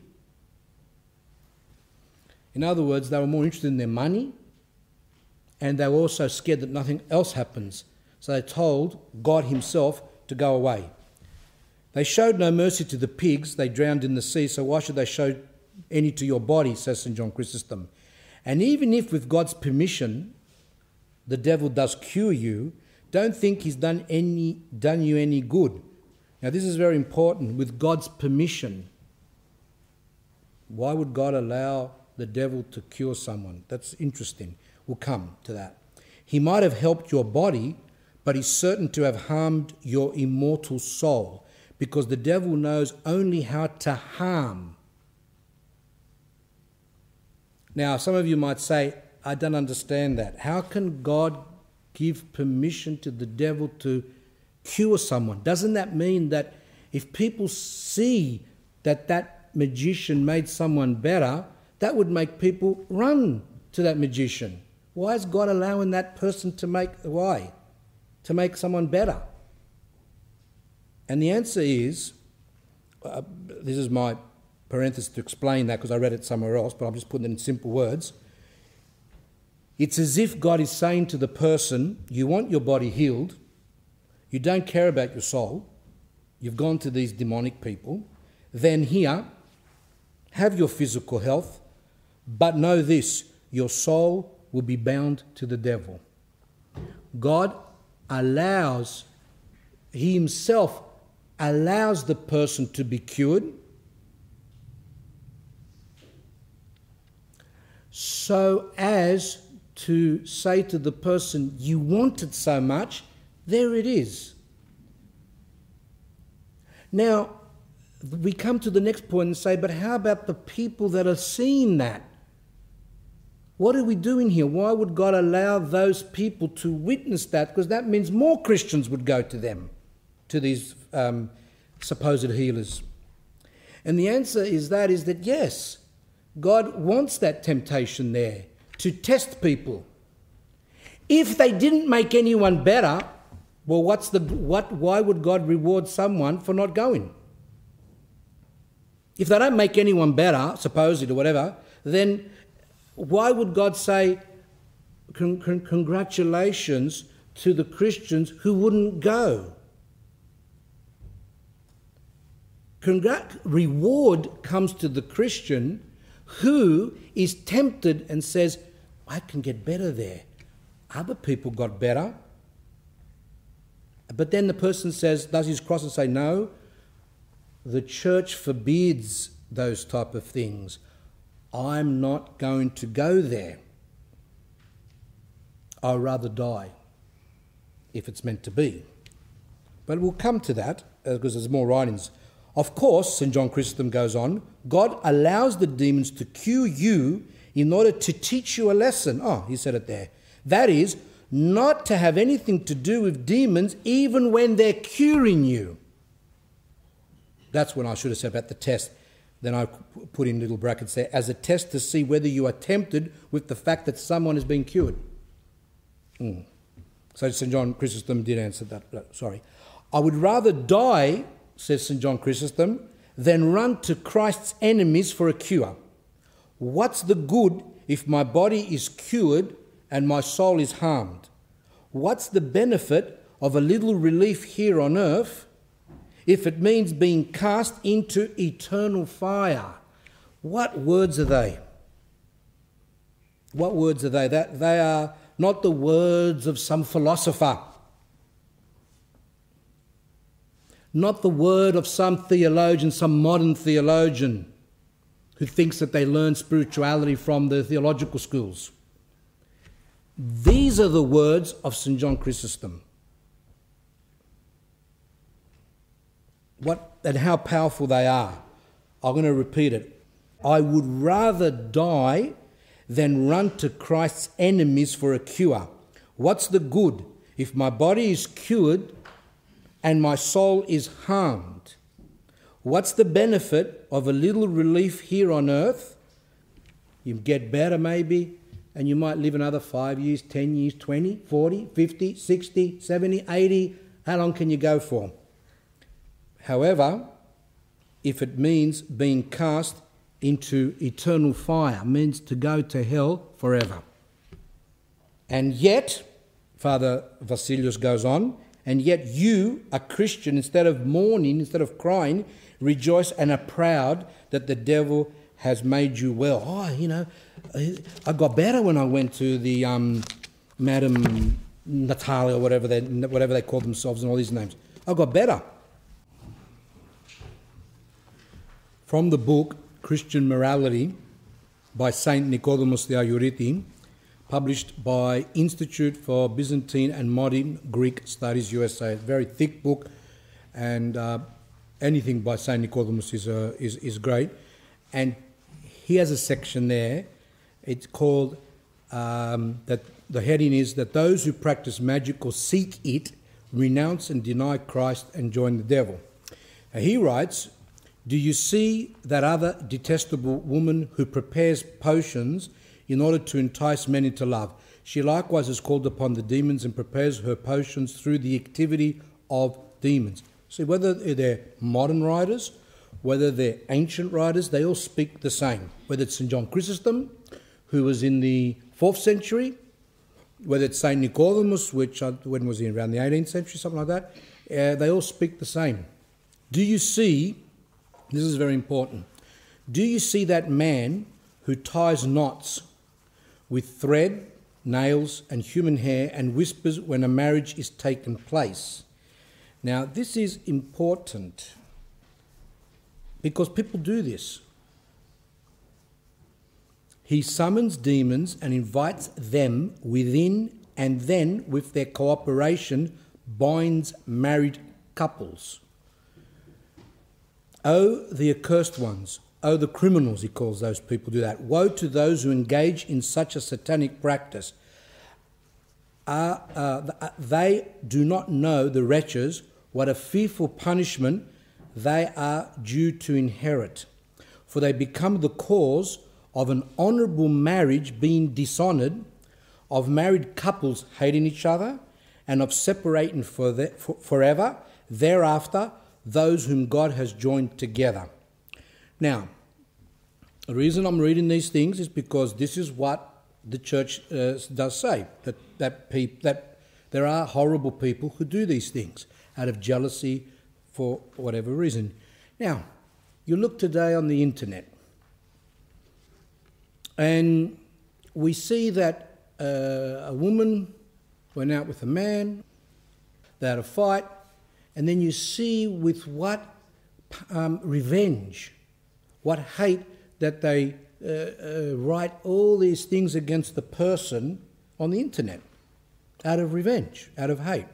In other words, they were more interested in their money, and they were also scared that nothing else happens. So they told God himself to go away. They showed no mercy to the pigs, they drowned in the sea, so why should they show any to your body, says Saint John Chrysostom. And even if with God's permission the devil does cure you, don't think he's done any done you any good. Now this is very important, with God's permission. Why would God allow the devil to cure someone? That's interesting. We'll come to that. He might have helped your body, but he's certain to have harmed your immortal soul, because the devil knows only how to harm. Now, some of you might say, I don't understand that. How can God give permission to the devil to cure someone? Doesn't that mean that if people see that that magician made someone better, that would make people run to that magician? Why is God allowing that person to make, why? To make someone better? And the answer is, uh, this is my parenthesis to explain that because I read it somewhere else, but I'm just putting it in simple words. It's as if God is saying to the person, you want your body healed, you don't care about your soul, you've gone to these demonic people, then here, have your physical health, but know this, your soul will be bound to the devil. God allows, he himself allows the person to be cured so as to say to the person, you want it so much, there it is. Now, we come to the next point and say, but how about the people that are seeing that? What are we doing here? Why would God allow those people to witness that? Because that means more Christians would go to them, to these um, supposed healers. And the answer is that, is that yes, God wants that temptation there to test people. If they didn't make anyone better, well, what's the what? Why would God reward someone for not going? If they don't make anyone better, supposedly or whatever, then why would God say, con- con- congratulations to the Christians who wouldn't go? Congrat- reward comes to the Christian who is tempted and says, I can get better there. Other people got better. But then the person says, does his cross and say, no, the church forbids those type of things. I'm not going to go there. I'd rather die if it's meant to be. But we'll come to that uh, because there's more writings. Of course, Saint John Chrysostom goes on, God allows the demons to cure you in order to teach you a lesson. Oh, he said it there. That is, not to have anything to do with demons even when they're curing you. That's when I should have said about the test. Then I put in little brackets there, as a test to see whether you are tempted with the fact that someone is being cured. Mm. So Saint John Chrysostom did answer that. Sorry. I would rather die, says Saint John Chrysostom, than run to Christ's enemies for a cure. What's the good if my body is cured and my soul is harmed. What's the benefit of a little relief here on earth if it means being cast into eternal fire? What words are they? What words are they? That they are not the words of some philosopher, not the word of some theologian, some modern theologian who thinks that they learn spirituality from the theological schools. These are the words of Saint John Chrysostom. What and how powerful they are. I'm going to repeat it. I would rather die than run to Christ's enemies for a cure. What's the good if my body is cured and my soul is harmed? What's the benefit of a little relief here on earth? You get better maybe, and you might live another five years, ten years, twenty, forty, fifty, sixty, seventy, eighty. How long can you go for? However, if it means being cast into eternal fire, means to go to hell forever. And yet, Father Vasilius goes on, and yet you, a Christian, instead of mourning, instead of crying, rejoice and are proud that the devil has made you well. Oh, you know, I got better when I went to the um, Madame Natalia or whatever they, whatever they call themselves and all these names. I got better. From the book Christian Morality by Saint Nicodemus the Iorite, published by Institute for Byzantine and Modern Greek Studies, U S A. A very thick book, and uh, anything by Saint Nicodemus is, uh, is, is great. And he has a section there. It's called, um, that the heading is that those who practice magic or seek it renounce and deny Christ and join the devil. Now he writes, do you see that other detestable woman who prepares potions in order to entice men into love? She likewise has called upon the demons and prepares her potions through the activity of demons. See, whether they're modern writers, whether they're ancient writers, they all speak the same. Whether it's Saint John Chrysostom, who was in the fourth century, whether it's Saint Nicodemus, which, when was he, around the eighteenth century, something like that, uh, they all speak the same. Do you see, this is very important, do you see that man who ties knots with thread, nails and human hair and whispers when a marriage is taken place? Now, this is important because people do this. He summons demons and invites them within, and then, with their cooperation, binds married couples. Oh, the accursed ones. Oh, the criminals, he calls those people who do that. Woe to those who engage in such a satanic practice. Uh, uh, they do not know, the wretches, what a fearful punishment they are due to inherit. For they become the cause of an honourable marriage being dishonoured, of married couples hating each other, and of separating for the, for, forever thereafter those whom God has joined together. Now, the reason I'm reading these things is because this is what the church uh, does say, that that, peop- that there are horrible people who do these things out of jealousy for whatever reason. Now, you look today on the internet and we see that uh, a woman went out with a man, they had a fight, and then you see with what um, revenge, what hate that they uh, uh, write all these things against the person on the internet out of revenge, out of hate.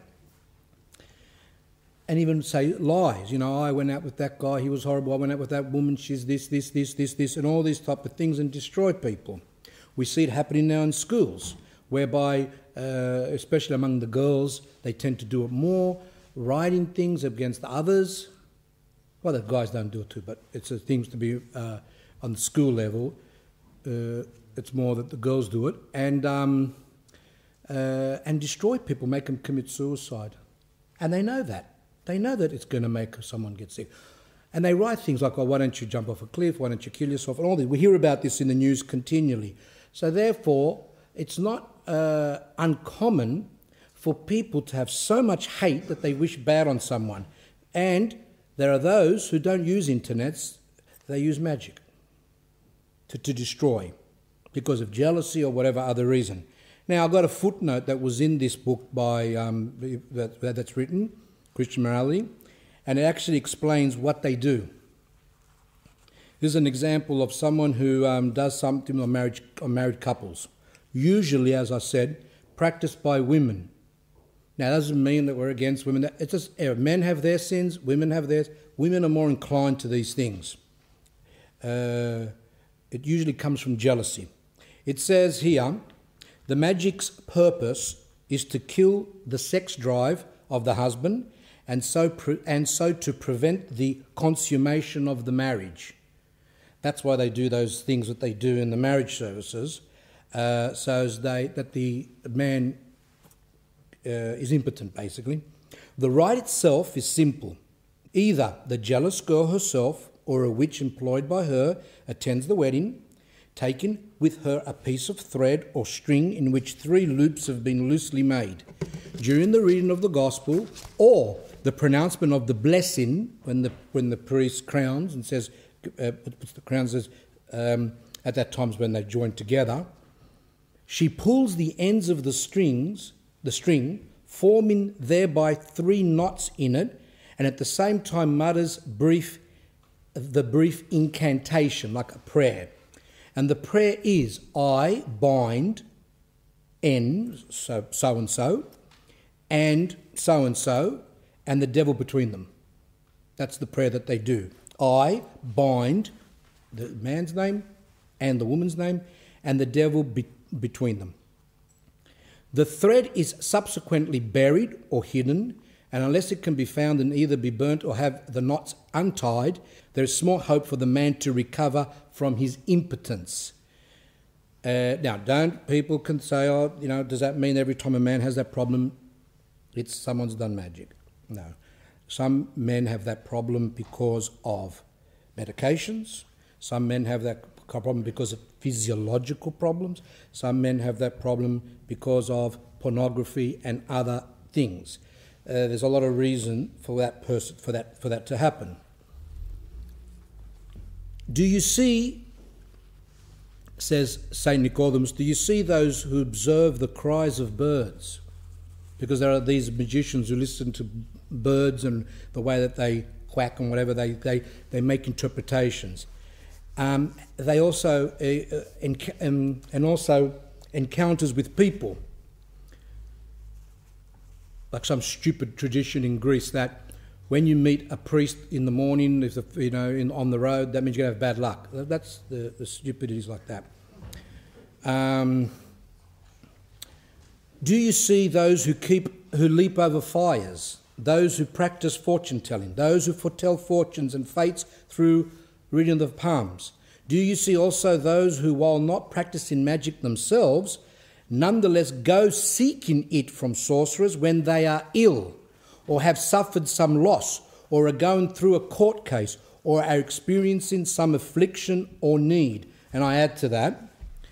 And even say lies, you know, I went out with that guy, he was horrible, I went out with that woman, she's this, this, this, this, this, and all these type of things, and destroy people. We see it happening now in schools, whereby, uh, especially among the girls, they tend to do it more, writing things against others. Well, the guys don't do it too, but it seems to be uh, on the school level, uh, it's more that the girls do it, and um, uh, and destroy people, make them commit suicide. And they know that. They know that it's going to make someone get sick. And they write things like, oh, why don't you jump off a cliff, why don't you kill yourself, and all this. We hear about this in the news continually. So therefore, it's not uh, uncommon for people to have so much hate that they wish bad on someone. And there are those who don't use internets, they use magic to, to destroy because of jealousy or whatever other reason. Now, I've got a footnote that was in this book by um, that, that's written, Christian Morality, and it actually explains what they do. This is an example of someone who um, does something on marriage on married couples. Usually, as I said, practiced by women. Now, that doesn't mean that we're against women. It's just uh, men have their sins, women have theirs. Women are more inclined to these things. Uh, it usually comes from jealousy. It says here, the magic's purpose is to kill the sex drive of the husband and so pre- and so to prevent the consummation of the marriage. That's why they do those things that they do in the marriage services, uh, so as they, that the man uh, is impotent, basically. The rite itself is simple. Either the jealous girl herself or a witch employed by her attends the wedding, taking with her a piece of thread or string in which three loops have been loosely made. During the reading of the gospel or the pronouncement of the blessing, when the when the priest crowns and says, uh, puts the crown, says, um, at that time when they join together, she pulls the ends of the strings, the string, forming thereby three knots in it, and at the same time mutters brief, the brief incantation, like a prayer. And the prayer is, I bind N, so so-and-so, and so-and-so, and the devil between them. That's the prayer that they do. I bind the man's name and the woman's name, and the devil be- between them. The thread is subsequently buried or hidden, and unless it can be found and either be burnt or have the knots untied, there is small hope for the man to recover from his impotence. Uh, now, don't people can say, oh, you know, does that mean every time a man has that problem, it's someone's done magic? No. Some men have that problem because of medications. Some men have that problem because of physiological problems. Some men have that problem because of pornography and other things. Uh, there's a lot of reason for that person for that for that to happen. Do you see, says Saint Nicodemus, do you see those who observe the cries of birds? Because there are these magicians who listen to birds and the way that they quack and whatever, they, they, they make interpretations. Um, they also, uh, enc- um, and also encounters with people. Like some stupid tradition in Greece that when you meet a priest in the morning, if the, you know, in, on the road, that means you're going to have bad luck. That's the, the stupidities like that. Um, do you see those who keep, who leap over fires, those who practice fortune telling, those who foretell fortunes and fates through reading of the palms? Do you see also those who, while not practicing magic themselves, nonetheless go seeking it from sorcerers when they are ill, or have suffered some loss, or are going through a court case, or are experiencing some affliction or need? And I add to that,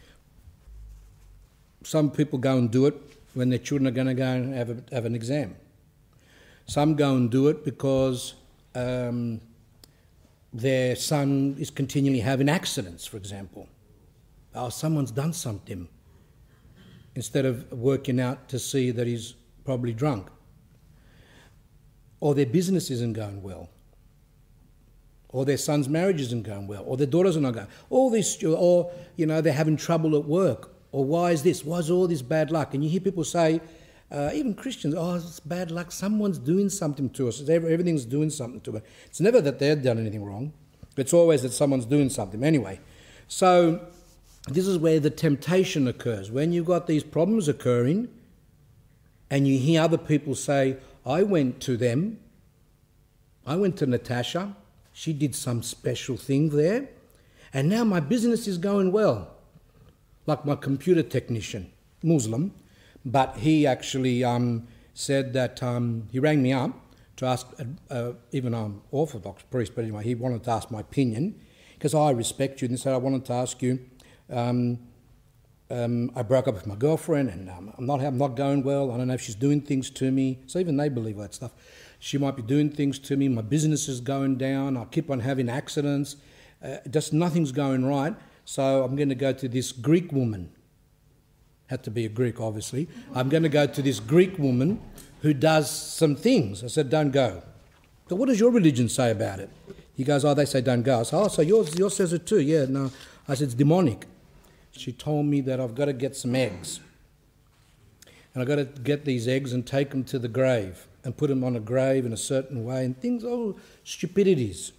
some people go and do it when their children are going to go and have, a, have an exam. Some go and do it because um, their son is continually having accidents, for example. Oh, someone's done something, instead of working out to see that he's probably drunk. Or their business isn't going well. Or their son's marriage isn't going well. Or their daughters are not going. All this, or, you know, they're having trouble at work. Or why is this? Why is all this bad luck? And you hear people say, uh, even Christians, oh, it's bad luck. Someone's doing something to us. Everything's doing something to us. It's never that they've done anything wrong. It's always that someone's doing something. Anyway, so this is where the temptation occurs. When you've got these problems occurring and you hear other people say, I went to them, I went to Natasha, she did some special thing there, and now my business is going well. Like my computer technician, Muslim, but he actually um, said that um, he rang me up to ask, uh, uh, even I'm Orthodox priest, but anyway, he wanted to ask my opinion, because I respect you, and he said, I wanted to ask you, um, um, I broke up with my girlfriend and um, I'm not I'm not going well. I don't know if she's doing things to me. So even they believe that stuff. She might be doing things to me. My business is going down. I keep on having accidents. Uh, just nothing's going right. So I'm going to go to this Greek woman. Had to be a Greek, obviously. I'm going to go to this Greek woman who does some things. I said, don't go. So what does your religion say about it? He goes, oh, they say don't go. I said, oh, so yours, yours says it too. Yeah, no. I said, it's demonic. She told me that I've got to get some eggs. And I've got to get these eggs and take them to the grave and put them on a grave in a certain way and things, all stupidities.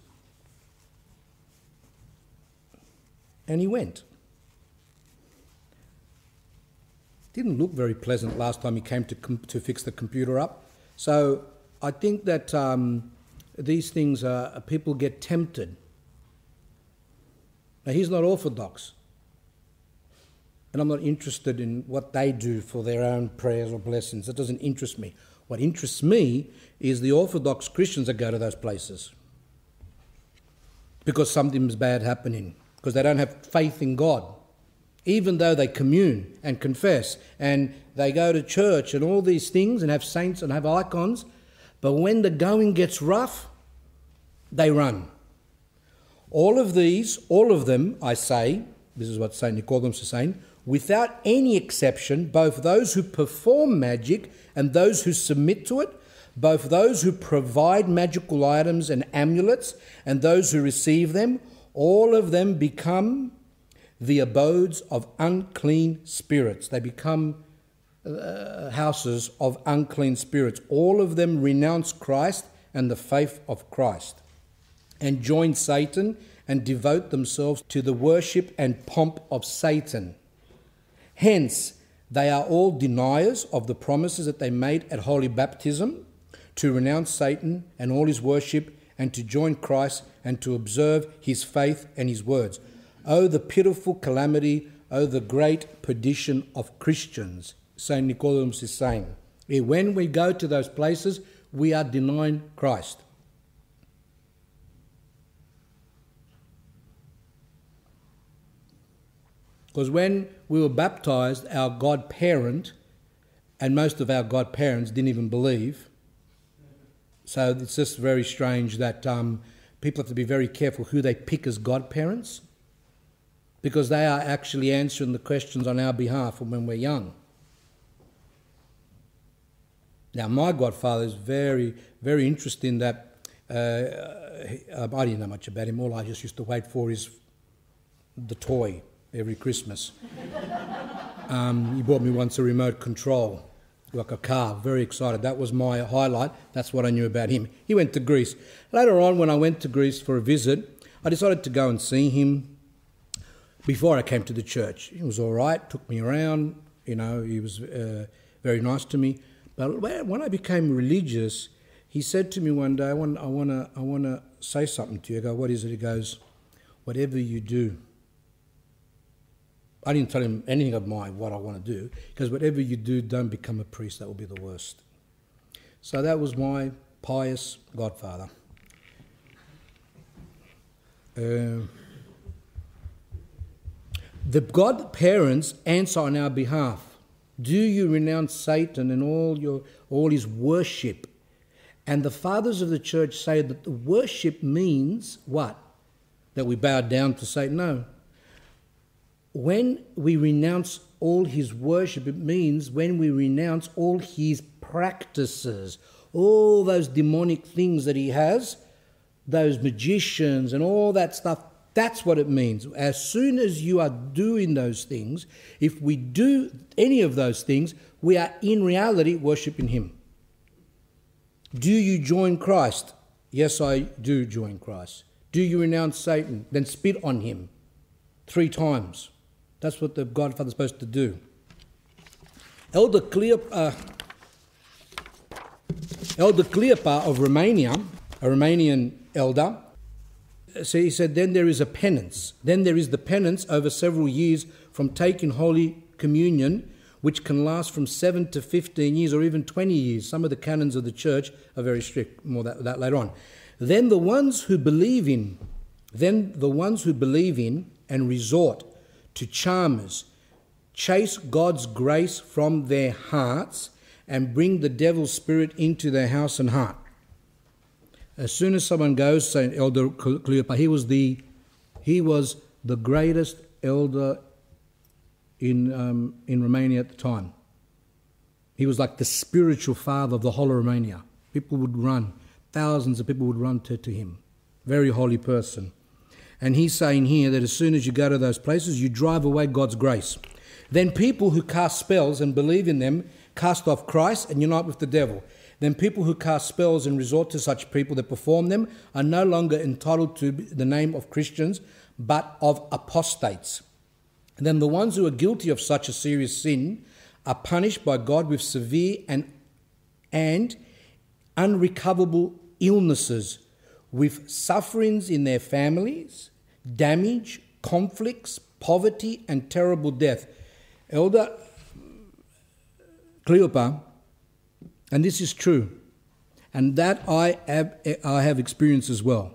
And he went. Didn't look very pleasant last time he came to com- to fix the computer up. So I think that um, these things, are, people get tempted. Now, he's not Orthodox. And I'm not interested in what they do for their own prayers or blessings. That doesn't interest me. What interests me is the Orthodox Christians that go to those places. Because something's bad happening. Because they don't have faith in God. Even though they commune and confess and they go to church and all these things and have saints and have icons, but when the going gets rough, they run. All of these, all of them, I say, this is what Saint Nicodemus is saying, without any exception, both those who perform magic and those who submit to it, both those who provide magical items and amulets and those who receive them, all of them become the abodes of unclean spirits. They become uh, houses of unclean spirits. All of them renounce Christ and the faith of Christ and join Satan and devote themselves to the worship and pomp of Satan. Hence, they are all deniers of the promises that they made at holy baptism to renounce Satan and all his worship and to join Christ and to observe his faith and his words. Oh, the pitiful calamity, oh, the great perdition of Christians, Saint Nicodemus is saying. When we go to those places, we are denying Christ. Because when we were baptized, our godparent, and most of our godparents didn't even believe. So it's just very strange that um, people have to be very careful who they pick as godparents, because they are actually answering the questions on our behalf from when we're young. Now, my godfather is very, very interested in that. Uh, I didn't know much about him. All I just used to wait for is the toy every Christmas. um, he bought me once a remote control, like a car, very excited. That was my highlight. That's what I knew about him. He went to Greece. Later on, when I went to Greece for a visit, I decided to go and see him. Before I came to the church, he was all right, took me around, you know, he was uh, very nice to me. But when I became religious, he said to me one day, I want, I want to I want to say something to you. I go, what is it? He goes, whatever you do. I didn't tell him anything of my what I want to do. He goes, whatever you do, don't become a priest. That will be the worst. So that was my pious godfather. Uh, The godparents answer on our behalf. Do you renounce Satan and all your all his worship? And the fathers of the church say that the worship means what? That we bow down to Satan? No. When we renounce all his worship, it means when we renounce all his practices, all those demonic things that he has, those magicians and all that stuff. That's what it means. As soon as you are doing those things, if we do any of those things, we are in reality worshipping him. Do you join Christ? Yes, I do join Christ. Do you renounce Satan? Then spit on him three times. That's what the godfather is supposed to do. Elder Cleop, uh, Elder Cleopa of Romania, a Romanian elder, so he said, then there is a penance. Then there is the penance over several years from taking Holy Communion, which can last from seven to fifteen years or even twenty years. Some of the canons of the church are very strict, more that, that later on. Then the ones who believe in, then the ones who believe in and resort to charmers, chase God's grace from their hearts and bring the devil's spirit into their house and heart. As soon as someone goes, say Elder Cleopa, he was the he was the greatest elder in um, in Romania at the time. He was like the spiritual father of the whole of Romania. People would run, thousands of people would run to, to him. Very holy person. And he's saying here that as soon as you go to those places, you drive away God's grace. Then people who cast spells and believe in them cast off Christ and unite with the devil. Then people who cast spells and resort to such people that perform them are no longer entitled to the name of Christians, but of apostates. And then the ones who are guilty of such a serious sin are punished by God with severe and, and unrecoverable illnesses, with sufferings in their families, damage, conflicts, poverty, and terrible death. Elder Cleopa, and this is true, and that I have, I have experienced as well.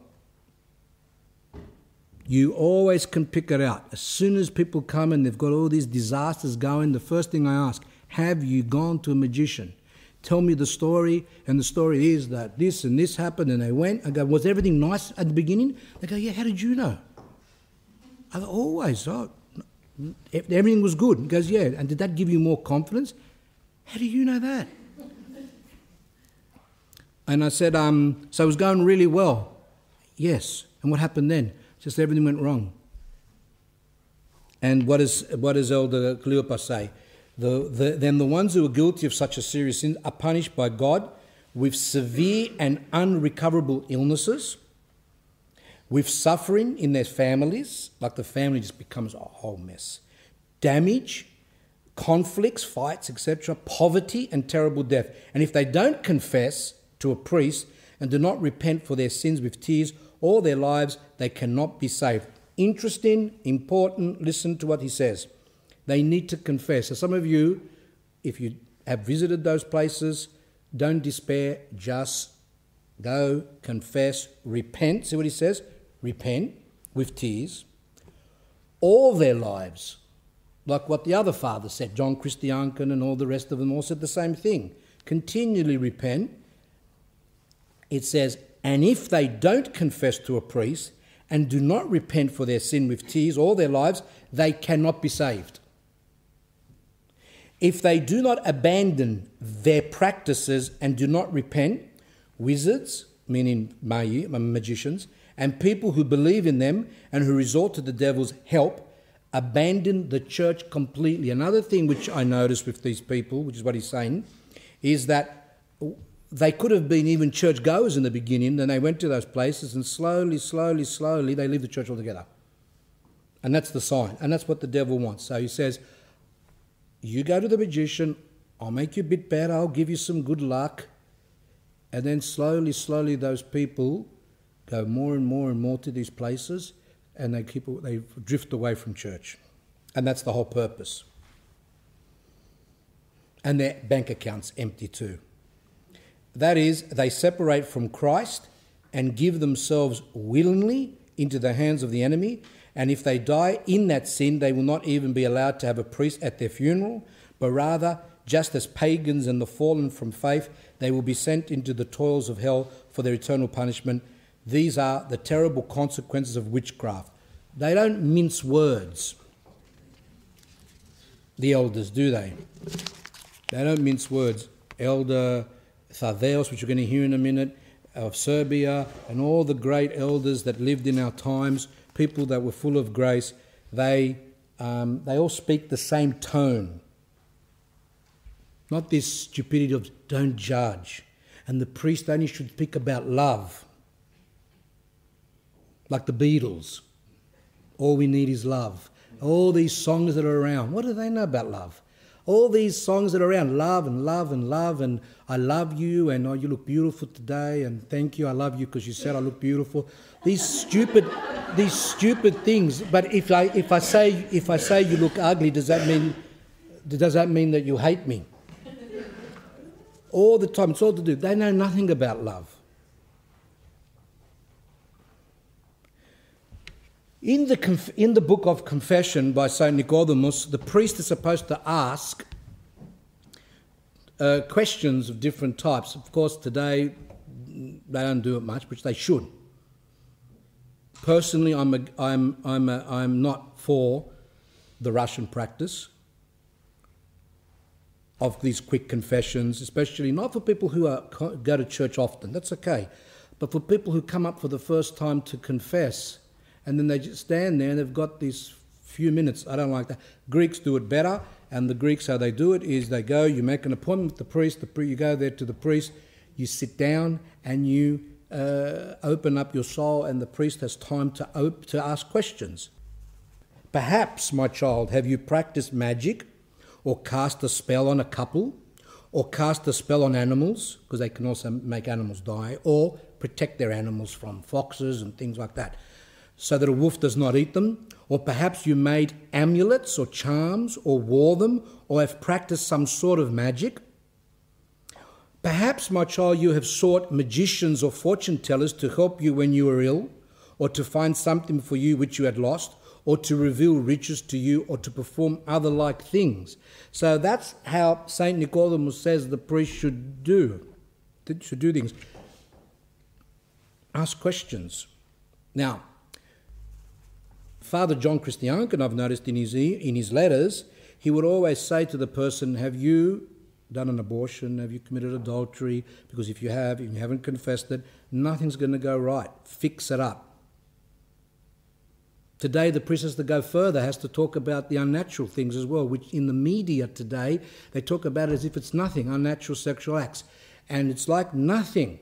You always can pick it out. As soon as people come and they've got all these disasters going, the first thing I ask, have you gone to a magician? Tell me the story, and the story is that this and this happened, and they went. I go, was everything nice at the beginning? They go, yeah, how did you know? I go, always. Oh, everything was good. He goes, yeah, and did that give you more confidence? How do you know that? And I said, um, so it was going really well. Yes. And what happened then? Just everything went wrong. And what, is, what does Elder Cleopa say? The, the, then the ones who are guilty of such a serious sin are punished by God with severe and unrecoverable illnesses, with suffering in their families, like the family just becomes a whole mess, damage, conflicts, fights, et cetera, poverty and terrible death. And if they don't confess to a priest and do not repent for their sins with tears all their lives, they cannot be saved. Interesting, important, listen to what he says. They need to confess. So some of you, if you have visited those places, don't despair, just go, confess, repent. See what he says? Repent with tears. All their lives, like what the other father said, John Christianken and all the rest of them all said the same thing. Continually repent. It says, and if they don't confess to a priest and do not repent for their sin with tears all their lives, they cannot be saved. If they do not abandon their practices and do not repent, wizards, meaning magicians, and people who believe in them and who resort to the devil's help, abandon the church completely. Another thing which I noticed with these people, which is what he's saying, is that they could have been even churchgoers in the beginning, and they went to those places, and slowly, slowly, slowly, they leave the church altogether. And that's the sign, and that's what the devil wants. So he says, you go to the magician, I'll make you a bit better, I'll give you some good luck. And then slowly, slowly those people go more and more and more to these places, and they keep they drift away from church. And that's the whole purpose. And their bank account's empty too. That is, they separate from Christ and give themselves willingly into the hands of the enemy. And if they die in that sin, they will not even be allowed to have a priest at their funeral, but rather, just as pagans and the fallen from faith, they will be sent into the toils of hell for their eternal punishment. These are the terrible consequences of witchcraft. They don't mince words, the elders, do they? They don't mince words. Elder Thadeos, which you're going to hear in a minute, of Serbia, and all the great elders that lived in our times, people that were full of grace, they um, they all speak the same tone. Not this stupidity of don't judge. And the priest only should speak about love. Like the Beatles. All we need is love. All these songs that are around, what do they know about love? All these songs that are around, love and love and love, and I love you, and oh, you look beautiful today, and thank you, I love you because you said I look beautiful. These stupid, these stupid things. But if I if I say if I say you look ugly, does that mean does that mean that you hate me? All the time, it's all to do. They know nothing about love. In the, conf- in the book of Confession by Saint Nicodemus, the priest is supposed to ask uh, questions of different types. Of course, today they don't do it much, which they should. Personally, I'm a, I'm I'm a, I'm not for the Russian practice of these quick confessions, especially not for people who are, go to church often. That's okay, but for people who come up for the first time to confess. And then they just stand there and they've got these few minutes. I don't like that. Greeks do it better. And the Greeks, how they do it is they go, you make an appointment with the priest. The pri- you go there to the priest. You sit down and you uh, open up your soul, and the priest has time to op- to ask questions. Perhaps, my child, have you practiced magic or cast a spell on a couple or cast a spell on animals, because they can also make animals die, or protect their animals from foxes and things like that, so that a wolf does not eat them? Or perhaps you made amulets or charms or wore them, or have practiced some sort of magic. Perhaps, my child, you have sought magicians or fortune tellers to help you when you were ill, or to find something for you which you had lost, or to reveal riches to you, or to perform other like things. So that's how Saint Nicodemus says the priest should do, should do things. Ask questions. Now, Father John Christianken, I've noticed in his in his letters, he would always say to the person, have you done an abortion? Have you committed adultery? Because if you have, if you haven't confessed it, nothing's going to go right. Fix it up. Today, the priest has to go further, has to talk about the unnatural things as well, which in the media today, they talk about it as if it's nothing, unnatural sexual acts. And it's like nothing.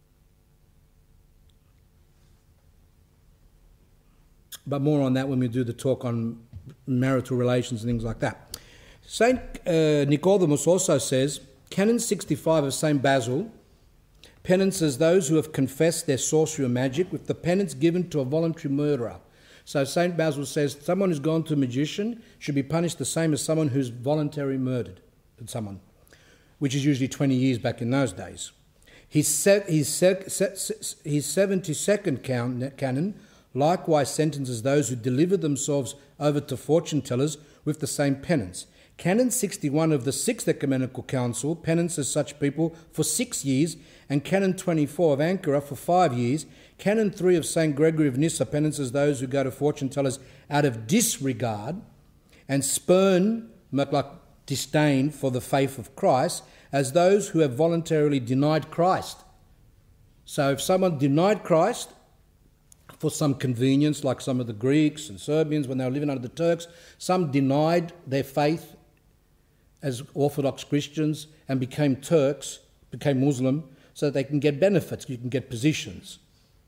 But more on that when we do the talk on marital relations and things like that. Saint uh, Nicodemus also says, Canon sixty-five of Saint Basil penances those who have confessed their sorcery or magic with the penance given to a voluntary murderer. So Saint Basil says someone who's gone to a magician should be punished the same as someone who's voluntarily murdered someone, which is usually twenty years back in those days. His, se- his, se- se- his seventy-second canon likewise sentences those who deliver themselves over to fortune tellers with the same penance. Canon sixty-one of the Sixth Ecumenical Council penances such people for six years, and Canon twenty-four of Ankara for five years. Canon three of Saint Gregory of Nyssa penances those who go to fortune tellers out of disregard and spurn, like disdain for the faith of Christ, as those who have voluntarily denied Christ. So if someone denied Christ for some convenience, like some of the Greeks and Serbians when they were living under the Turks, some denied their faith as Orthodox Christians and became Turks, became Muslim, so that they can get benefits, you can get positions.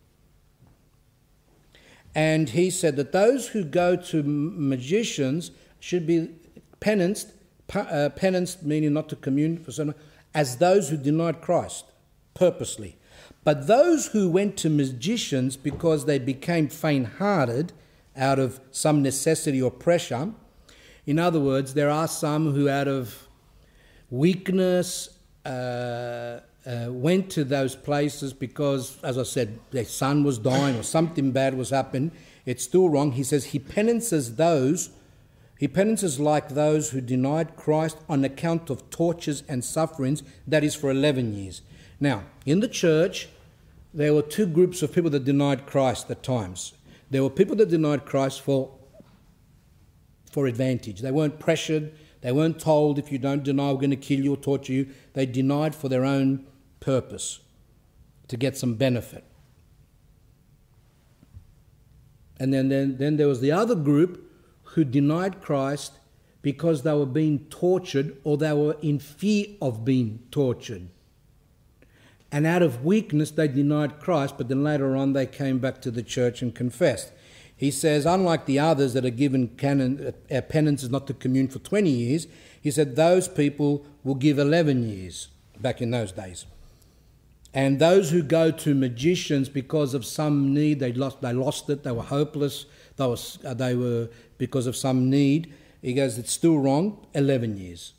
And he said that those who go to magicians should be penanced, uh, penanced meaning not to commune, for some, as those who denied Christ, purposely. But those who went to magicians because they became faint-hearted out of some necessity or pressure, in other words, there are some who out of weakness uh, uh, went to those places because, as I said, their son was dying or something bad was happening. It's still wrong. He says he penances those, he penances like those who denied Christ on account of tortures and sufferings, that is for eleven years. Now, in the church, there were two groups of people that denied Christ at times. There were people that denied Christ for, for advantage. They weren't pressured. They weren't told, if you don't deny, we're going to kill you or torture you. They denied for their own purpose, to get some benefit. And then, then, then there was the other group who denied Christ because they were being tortured or they were in fear of being tortured. And out of weakness, they denied Christ, but then later on they came back to the church and confessed. He says, unlike the others that are given canon, uh, penances not to commune for twenty years, he said those people will give eleven years back in those days. And those who go to magicians because of some need, they lost, they lost it, they were hopeless, they were, uh, they were because of some need, he goes, it's still wrong, eleven years.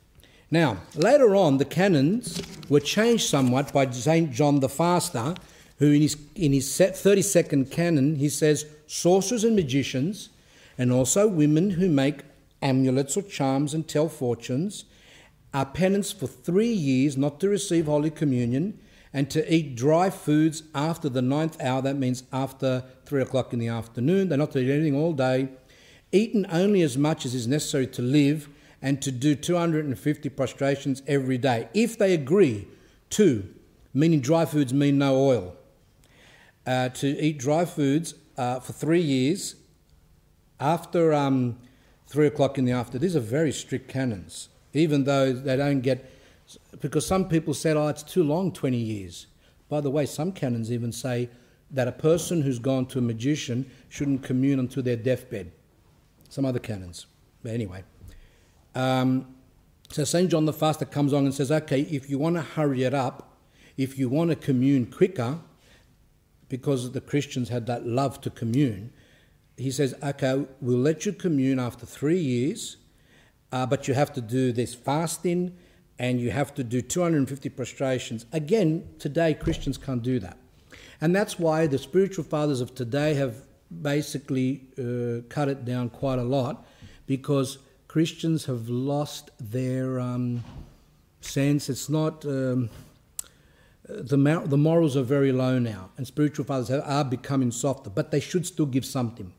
Now, later on, the canons were changed somewhat by Saint John the Faster, who in his, in his thirty-second canon, he says, sorcerers and magicians, and also women who make amulets or charms and tell fortunes, are penance for three years not to receive Holy Communion and to eat dry foods after the ninth hour. That means after three o'clock in the afternoon. They're not to eat anything all day, eaten only as much as is necessary to live, and to do two hundred fifty prostrations every day. If they agree to, meaning dry foods mean no oil, uh, to eat dry foods uh, for three years after um, three o'clock in the afternoon. These are very strict canons, even though they don't get, because some people said, oh, it's too long, twenty years. By the way, some canons even say that a person who's gone to a magician shouldn't commune until their deathbed. Some other canons. But anyway. Um, so Saint John the Faster comes on and says, okay, if you want to hurry it up, if you want to commune quicker, because the Christians had that love to commune, he says, okay, we'll let you commune after three years, uh, but you have to do this fasting and you have to do two hundred fifty prostrations. Again, today Christians can't do that. And that's why the spiritual fathers of today have basically uh, cut it down quite a lot, because Christians have lost their um, sense. It's not... Um, the, mar- the morals are very low now, and spiritual fathers have, are becoming softer, but they should still give something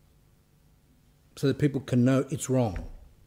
so that people can know it's wrong.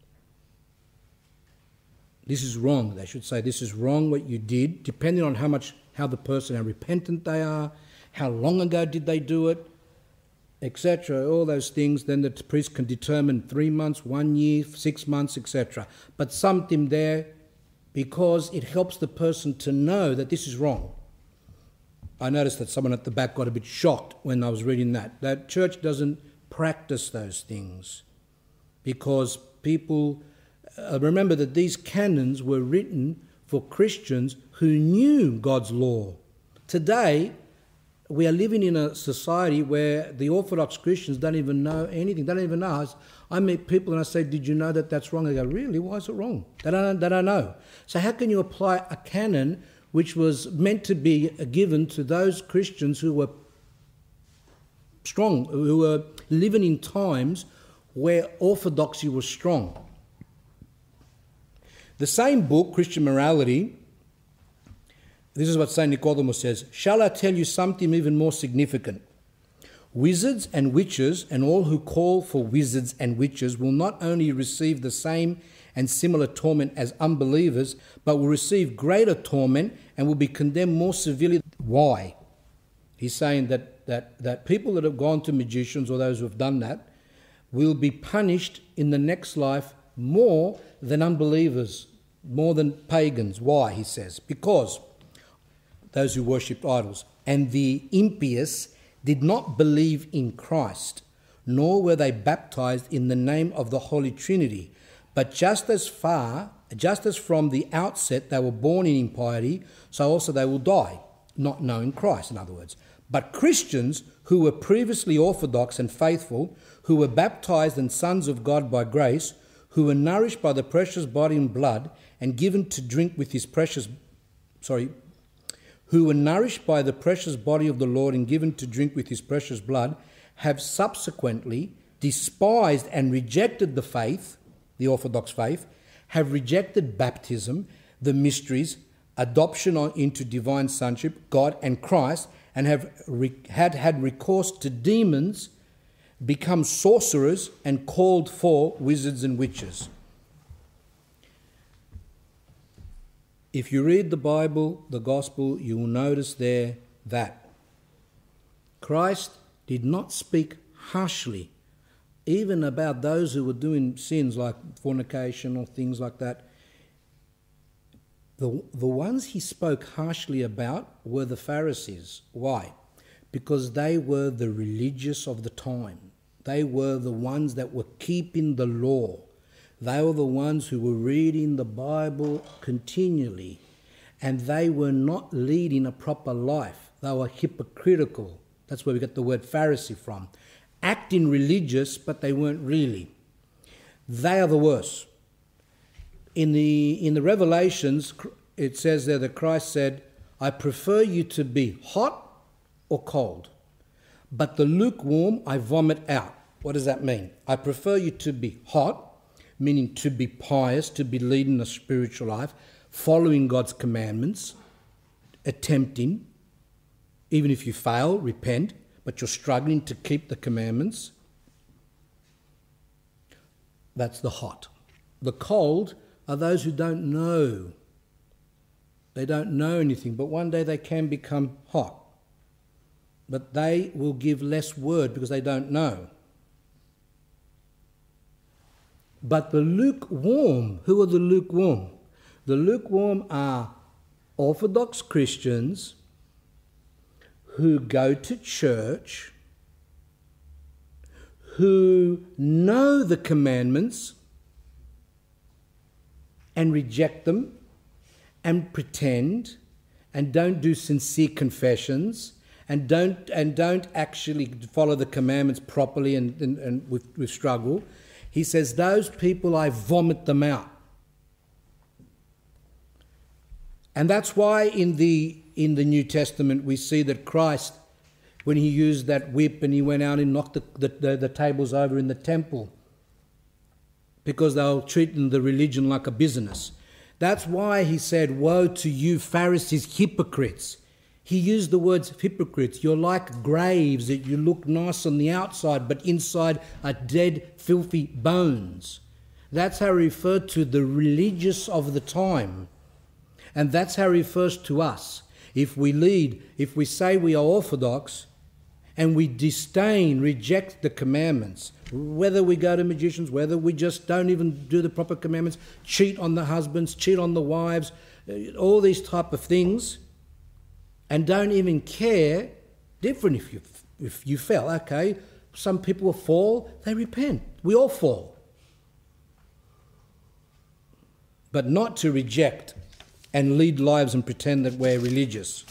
This is wrong. They should say, this is wrong what you did, depending on how much, how the person, how repentant they are, how long ago did they do it, et cetera, all those things. Then the priest can determine three months, one year, six months, et cetera. But something there, because it helps the person to know that this is wrong. I noticed that someone at the back got a bit shocked when I was reading that. That church doesn't practice those things because people... Uh, remember that these canons were written for Christians who knew God's law. Today, we are living in a society where the Orthodox Christians don't even know anything. They don't even know. I meet people and I say, did you know that that's wrong? They go, really? Why is it wrong? They don't, they don't know. So how can you apply a canon which was meant to be given to those Christians who were strong, who were living in times where orthodoxy was strong? The same book, Christian Morality, this is what Saint Nicodemus says, shall I tell you something even more significant? Wizards and witches and all who call for wizards and witches will not only receive the same and similar torment as unbelievers, but will receive greater torment and will be condemned more severely. Why? He's saying that, that, that people that have gone to magicians or those who have done that will be punished in the next life more than unbelievers, more than pagans. Why, he says? Because those who worshipped idols and the impious did not believe in Christ, nor were they baptized in the name of the Holy Trinity. But just as far, just as from the outset they were born in impiety, so also they will die, not knowing Christ, in other words. But Christians who were previously orthodox and faithful, who were baptized and sons of God by grace, who were nourished by the precious body and blood and given to drink with his precious, sorry, who were nourished by the precious body of the Lord and given to drink with his precious blood, have subsequently despised and rejected the faith, the Orthodox faith, have rejected baptism, the mysteries, adoption into divine sonship, God and Christ, and have re- had had recourse to demons, become sorcerers, and called for wizards and witches. If you read the Bible, the Gospel, you will notice there that Christ did not speak harshly, even about those who were doing sins like fornication or things like that. The, the ones he spoke harshly about were the Pharisees. Why? Because they were the religious of the time. They were the ones that were keeping the law. They were the ones who were reading the Bible continually, and they were not leading a proper life. They were hypocritical. That's where we get the word Pharisee from. Acting religious, but they weren't really. They are the worst. In the, in the Revelations, it says there that Christ said, I prefer you to be hot or cold. But the lukewarm I vomit out. What does that mean? I prefer you to be hot, meaning to be pious, to be leading a spiritual life, following God's commandments, attempting, even if you fail, repent, but you're struggling to keep the commandments. That's the hot. The cold are those who don't know. They don't know anything, but one day they can become hot. But they will give less word because they don't know. But the lukewarm, who are the lukewarm? The lukewarm are Orthodox Christians who go to church, who know the commandments and reject them and pretend and don't do sincere confessions and don't and don't actually follow the commandments properly and, and, and with, with struggle. He says, those people, I vomit them out. And that's why in the in the New Testament we see that Christ, when he used that whip and he went out and knocked the, the, the, the tables over in the temple, because they were treating the religion like a business. That's why he said, woe to you Pharisees, hypocrites. He used the words hypocrites. You're like graves that you look nice on the outside, but inside are dead, filthy bones. That's how he referred to the religious of the time. And that's how he refers to us. If we lead, if we say we are Orthodox and we disdain, reject the commandments, whether we go to magicians, whether we just don't even do the proper commandments, cheat on the husbands, cheat on the wives, all these type of things, and don't even care, different if you if you fell. Okay, some people fall, they repent. We all fall. But not to reject and lead lives and pretend that we're religious.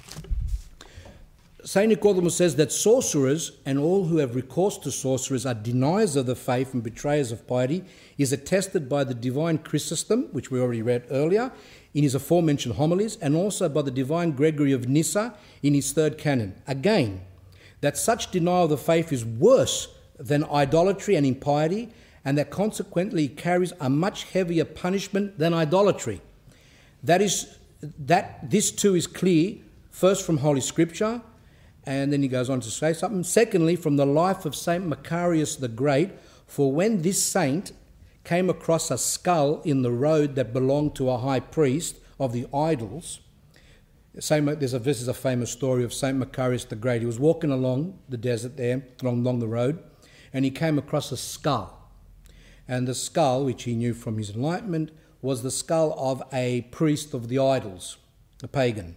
Saint Nicodemus says that sorcerers and all who have recourse to sorcerers are deniers of the faith and betrayers of piety is attested by the divine Chrysostom, which we already read earlier, in his aforementioned homilies, and also by the divine Gregory of Nyssa in his third canon. Again, that such denial of the faith is worse than idolatry and impiety, and that consequently carries a much heavier punishment than idolatry. That is, that this too is clear, first from Holy Scripture, and then he goes on to say something. Secondly, from the life of Saint Macarius the Great, for when this saint came across a skull in the road that belonged to a high priest of the idols, Saint, there's a, this is a famous story of Saint Macarius the Great. He was walking along the desert there, along, along the road, and he came across a skull. And the skull, which he knew from his enlightenment, was the skull of a priest of the idols, a pagan.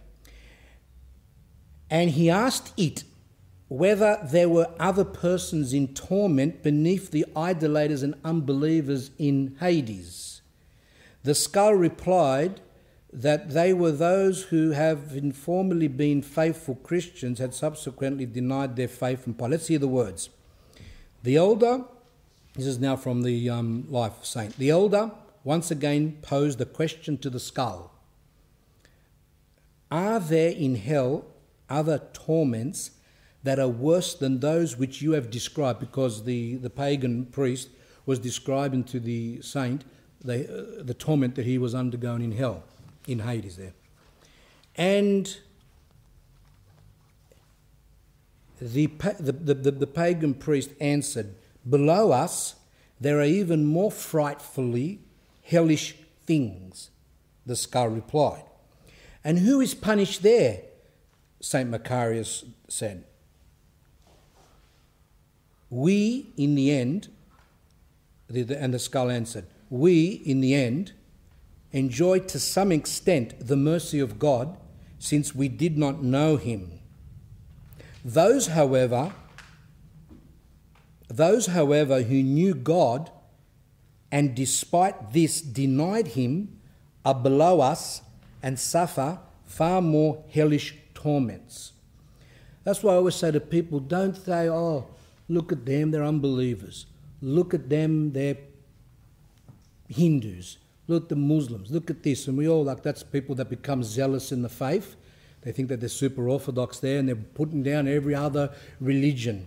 And he asked it whether there were other persons in torment beneath the idolaters and unbelievers in Hades. The skull replied that they were those who have formerly been faithful Christians, had subsequently denied their faith and piety. Let's hear the words. The elder, this is now from the um, Life of Saint, the elder once again posed the question to the skull. Are there in hell other torments that are worse than those which you have described? Because the, the pagan priest was describing to the saint the, uh, the torment that he was undergoing in hell, in Hades there. And the, the, the, the, the pagan priest answered, below us there are even more frightfully hellish things, the skull replied. And who is punished there? Saint Macarius said. We, in the end, the, the, and the skull answered, we, in the end, enjoy to some extent the mercy of God, since we did not know him. Those, however, those, however, who knew God and despite this denied him are below us and suffer far more hellish torments. That's why I always say to people, don't say, oh, look at them, they're unbelievers. Look at them, they're Hindus. Look at the Muslims. Look at this. And we all like, that's people that become zealous in the faith. They think that they're super orthodox there, and they're putting down every other religion.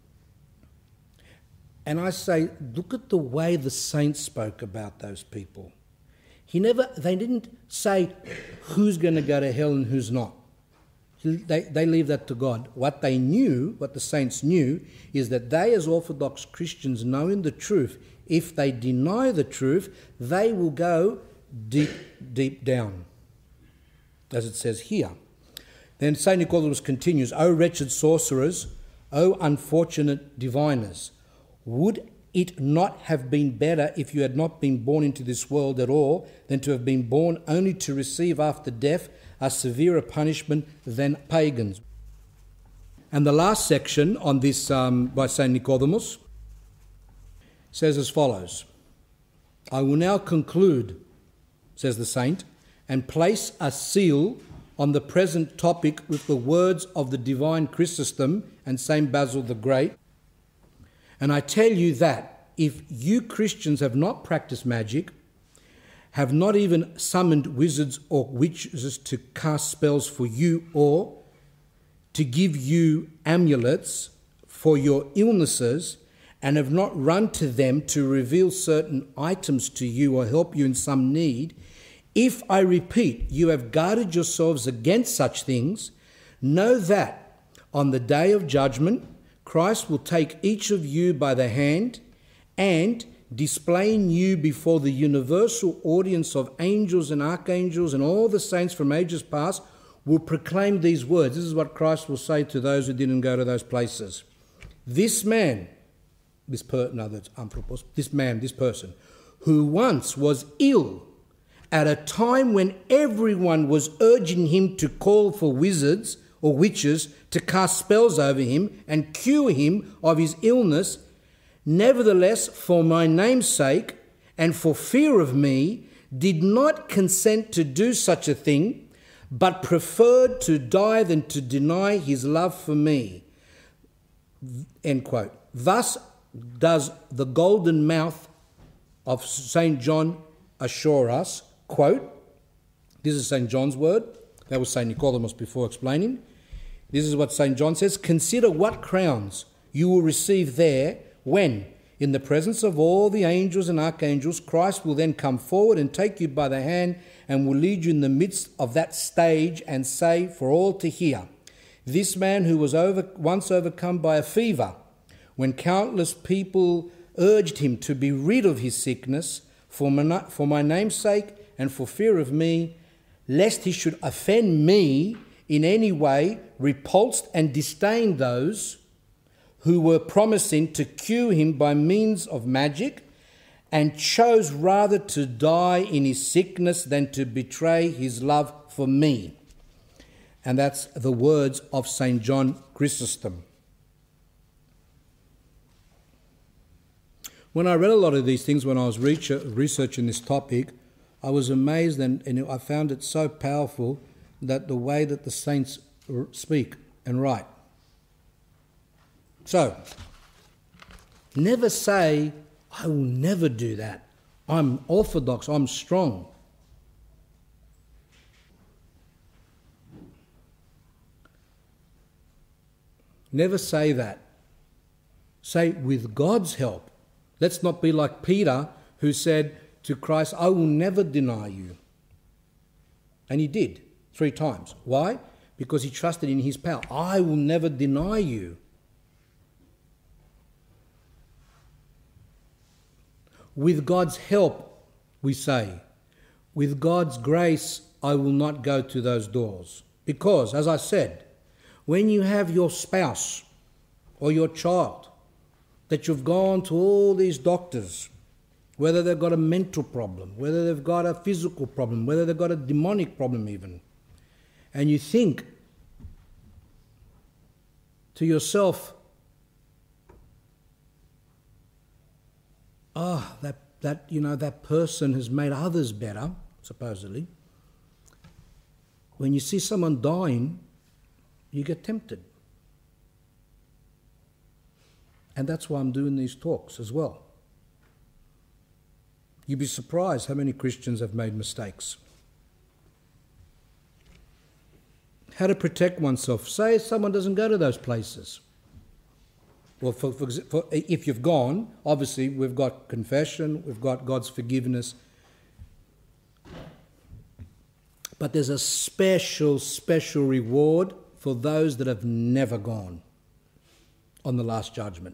And I say, look at the way the saints spoke about those people. He never, they didn't say who's going to go to hell and who's not. They, they leave that to God. What they knew, what the saints knew, is that they as Orthodox Christians, knowing the truth, if they deny the truth, they will go deep, deep down, as it says here. Then Saint Nicodemus continues, O wretched sorcerers, O unfortunate diviners, would it not have been better if you had not been born into this world at all than to have been born only to receive after death a severer punishment than pagans? And the last section on this um, by Saint Nicodemus says as follows, I will now conclude, says the saint, and place a seal on the present topic with the words of the divine Chrysostom and Saint Basil the Great. And I tell you that if you Christians have not practiced magic, have not even summoned wizards or witches to cast spells for you or to give you amulets for your illnesses, and have not run to them to reveal certain items to you or help you in some need, if, I repeat, you have guarded yourselves against such things, know that on the day of judgment, Christ will take each of you by the hand and, displaying you before the universal audience of angels and archangels and all the saints from ages past, will proclaim these words. This is what Christ will say to those who didn't go to those places. This man, this per, no, that's anthropos, this man, this person, who once was ill at a time when everyone was urging him to call for wizards or witches to cast spells over him and cure him of his illness, nevertheless, for my name's sake and for fear of me, did not consent to do such a thing, but preferred to die than to deny his love for me. End quote. Thus does the golden mouth of Saint John assure us, quote, this is Saint John's word, that was Saint Nicodemus before explaining. This is what Saint John says, consider what crowns you will receive there when, in the presence of all the angels and archangels, Christ will then come forward and take you by the hand and will lead you in the midst of that stage and say for all to hear, this man who was over, once overcome by a fever, when countless people urged him to be rid of his sickness, for my, for my name's sake and for fear of me, lest he should offend me in any way, repulsed and disdained those who were promising to cure him by means of magic, and chose rather to die in his sickness than to betray his love for me. And that's the words of Saint John Chrysostom. When I read a lot of these things when I was researching this topic, I was amazed and, and I found it so powerful that the way that the saints speak and write. So, never say, I will never do that. I'm orthodox, I'm strong. Never say that. Say, with God's help. Let's not be like Peter, who said to Christ, I will never deny you. And he did, three times. Why? Because he trusted in his power. I will never deny you. With God's help, we say, with God's grace, I will not go to those doors. Because, as I said, when you have your spouse or your child, that you've gone to all these doctors, whether they've got a mental problem, whether they've got a physical problem, whether they've got a demonic problem even, and you think to yourself, ah, oh, that, that, you know, that person has made others better, supposedly. When you see someone dying, you get tempted. And that's why I'm doing these talks as well. You'd be surprised how many Christians have made mistakes. how to protect oneself. Say someone doesn't go to those places. Well, for, for, for, if you've gone, obviously we've got confession, we've got God's forgiveness. But there's a special, special reward for those that have never gone on the Last Judgment.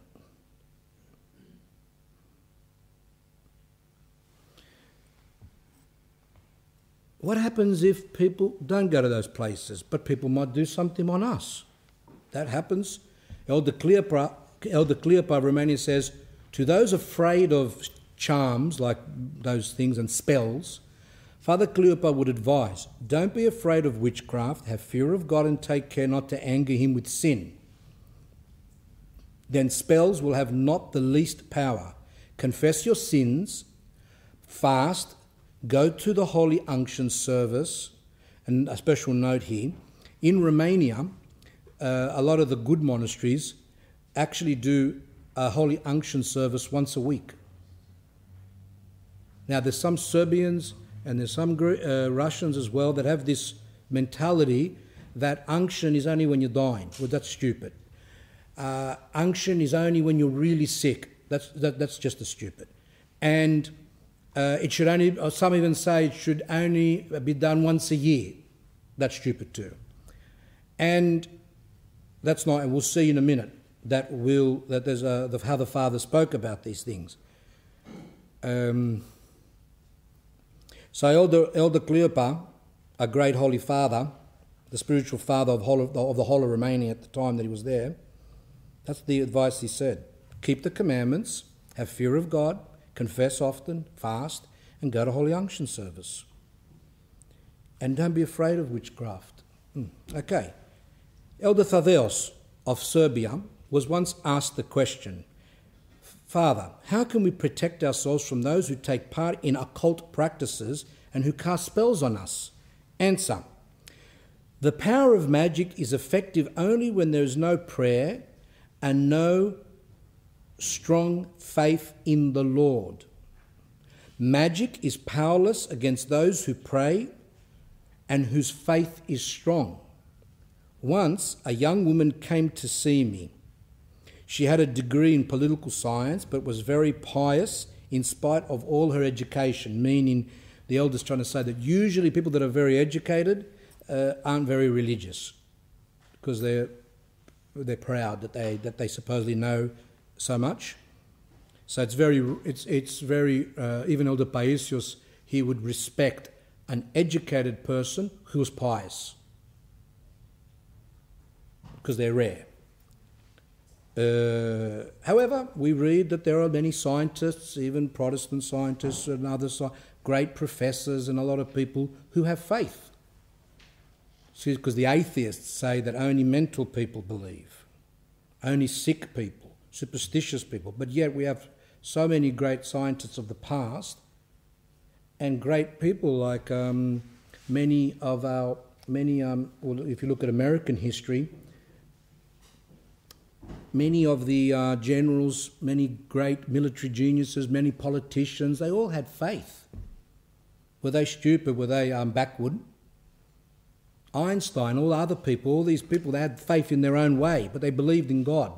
What happens if people don't go to those places, but people might do something on us? That happens. Elder Cleopa, Elder Cleopa of Romania says, to those afraid of charms like those things and spells, Father Cleopa would advise, don't be afraid of witchcraft, have fear of God and take care not to anger him with sin. Then spells will have not the least power. Confess your sins, fast, go to the Holy Unction service, and a special note here, in Romania, uh, a lot of the good monasteries actually do a Holy Unction service once a week. Now there's some Serbians and there's some uh, Russians as well that have this mentality that unction is only when you're dying. Well, that's stupid. Uh, unction is only when you're really sick. That's, that, that's just as stupid. And Uh, it should only, or some even say it should only be done once a year. That's stupid too. And that's not, and we'll see in a minute, that will, that there's a, the, how the Father spoke about these things. Um, so Elder, Elder Cleopa, a great Holy Father, the spiritual father of, whole, of the whole of Romania at the time that he was there, that's the advice he said. Keep the commandments, have fear of God, confess often, fast, and go to Holy Unction service. And don't be afraid of witchcraft. Mm. Okay. Elder Thadeos of Serbia was once asked the question, Father, how can we protect ourselves from those who take part in occult practices and who cast spells on us? Answer, the power of magic is effective only when there is no prayer and no strong faith in the Lord. Magic is powerless against those who pray and whose faith is strong. Once a young woman came to see me. She had a degree in political science but was very pious in spite of all her education, meaning the elder's trying to say that usually people that are very educated uh, aren't very religious because they're they're proud that they that they supposedly know so much. So it's very, it's it's very, uh, even Elder Paisios, he would respect an educated person who is pious because they're rare. Uh, however, we read that there are many scientists, even Protestant scientists and other sci- great professors and a lot of people who have faith. See, because the atheists say that only mental people believe, only sick people, superstitious people, but yet we have so many great scientists of the past and great people like um, many of our, many, um, well, if you look at American history, many of the uh, generals, many great military geniuses, many politicians, they all had faith. Were they stupid? Were they um, backward? Einstein, all other people, all these people, they had faith in their own way, but they believed in God.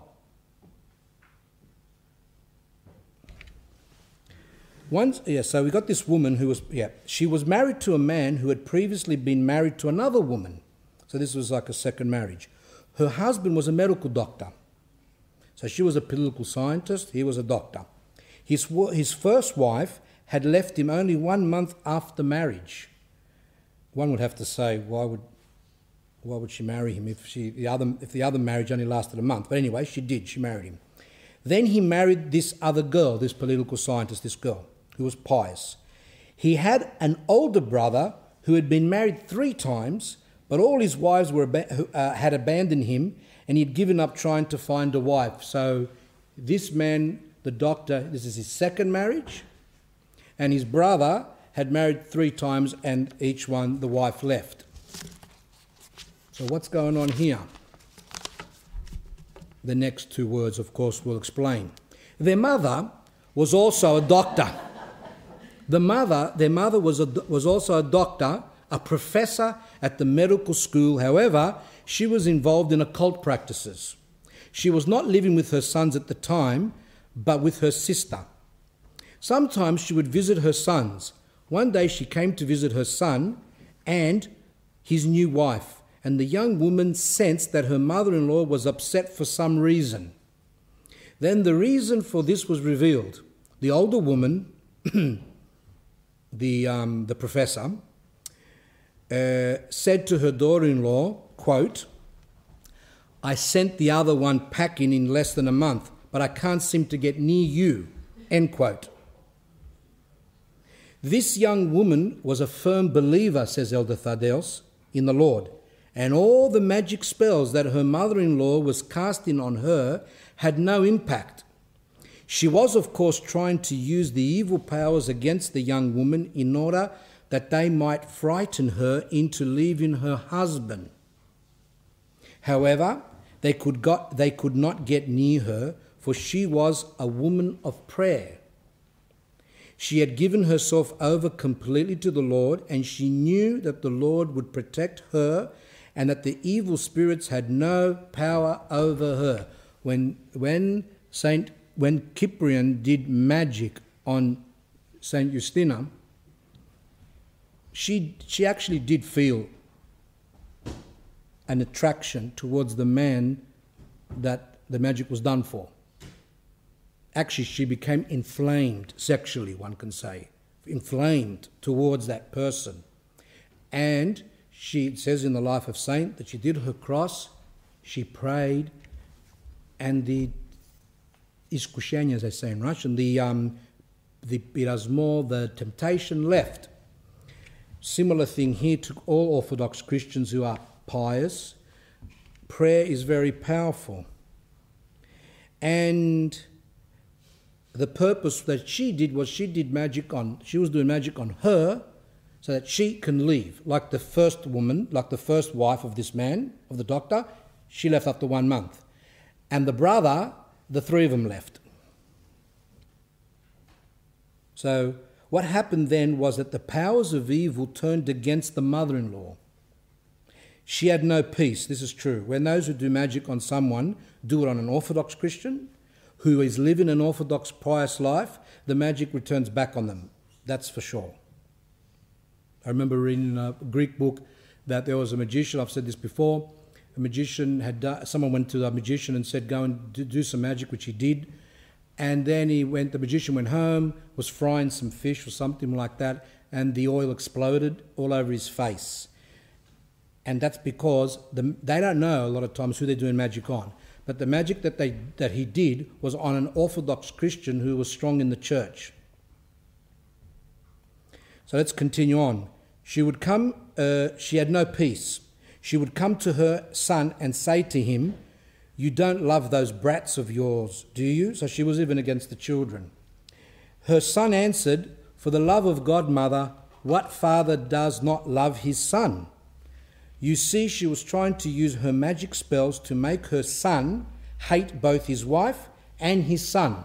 Once, yeah, so we got this woman who was, yeah, she was married to a man who had previously been married to another woman. So this was like a second marriage. Her husband was a medical doctor. So she was a political scientist, he was a doctor. His, his first wife had left him only one month after marriage. One would have to say, why would, why would she marry him if, she, the other, if the other marriage only lasted a month? But anyway, she did, she married him. Then he married this other girl, this political scientist, this girl, who was pious. He had an older brother who had been married three times, but all his wives were uh, had abandoned him, and he'd given up trying to find a wife. So this man, the doctor, this is his second marriage, and his brother had married three times, and each one the wife left. So what's going on here? The next two words, of course, will explain. Their mother was also a doctor. The mother, their mother was a, was also a doctor, a professor at the medical school. However, she was involved in occult practices. She was not living with her sons at the time, but with her sister. Sometimes she would visit her sons. One day she came to visit her son and his new wife, and the young woman sensed that her mother-in-law was upset for some reason. Then the reason for this was revealed. The older woman, the, um, the professor, uh, said to her daughter-in-law, quote, "I sent the other one packing in less than a month, but I can't seem to get near you," end quote. This young woman was a firm believer, says Elder Thaddeus, in the Lord, and all the magic spells that her mother-in-law was casting on her had no impact. She was, of course, trying to use the evil powers against the young woman in order that they might frighten her into leaving her husband. However, they could, got, they could not get near her, for she was a woman of prayer. She had given herself over completely to the Lord, and she knew that the Lord would protect her and that the evil spirits had no power over her. When, when, Saint, when Cyprian did magic on Saint Justina, she, she actually did feel an attraction towards the man that the magic was done for. Actually, she became inflamed sexually, one can say, inflamed towards that person. And she, it says in the life of Saint that she did her cross, she prayed, and the iskushenia, as they say in Russian, the, um, the pirasmo, the temptation left. Similar thing here to all Orthodox Christians who are pious. Prayer is very powerful. And the purpose that she did was she did magic on, she was doing magic on her so that she can leave. Like the first woman, like the first wife of this man, of the doctor, she left after one month. And the brother, the three of them left. So what happened then was that the powers of evil turned against the mother-in-law. She had no peace, this is true. When those who do magic on someone do it on an Orthodox Christian who is living an Orthodox pious life, the magic returns back on them. That's for sure. I remember reading in a Greek book that there was a magician, I've said this before, a magician had done, someone went to the magician and said, go and do, do some magic, which he did. And then he went, the magician went home, was frying some fish or something like that, and the oil exploded all over his face. And that's because the, they don't know a lot of times who they're doing magic on. But the magic that they that he did was on an Orthodox Christian who was strong in the church. So let's continue on. She would come, uh, she had no peace. She would come to her son and say to him, "You don't love those brats of yours, do you?" So she was even against the children. Her son answered, "For the love of God, mother, what father does not love his son?" You see, she was trying to use her magic spells to make her son hate both his wife and his son.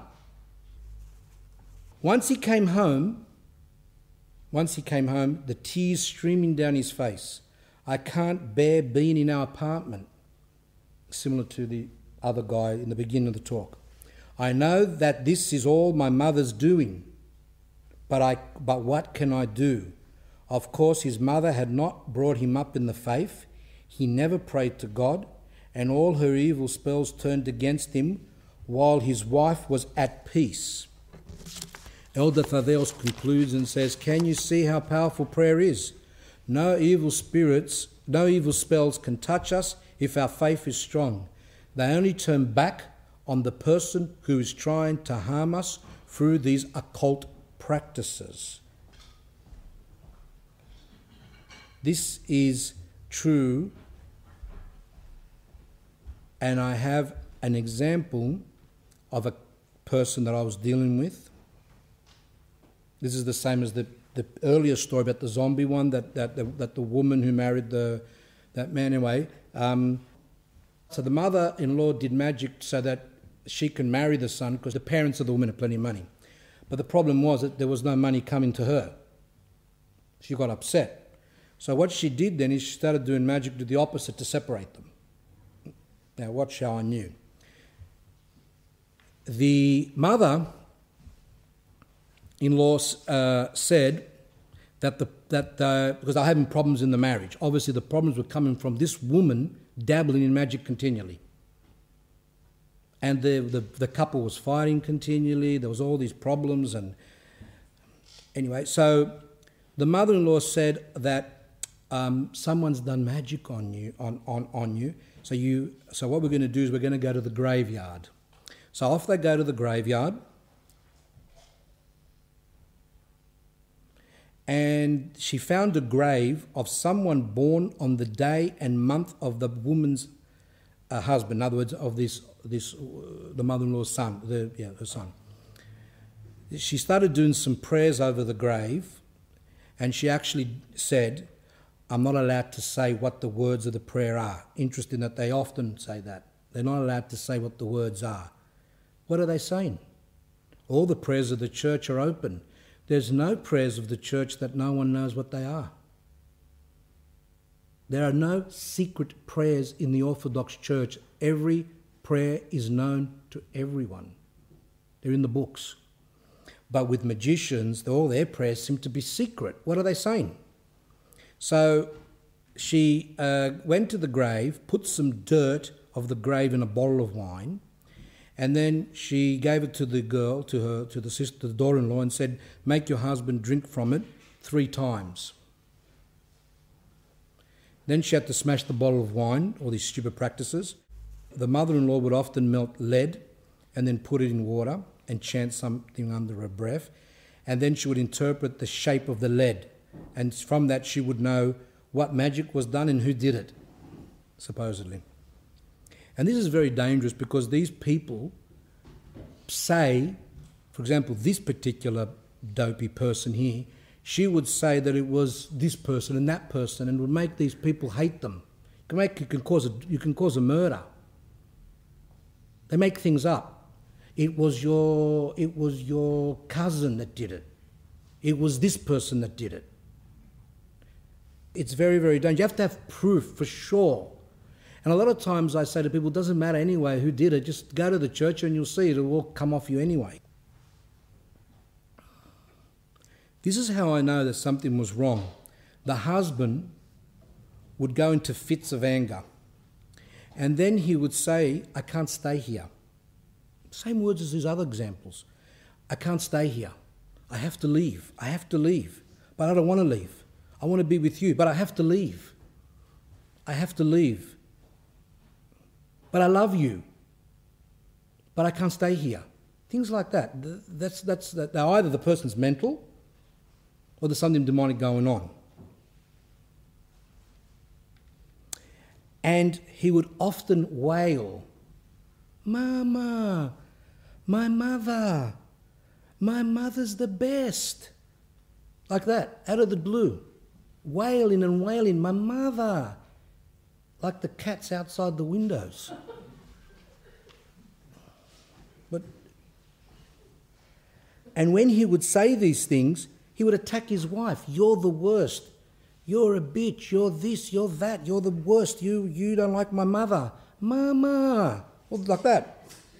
Once he came home, once he came home, the tears streaming down his face. "I can't bear being in our apartment," similar to the other guy in the beginning of the talk. "I know that this is all my mother's doing, but I but what can I do?" Of course, his mother had not brought him up in the faith. He never prayed to God, and all her evil spells turned against him while his wife was at peace. Elder Thaddeus concludes and says, "Can you see how powerful prayer is? No evil spirits, no evil spells can touch us if our faith is strong. They only turn back on the person who is trying to harm us through these occult practices." This is true, and I have an example of a person that I was dealing with. This is the same as the, the earlier story about the zombie one, that that the, that the woman who married the that man. Anyway, um, so the mother-in-law did magic so that she can marry the son because the parents of the woman had plenty of money. But the problem was that there was no money coming to her. She got upset. So what she did then is she started doing magic to the opposite to separate them. Now watch how I knew. The mother-in-law uh, said that, the, that uh, because they're having problems in the marriage, obviously the problems were coming from this woman dabbling in magic continually. And the, the, the couple was fighting continually, there was all these problems, and anyway, so the mother-in-law said that um, someone's done magic on you, on, on, on you. So you, so what we're going to do is we're going to go to the graveyard. So off they go to the graveyard, and she found a grave of someone born on the day and month of the woman's uh, husband. In other words, of this, this uh, the mother-in-law's son, the, yeah, her son. She started doing some prayers over the grave, and she actually said, I'm not allowed to say what the words of the prayer are. Interesting that they often say that. They're not allowed to say what the words are. What are they saying? All the prayers of the church are open. There's no prayers of the church that no one knows what they are. There are no secret prayers in the Orthodox Church. Every prayer is known to everyone. They're in the books. But with magicians, all their prayers seem to be secret. What are they saying? So she uh, went to the grave, put some dirt of the grave in a bottle of wine, and then she gave it to the girl, to her, to the sister, to the daughter-in-law, and said, make your husband drink from it three times. Then she had to smash the bottle of wine, all these stupid practices. The mother-in-law would often melt lead and then put it in water and chant something under her breath, and then she would interpret the shape of the lead, and from that she would know what magic was done and who did it, supposedly. And this is very dangerous because these people say, for example, this particular dopey person here, she would say that it was this person and that person, and would make these people hate them. You can, make, you can, cause, a, you can cause a murder. They make things up. It was your, it was your cousin that did it. It was this person that did it. It's very, very dangerous. You have to have proof for sure. And a lot of times I say to people, it doesn't matter anyway who did it, just go to the church and you'll see it will all come off you anyway. This is how I know that something was wrong. The husband would go into fits of anger, and then he would say, I can't stay here. Same words as his other examples. I can't stay here. I have to leave. I have to leave. But I don't want to leave. I want to be with you, but I have to leave. I have to leave. But I love you. But I can't stay here. Things like that. That's, that's, that. Now either the person's mental or there's something demonic going on. And he would often wail, Mama, my mother, my mother's the best. Like that, out of the blue. Wailing and wailing, my mother. Like the cats outside the windows. But, and when he would say these things, he would attack his wife. You're the worst. You're a bitch. You're this. You're that. You're the worst. You you don't like my mother. Mama. Well, like that.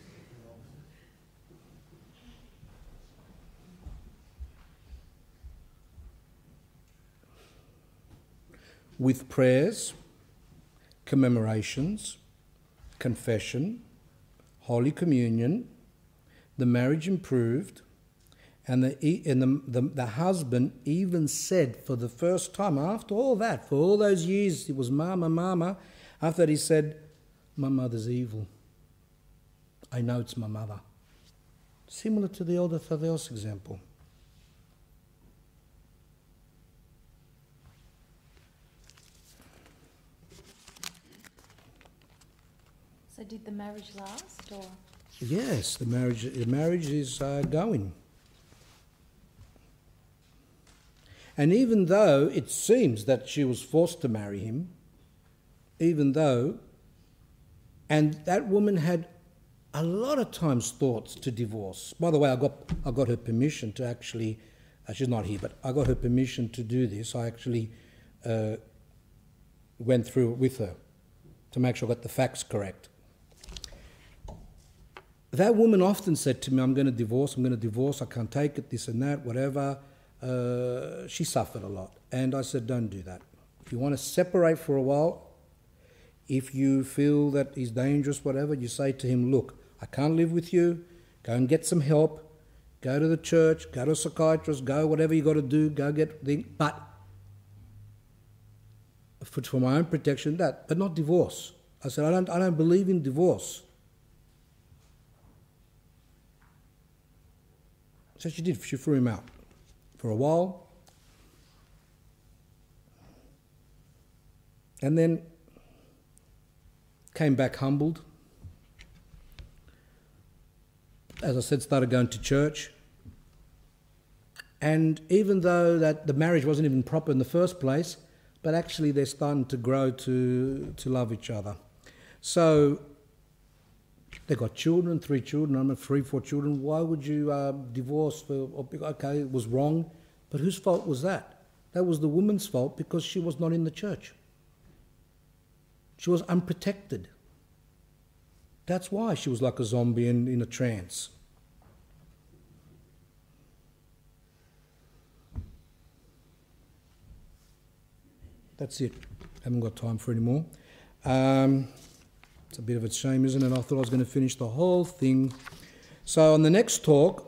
With prayers, commemorations, confession, Holy Communion, the marriage improved, and the and the, the, the husband even said for the first time, after all that, for all those years, it was mama, mama, after that he said, my mother's evil. I know it's my mother. Similar to the elder Thaddeus example. So did the marriage last, or? Yes, the marriage, the marriage is uh, going. And even though it seems that she was forced to marry him, even though, and that woman had a lot of times thoughts to divorce. By the way, I got I got her permission to actually, uh, she's not here, but I got her permission to do this. I actually uh, went through it with her to make sure I got the facts correct. That woman often said to me, I'm going to divorce, I'm going to divorce, I can't take it, this and that, whatever. Uh, she suffered a lot. And I said, don't do that. If you want to separate for a while, if you feel that he's dangerous, whatever, you say to him, look, I can't live with you, go and get some help, go to the church, go to a psychiatrist, go whatever you got to do, go get the, but for, for my own protection, that, but not divorce. I said, I don't, I don't believe in divorce. So she did, she threw him out for a while. And then came back humbled. As I said, started going to church. And even though that the marriage wasn't even proper in the first place, but actually they're starting to grow to, to love each other. So they got children, three children, I mean three, four children. Why would you uh, divorce? For, okay, it was wrong, but whose fault was that? That was the woman's fault because she was not in the church. She was unprotected. That's why she was like a zombie in, in a trance. That's it. Haven't got time for any more. Um, it's a bit of a shame, isn't it? I thought I was going to finish the whole thing. So on the next talk,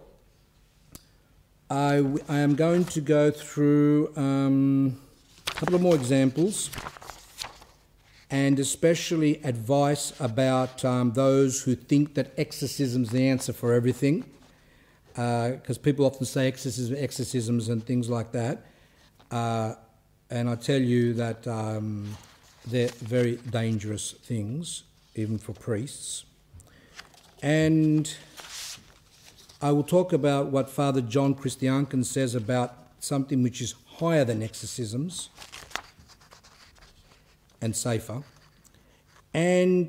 I, I am going to go through um, a couple of more examples, and especially advice about um, those who think that exorcism's the answer for everything, because uh, people often say exorcism, exorcisms and things like that. Uh, and I tell you that um, they're very dangerous things, even for priests. And I will talk about what Father John Christianken says about something which is higher than exorcisms and safer. And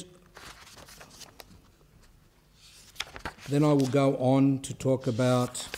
then I will go on to talk about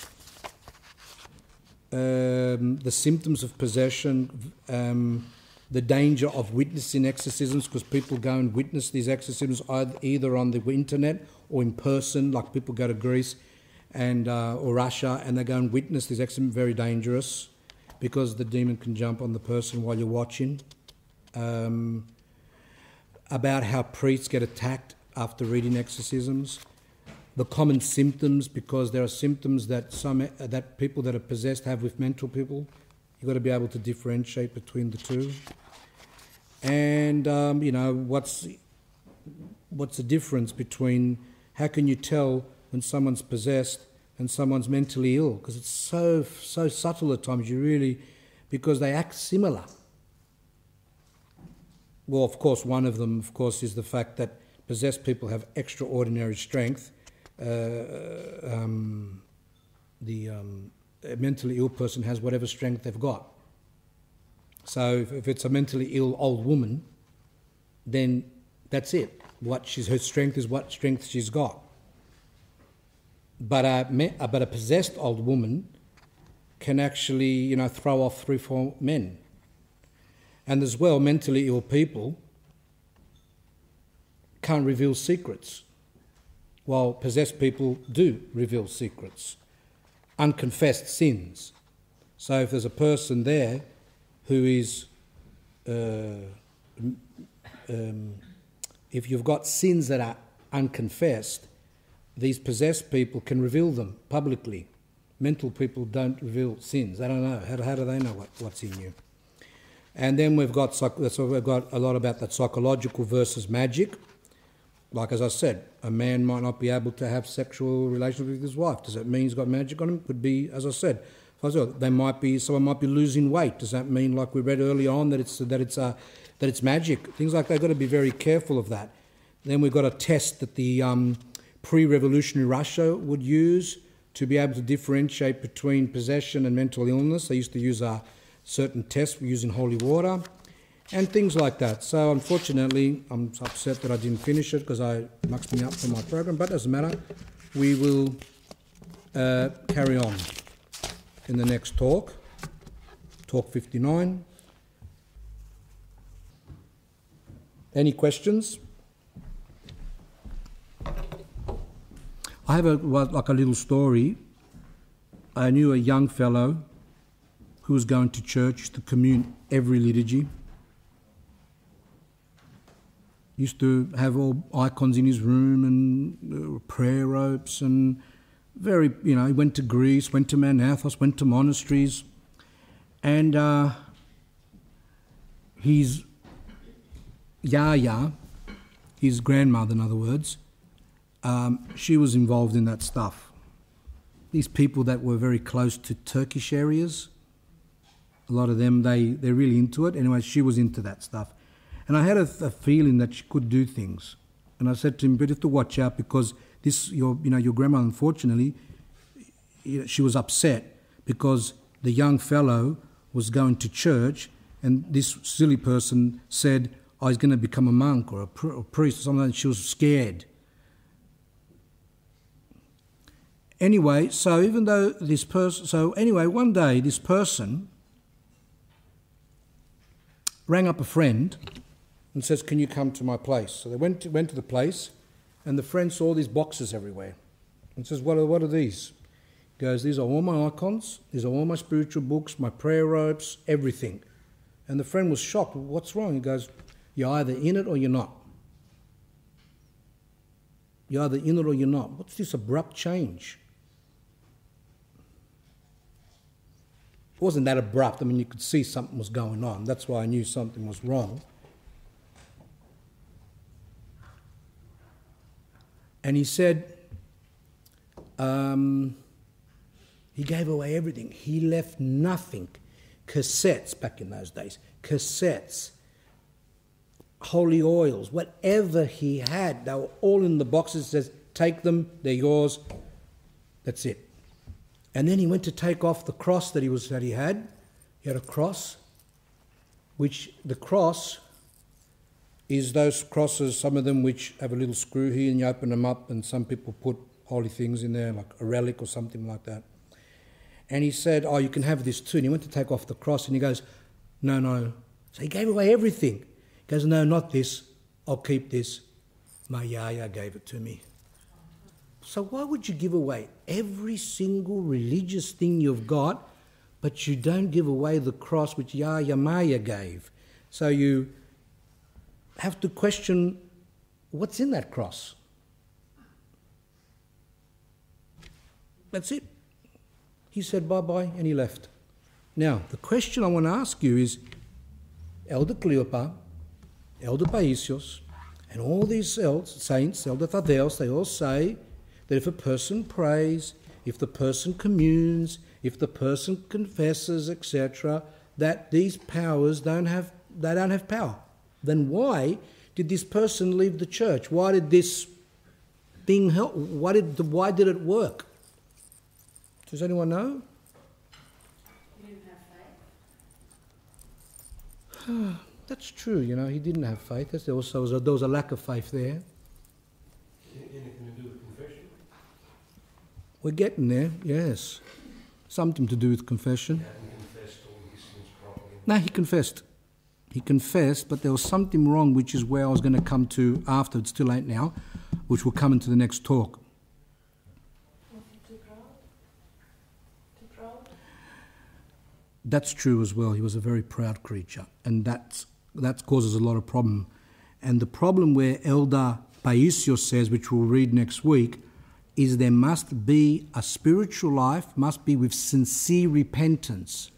um, the symptoms of possession, um, the danger of witnessing exorcisms, because people go and witness these exorcisms either on the internet or in person, like people go to Greece and uh, or Russia and they go and witness these exorcisms. Very dangerous because the demon can jump on the person while you're watching. Um, about how priests get attacked after reading exorcisms, the common symptoms, because there are symptoms that some uh, that people that are possessed have with mental people. You've got to be able to differentiate between the two. And, um, you know, what's what's the difference between, how can you tell when someone's possessed and someone's mentally ill? Because it's so, so subtle at times, you really, because they act similar. Well, of course, one of them, of course, is the fact that possessed people have extraordinary strength. Uh, um, the um, a mentally ill person has whatever strength they've got. So if, if it's a mentally ill old woman, then that's it. What she's her strength is what strength she's got. But a but a possessed old woman can actually, you know, throw off three, four men. And as well, mentally ill people can't reveal secrets, while possessed people do reveal secrets, unconfessed sins. So if there's a person there who is, uh, um, if you've got sins that are unconfessed, these possessed people can reveal them publicly. Mental people don't reveal sins. They don't know. How, how do they know what, what's in you? And then we've got so we've got a lot about that psychological versus magic. Like as I said, a man might not be able to have sexual relations with his wife. Does that mean he's got magic on him? Could be, as I said, they might be. Someone might be losing weight. Does that mean, like we read earlier on, that it's that it's uh, that it's magic? Things like that. You've got to be very careful of that. Then we've got a test that the um, pre-revolutionary Russia would use to be able to differentiate between possession and mental illness. They used to use a certain tests using holy water and things like that. So unfortunately, I'm upset that I didn't finish it because I muxed me up for my program, but it doesn't matter. We will uh, carry on in the next talk, talk fifty-nine. Any questions? I have a, like a little story. I knew a young fellow who was going to church to commune every liturgy. Used to have all icons in his room and uh, prayer ropes and very, you know, he went to Greece, went to Mount Athos, went to monasteries. And uh, his Yaya, his grandmother in other words, um, she was involved in that stuff. These people that were very close to Turkish areas, a lot of them, they, they're really into it. Anyway, she was into that stuff. And I had a, a feeling that she could do things. And I said to him, but you have to watch out because this, your, you know, your grandma, unfortunately, she was upset because the young fellow was going to church and this silly person said, oh, he's going to become a monk or a, pr- or priest or something, and she was scared. Anyway, so even though this person, so anyway, one day this person rang up a friend and says, can you come to my place? So they went to, went to the place and the friend saw these boxes everywhere and says, what are, what are these? He goes, these are all my icons, these are all my spiritual books, my prayer ropes, everything. And the friend was shocked. What's wrong? He goes, you're either in it or you're not. You're either in it or you're not. What's this abrupt change? It wasn't that abrupt. I mean, you could see something was going on. That's why I knew something was wrong. And he said, um, he gave away everything. He left nothing. Cassettes back in those days. Cassettes. Holy oils. Whatever he had, they were all in the boxes. It says, take them, they're yours. That's it. And then he went to take off the cross that he was that he had. He had a cross, which the cross is those crosses, some of them which have a little screw here and you open them up and some people put holy things in there, like a relic or something like that. And he said, oh, you can have this too. And he went to take off the cross and he goes, no, no. So he gave away everything. He goes, no, not this. I'll keep this. My yaya gave it to me. So why would you give away every single religious thing you've got, but you don't give away the cross which Yaya Maya gave? So you have to question what's in that cross. That's it. He said bye-bye and he left. Now, the question I want to ask you is, Elder Cleopa, Elder Paisios, and all these saints, Elder Thaddeus, they all say that if a person prays, if the person communes, if the person confesses, et cetera, that these powers don't have, they don't have power. Then why did this person leave the church? Why did this thing help? Why did, why did it work? Does anyone know? He didn't have faith. That's true, you know, he didn't have faith. There was, there was, a, there was a lack of faith there. Anything to do with confession? We're getting there, yes. Something to do with confession. He hadn't confessed all these things properly. No, he confessed. He confessed, but there was something wrong, which is where I was going to come to after. It's still ain't now, which will come into the next talk. Was he too proud? Too proud? That's true as well. He was a very proud creature, and that's, that causes a lot of problem. And the problem where Elder Paisios says, which we'll read next week, is there must be a spiritual life, must be with sincere repentance.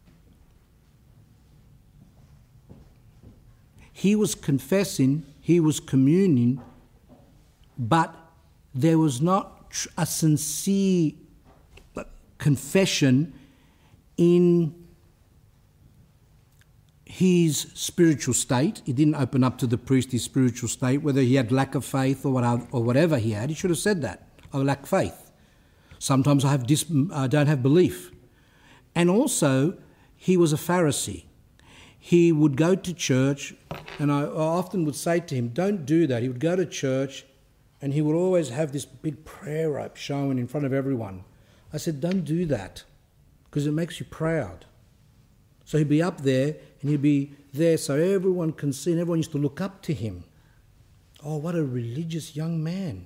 He was confessing, he was communing, but there was not a sincere confession in his spiritual state. He didn't open up to the priest his spiritual state, whether he had lack of faith or whatever he had. He should have said that. I lack faith. Sometimes I have dis- I don't have belief. And also, he was a Pharisee. He would go to church, and I, I often would say to him, don't do that. He would go to church, and he would always have this big prayer rope showing in front of everyone. I said, don't do that, because it makes you proud. So he'd be up there and he'd be there so everyone can see, and everyone used to look up to him. Oh, what a religious young man.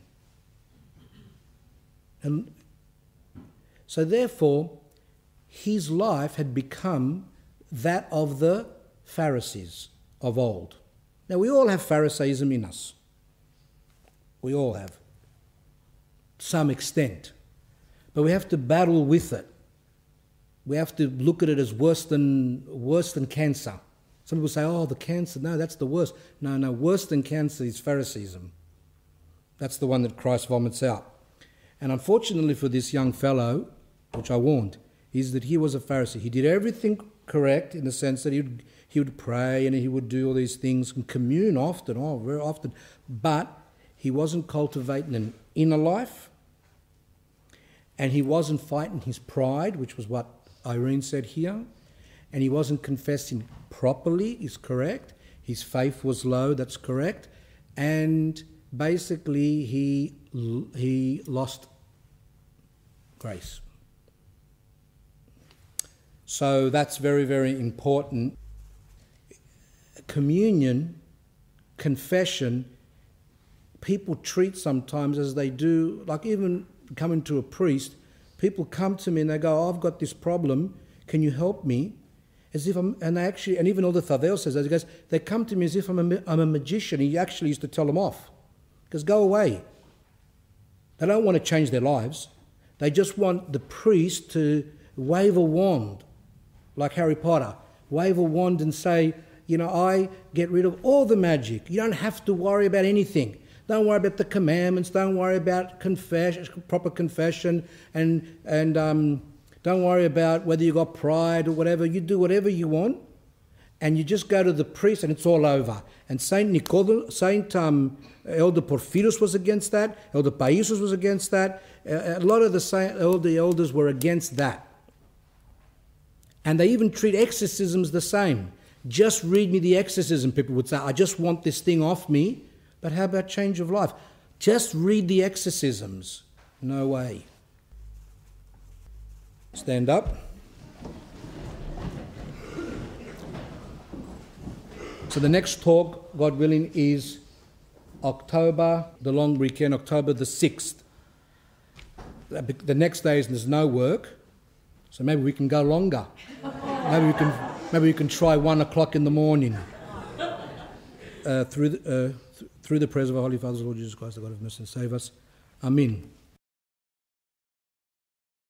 And so therefore, his life had become that of the Pharisees of old. Now, we all have Pharisaism in us. We all have. To some extent. But we have to battle with it. We have to look at it as worse than worse than cancer. Some people say, oh, the cancer, no, that's the worst. No, no, worse than cancer is Pharisaism. That's the one that Christ vomits out. And unfortunately for this young fellow, which I warned, is that he was a Pharisee. He did everything correct in the sense that he would, he would pray and he would do all these things and commune often, oh, very often, but he wasn't cultivating an inner life, and he wasn't fighting his pride, which was what Irene said here, and he wasn't confessing properly, is correct. His faith was low, that's correct, and basically he he lost grace. So that's very, very important. Communion, confession, people treat sometimes as they do, like even coming to a priest, people come to me and they go, oh, I've got this problem, can you help me? As if I'm, and they actually, and even all the Thavel says that, he goes, they come to me as if I'm a, I'm a magician. He actually used to tell them off. He goes, go away. They don't want to change their lives. They just want the priest to wave a wand, like Harry Potter, wave a wand and say, you know, I get rid of all the magic. You don't have to worry about anything. Don't worry about the commandments. Don't worry about confess, proper confession, and and um, don't worry about whether you got pride or whatever. You do whatever you want, and you just go to the priest, and it's all over. And Saint Nicodem, Saint um, Elder Porphyrius was against that. Elder Paisius was against that. A, a lot of the Saint, elder elders were against that. And they even treat exorcisms the same. Just read me the exorcism, people would say. I just want this thing off me. But how about change of life? Just read the exorcisms. No way. Stand up. So the next talk, God willing, is October, the long weekend, October the sixth. The next day is there's no work, so maybe we can go longer. Maybe we can, maybe we can try one o'clock in the morning. Uh, through the, uh, th- through the prayers of our Holy Father, Lord Jesus Christ, the God of mercy, and save us. Amen.